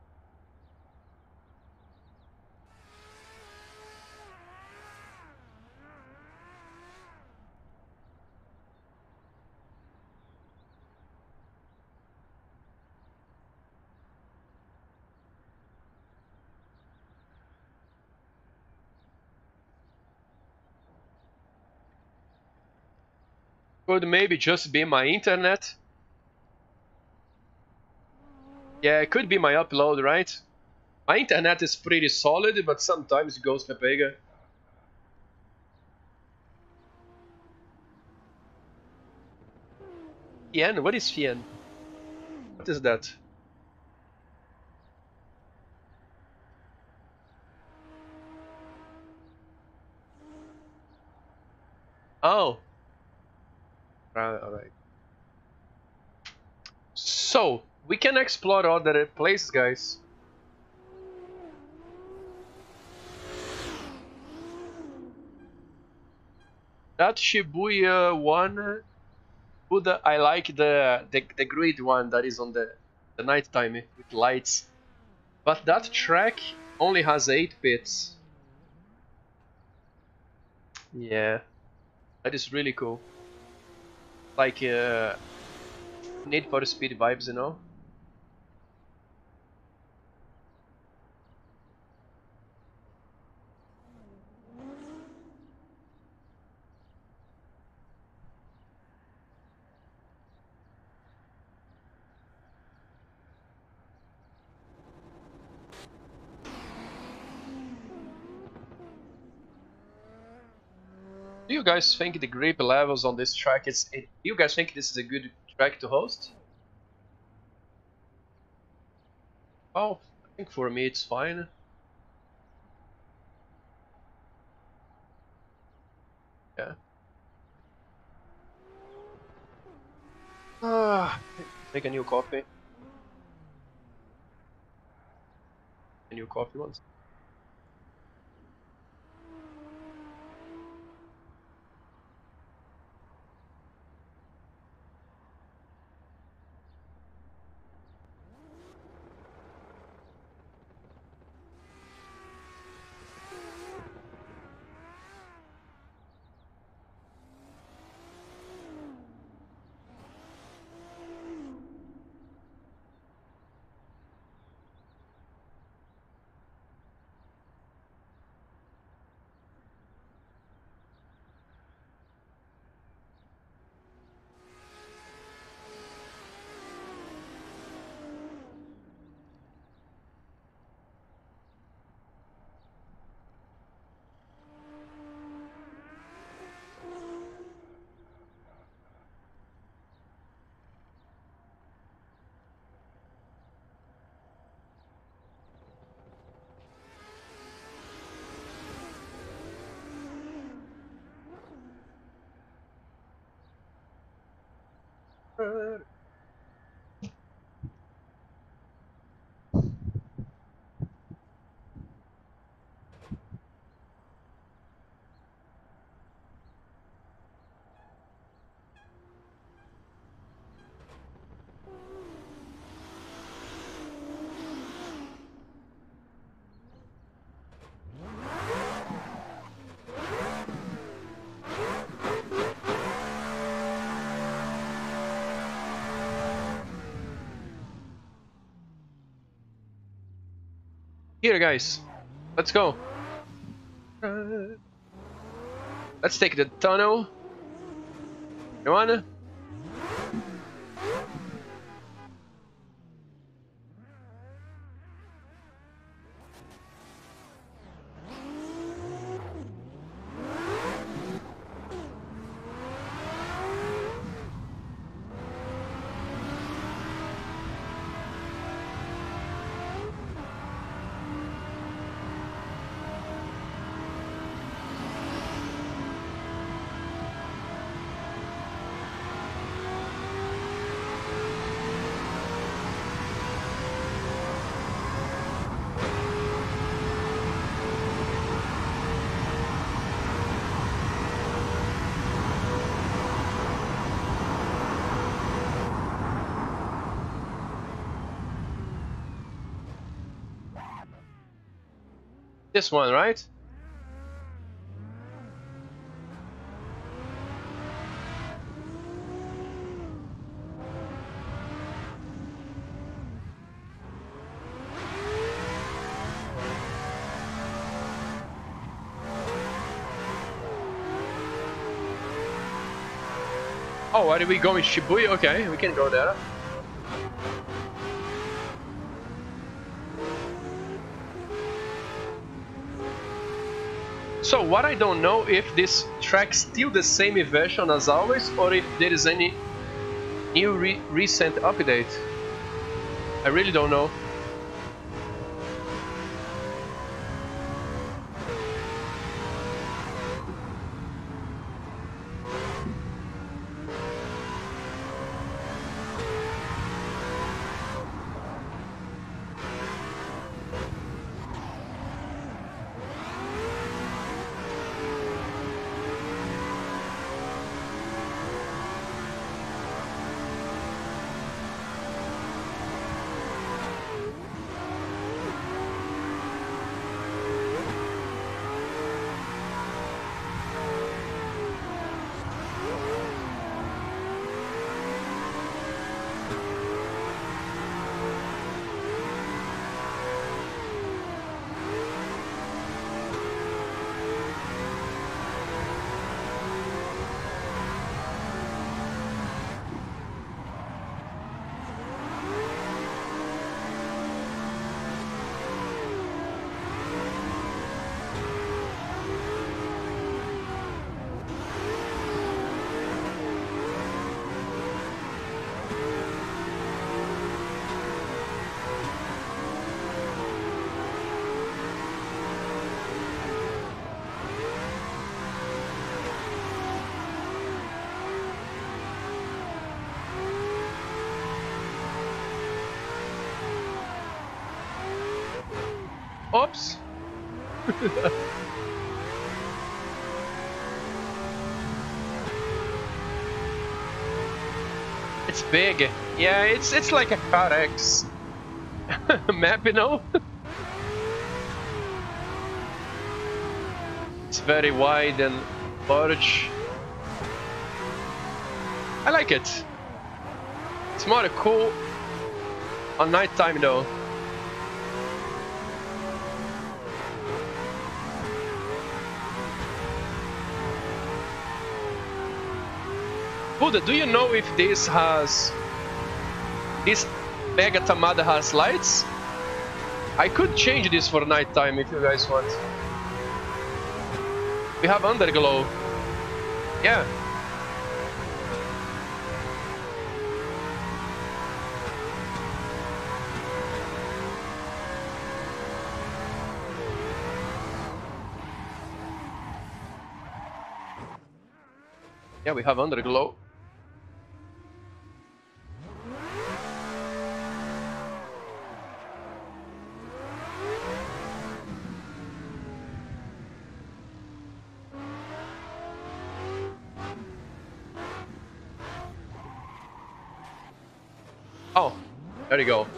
Could maybe just be my internet? Yeah, it could be my upload, right? My internet is pretty solid, but sometimes it goes kapega. Fien? What is Fien? What is that? Oh. Right, alright. So, we can explore other places, guys. That Shibuya one, Buddha, I like the, the the grid one that is on the the nighttime with lights. But that track only has eight pits. Yeah, that is really cool. Like uh, Need for Speed vibes, you know? Do you guys think the grip levels on this track is? Do you guys think this is a good track to host? Oh, I think for me it's fine. Yeah. Ah, make a new coffee. A new coffee once. Here, guys. Let's go. Let's take the tunnel. You wanna? This one, right? Oh, are we going Shibuya? Okay, we can go there. So what I don't know if this track's still the same version as always, or if there is any new re recent update. I really don't know. Oops. It's big. Yeah, it's it's like a Car X map, you know. It's very wide and large. I like it. It's more cool on night time though. Buddha, do you know if this has... this Mega Tamada has lights? I could change this for nighttime if you guys want. We have underglow. Yeah. Yeah, we have underglow. Oh, there you go.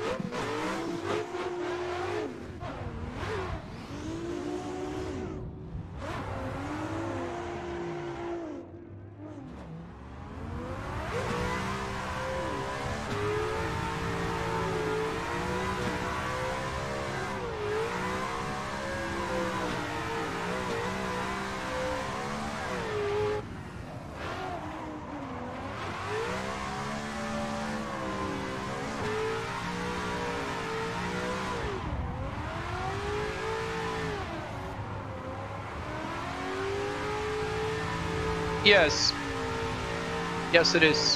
Yes. Yes, it is.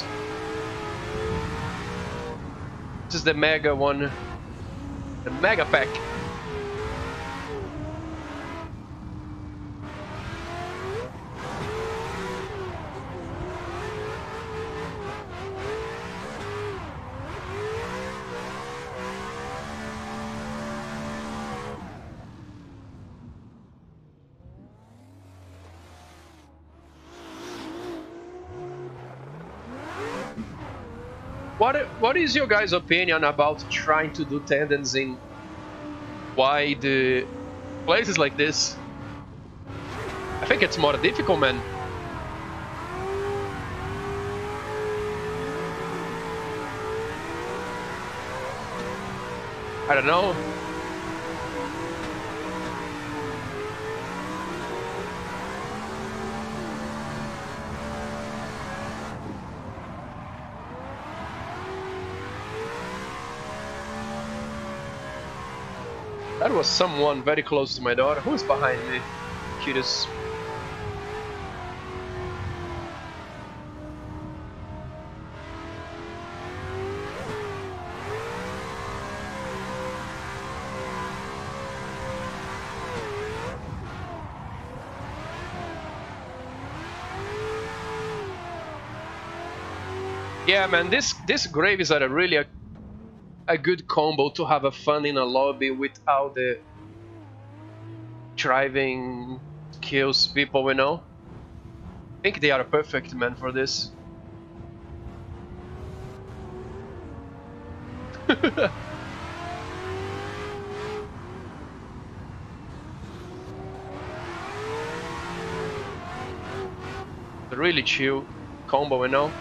This is the mega one. The mega pack. What what is your guys' opinion about trying to do tendons in wide uh, places like this? I think it's more difficult, man. I don't know. That was someone very close to my daughter. Who's behind me? Cutest. Yeah, man, this this graves are a really a, a good combo to have a fun in a lobby without the driving kills people, you know? I think they are perfect, man, for this. Really chill combo, you know?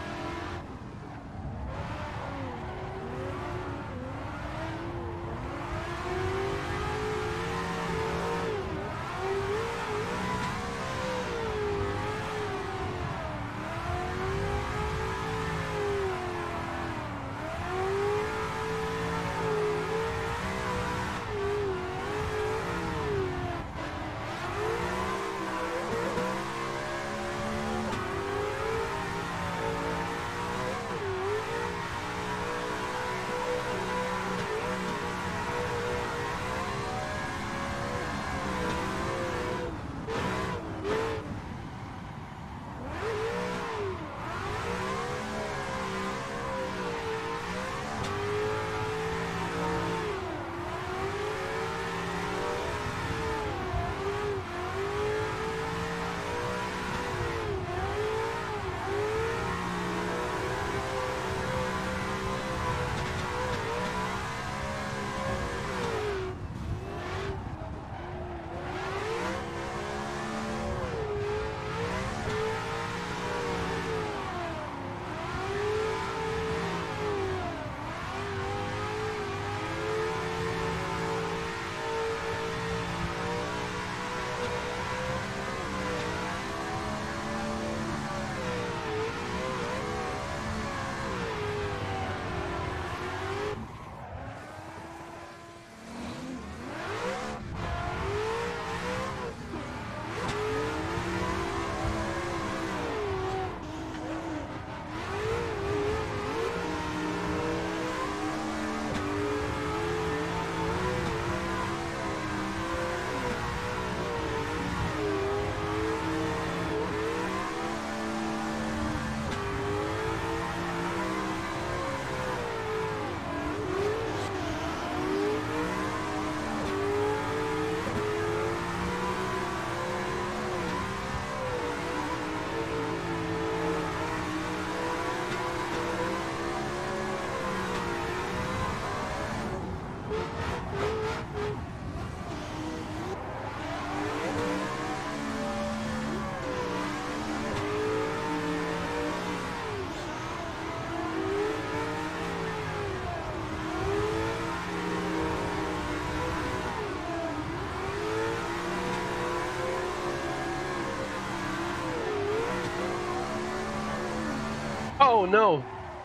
Oh no!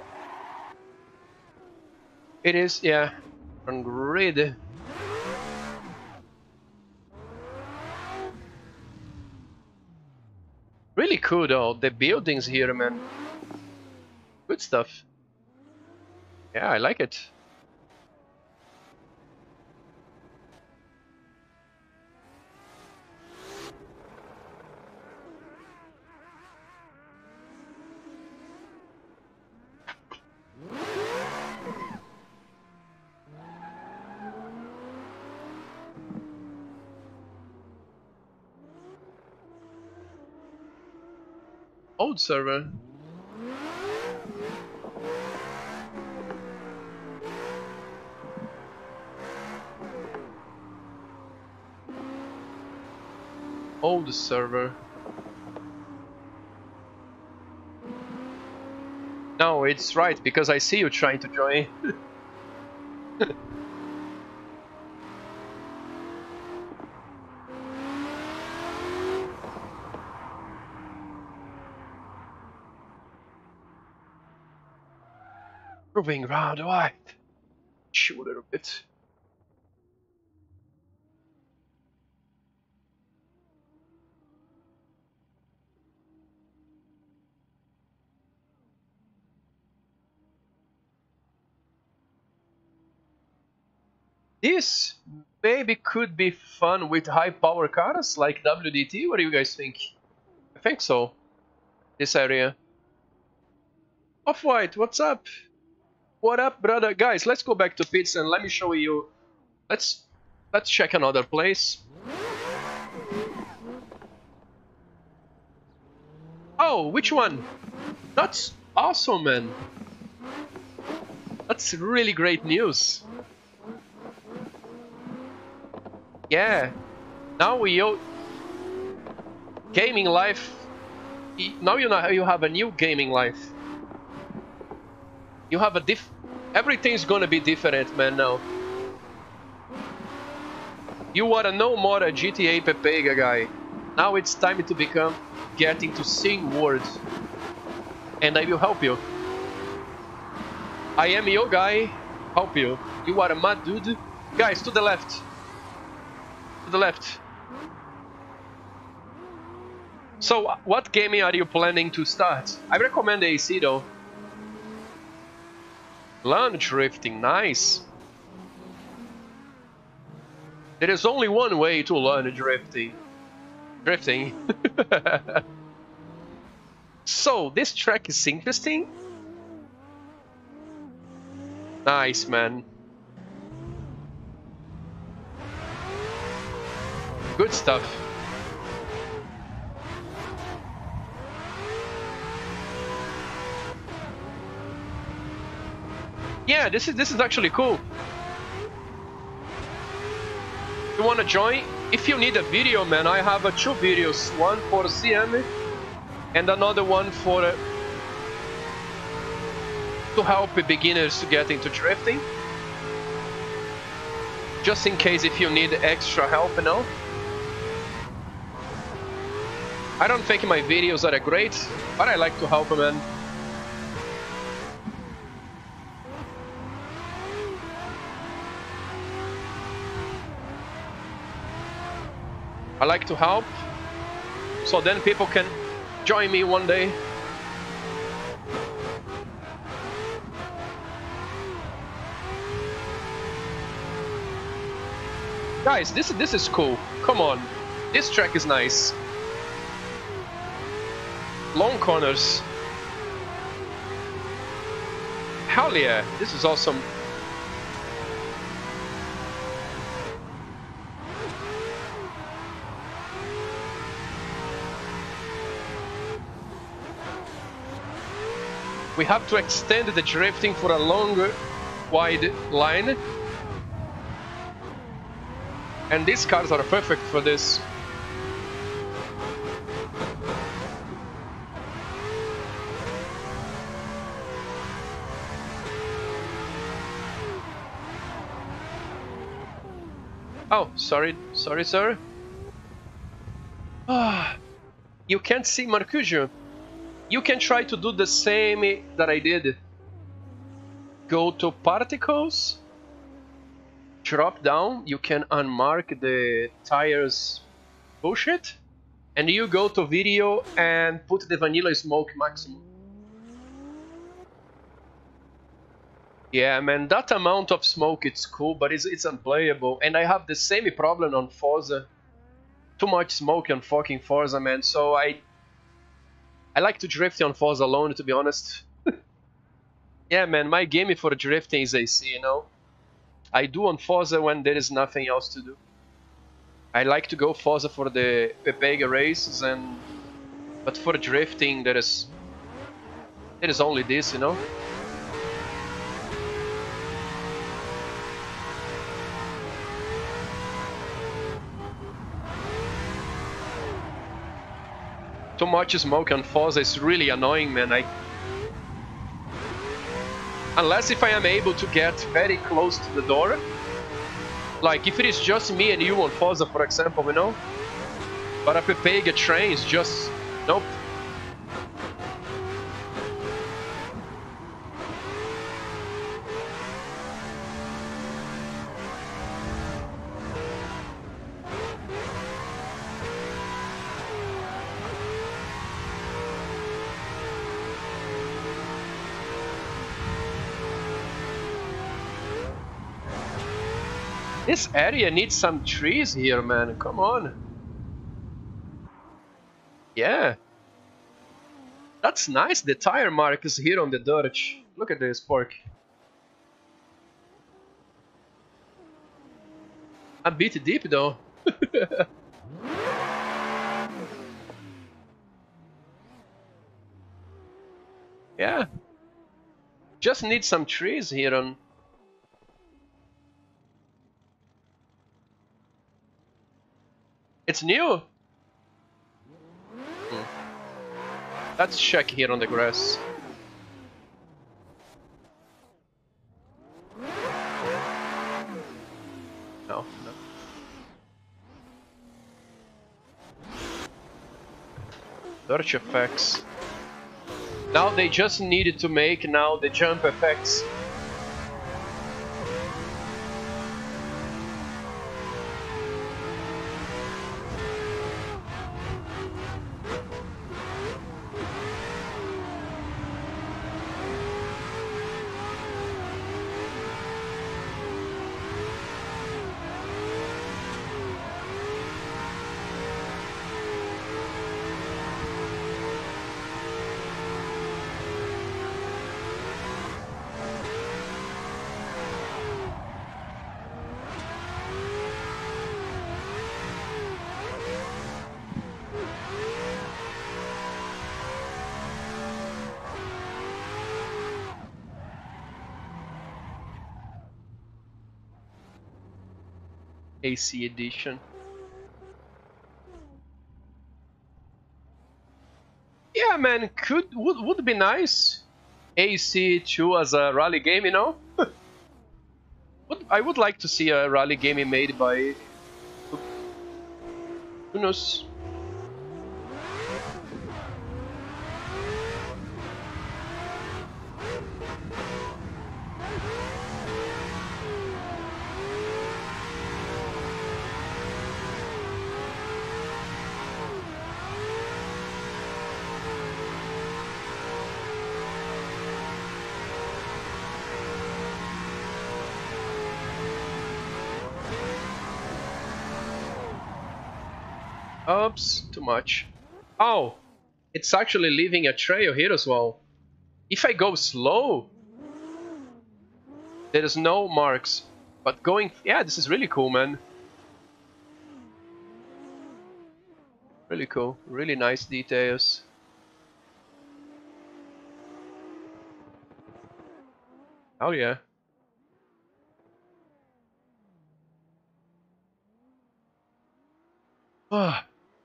It is, yeah, on grid. Really? Really cool though, the buildings here, man. Good stuff. Yeah, I like it. Old server. Old server. No, it's right, because I see you trying to join. Moving around, wide. Shoot a little bit. This maybe could be fun with high power cars like W D T. What do you guys think? I think so. This area. Off-White, what's up? What up, brother? Guys, let's go back to pits and let me show you. Let's let's check another place. Oh, which one? That's awesome, man. That's really great news. Yeah. Now we owe gaming life. Now you know you have a new gaming life. You have a diff. Everything's gonna be different, man. Now. You are no more a G T A Pepega guy. Now it's time to become getting to sing words, and I will help you. I am your guy. Help you. You are a mad dude. Guys, to the left. To the left. So, what gaming are you planning to start? I recommend A C though. Land drifting, nice. There is only one way to learn drifting. Drifting. So, this track is interesting. Nice, man. Good stuff. Yeah, this is this is actually cool. You wanna join? If you need a video, man, I have uh, two videos. One for C M and another one for uh, to help beginners to get into drifting. Just in case if you need extra help, you know. I don't think my videos are great, but I like to help, man. I like to help, so then people can join me one day. Guys, this this is cool. Come on, this track is nice. Long corners. Hell yeah, this is awesome. We have to extend the drifting for a longer, wide line. And these cars are perfect for this. Oh, sorry, sorry, sir. Ah, you can't see Mercutio. You can try to do the same that I did. Go to particles, drop down, you can unmark the tires bullshit, and you go to video and put the vanilla smoke maximum. Yeah, man, that amount of smoke, it's cool, but it's, it's unplayable. And I have the same problem on Forza. Too much smoke on fucking Forza, man. So I I like to drift on Forza alone, to be honest. Yeah, man, my game for drifting is A C, you know? I do on Forza when there is nothing else to do. I like to go Forza for the Pepega races, and but for drifting there is there is only this, you know? Too much smoke on Forza is really annoying, man. I Unless if I am able to get very close to the door. Like if it is just me and you on Forza, for example, you know? But a Pepega train is just... nope. This area needs some trees here, man. Come on. Yeah. That's nice. The tire mark is here on the dirt. Look at this, Pork. A bit deep, though. Yeah. Just need some trees here on... It's new? Hmm. Let's check here on the grass. No, no. Search effects. Now they just needed to make now the jump effects. A C edition. Yeah, man, could would would be nice. A C two as a rally game, you know. would, I would like to see a rally game made by. Who knows? Oops, too much. Oh, it's actually leaving a trail here as well. If I go slow, there is no marks. But going, yeah, this is really cool, man. Really cool, really nice details. Oh yeah. Ah.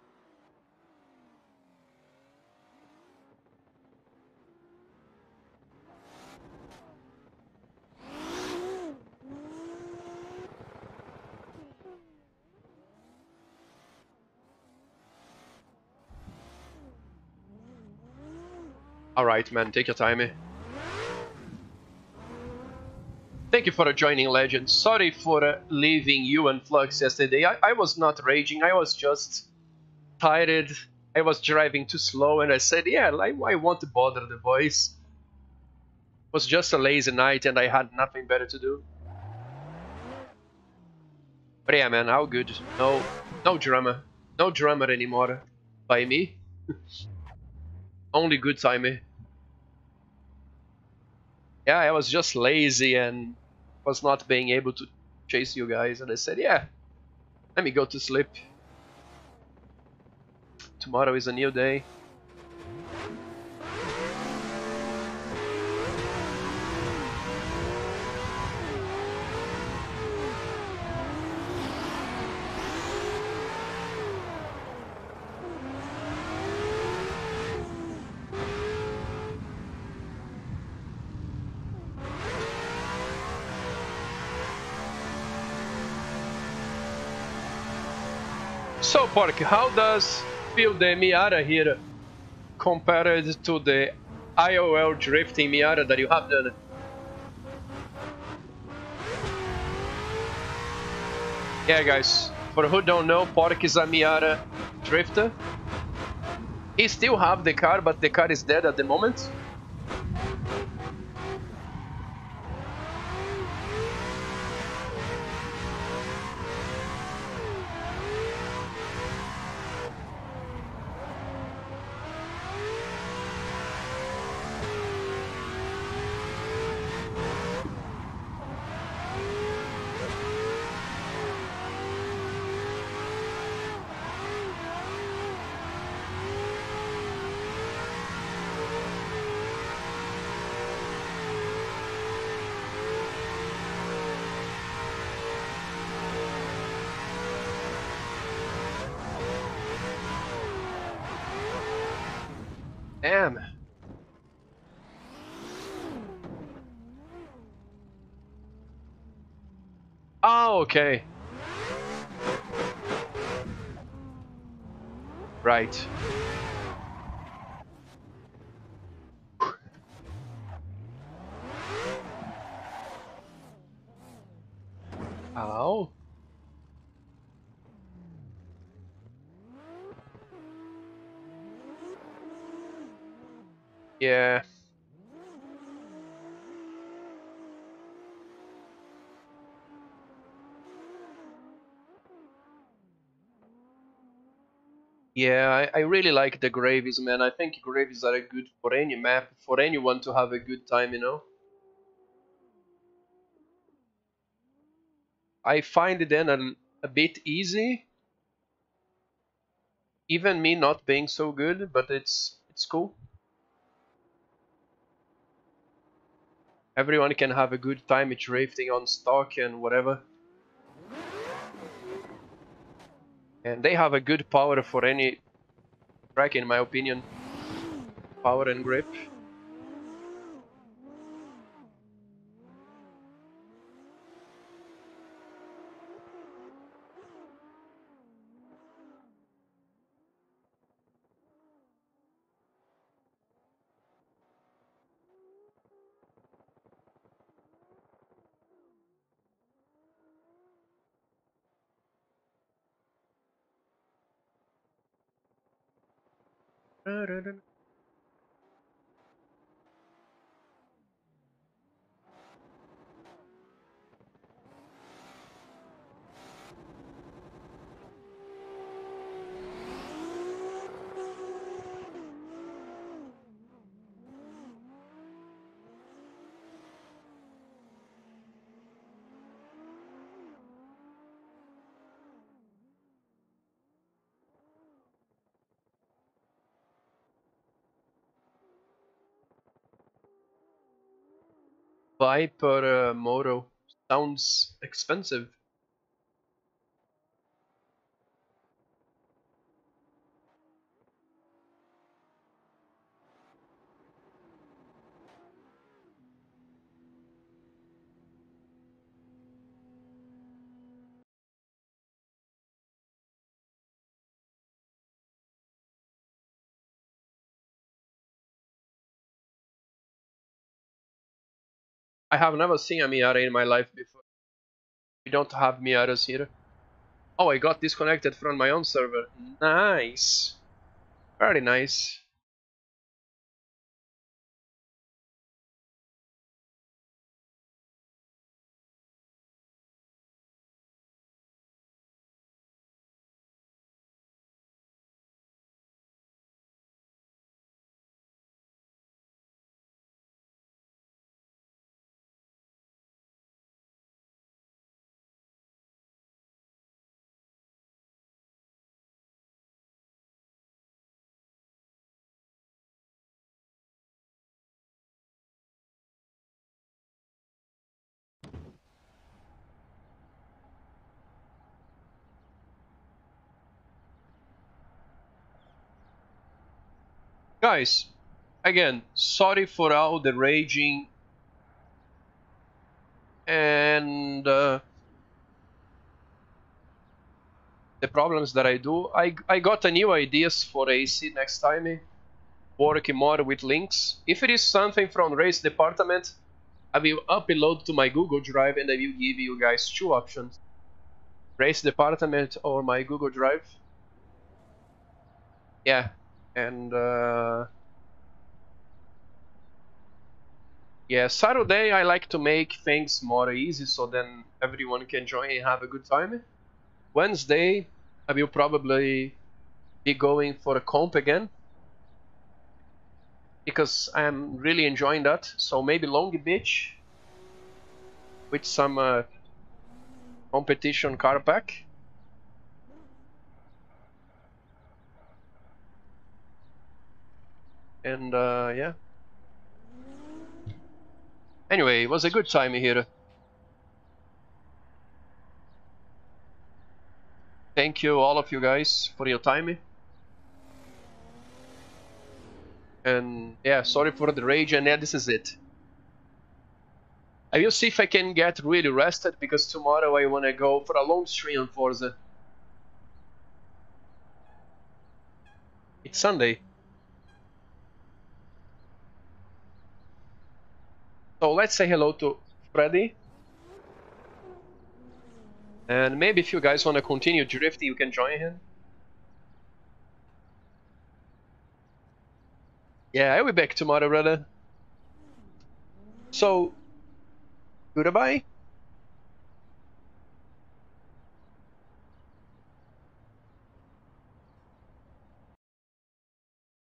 Alright, man, take your time. Thank you for joining, Legend. Sorry for uh, leaving you and Flux yesterday. I, I was not raging, I was just tired. I was driving too slow, and I said, "Yeah, like, I want to bother the boys." It was just a lazy night, and I had nothing better to do. But yeah, man, all good. No, no drama, no drama anymore by me. Only good timing. Yeah, I was just lazy and was not being able to chase you guys, and I said, "Yeah, let me go to sleep. Tomorrow is a new day." So, Pork, how does feel the Miata here compared to the I O L drifting Miata that you have done? Yeah, guys, for who don't know, Pork is a Miata drifter. He still have the car, but the car is dead at the moment. Damn. Oh, okay. Right. Oh. Yeah. Yeah, I, I really like the gravies, man. I think gravies are good for any map, for anyone to have a good time, you know? I find it then a, a bit easy, even me not being so good, but it's it's cool. Everyone can have a good time drifting on stock and whatever. And they have a good power for any track, in my opinion. Power and grip. Viper uh, Moto sounds expensive. I have never seen a Miata in my life before. We don't have Miatas here. Oh, I got disconnected from my own server. Nice. Very nice. Guys, again, sorry for all the raging and uh, the problems that I do. I, I got a new ideas for A C next time, working more with links. If it is something from race department, I will upload to my Google Drive and I will give you guys two options. Race department or my Google Drive. Yeah, and uh, yeah, Saturday I like to make things more easy so then everyone can join and have a good time. Wednesday I will probably be going for a comp again because I'm really enjoying that. So maybe Long Beach with some uh, competition car pack. And uh, yeah. Anyway, it was a good time here. Thank you all of you guys for your time. And yeah, sorry for the rage, and yeah, this is it. I will see if I can get really rested because tomorrow I want to go for a long stream on Forza. It's Sunday. So let's say hello to Freddy. And maybe if you guys want to continue drifting, you can join him. Yeah, I'll be back tomorrow, brother. So, goodbye.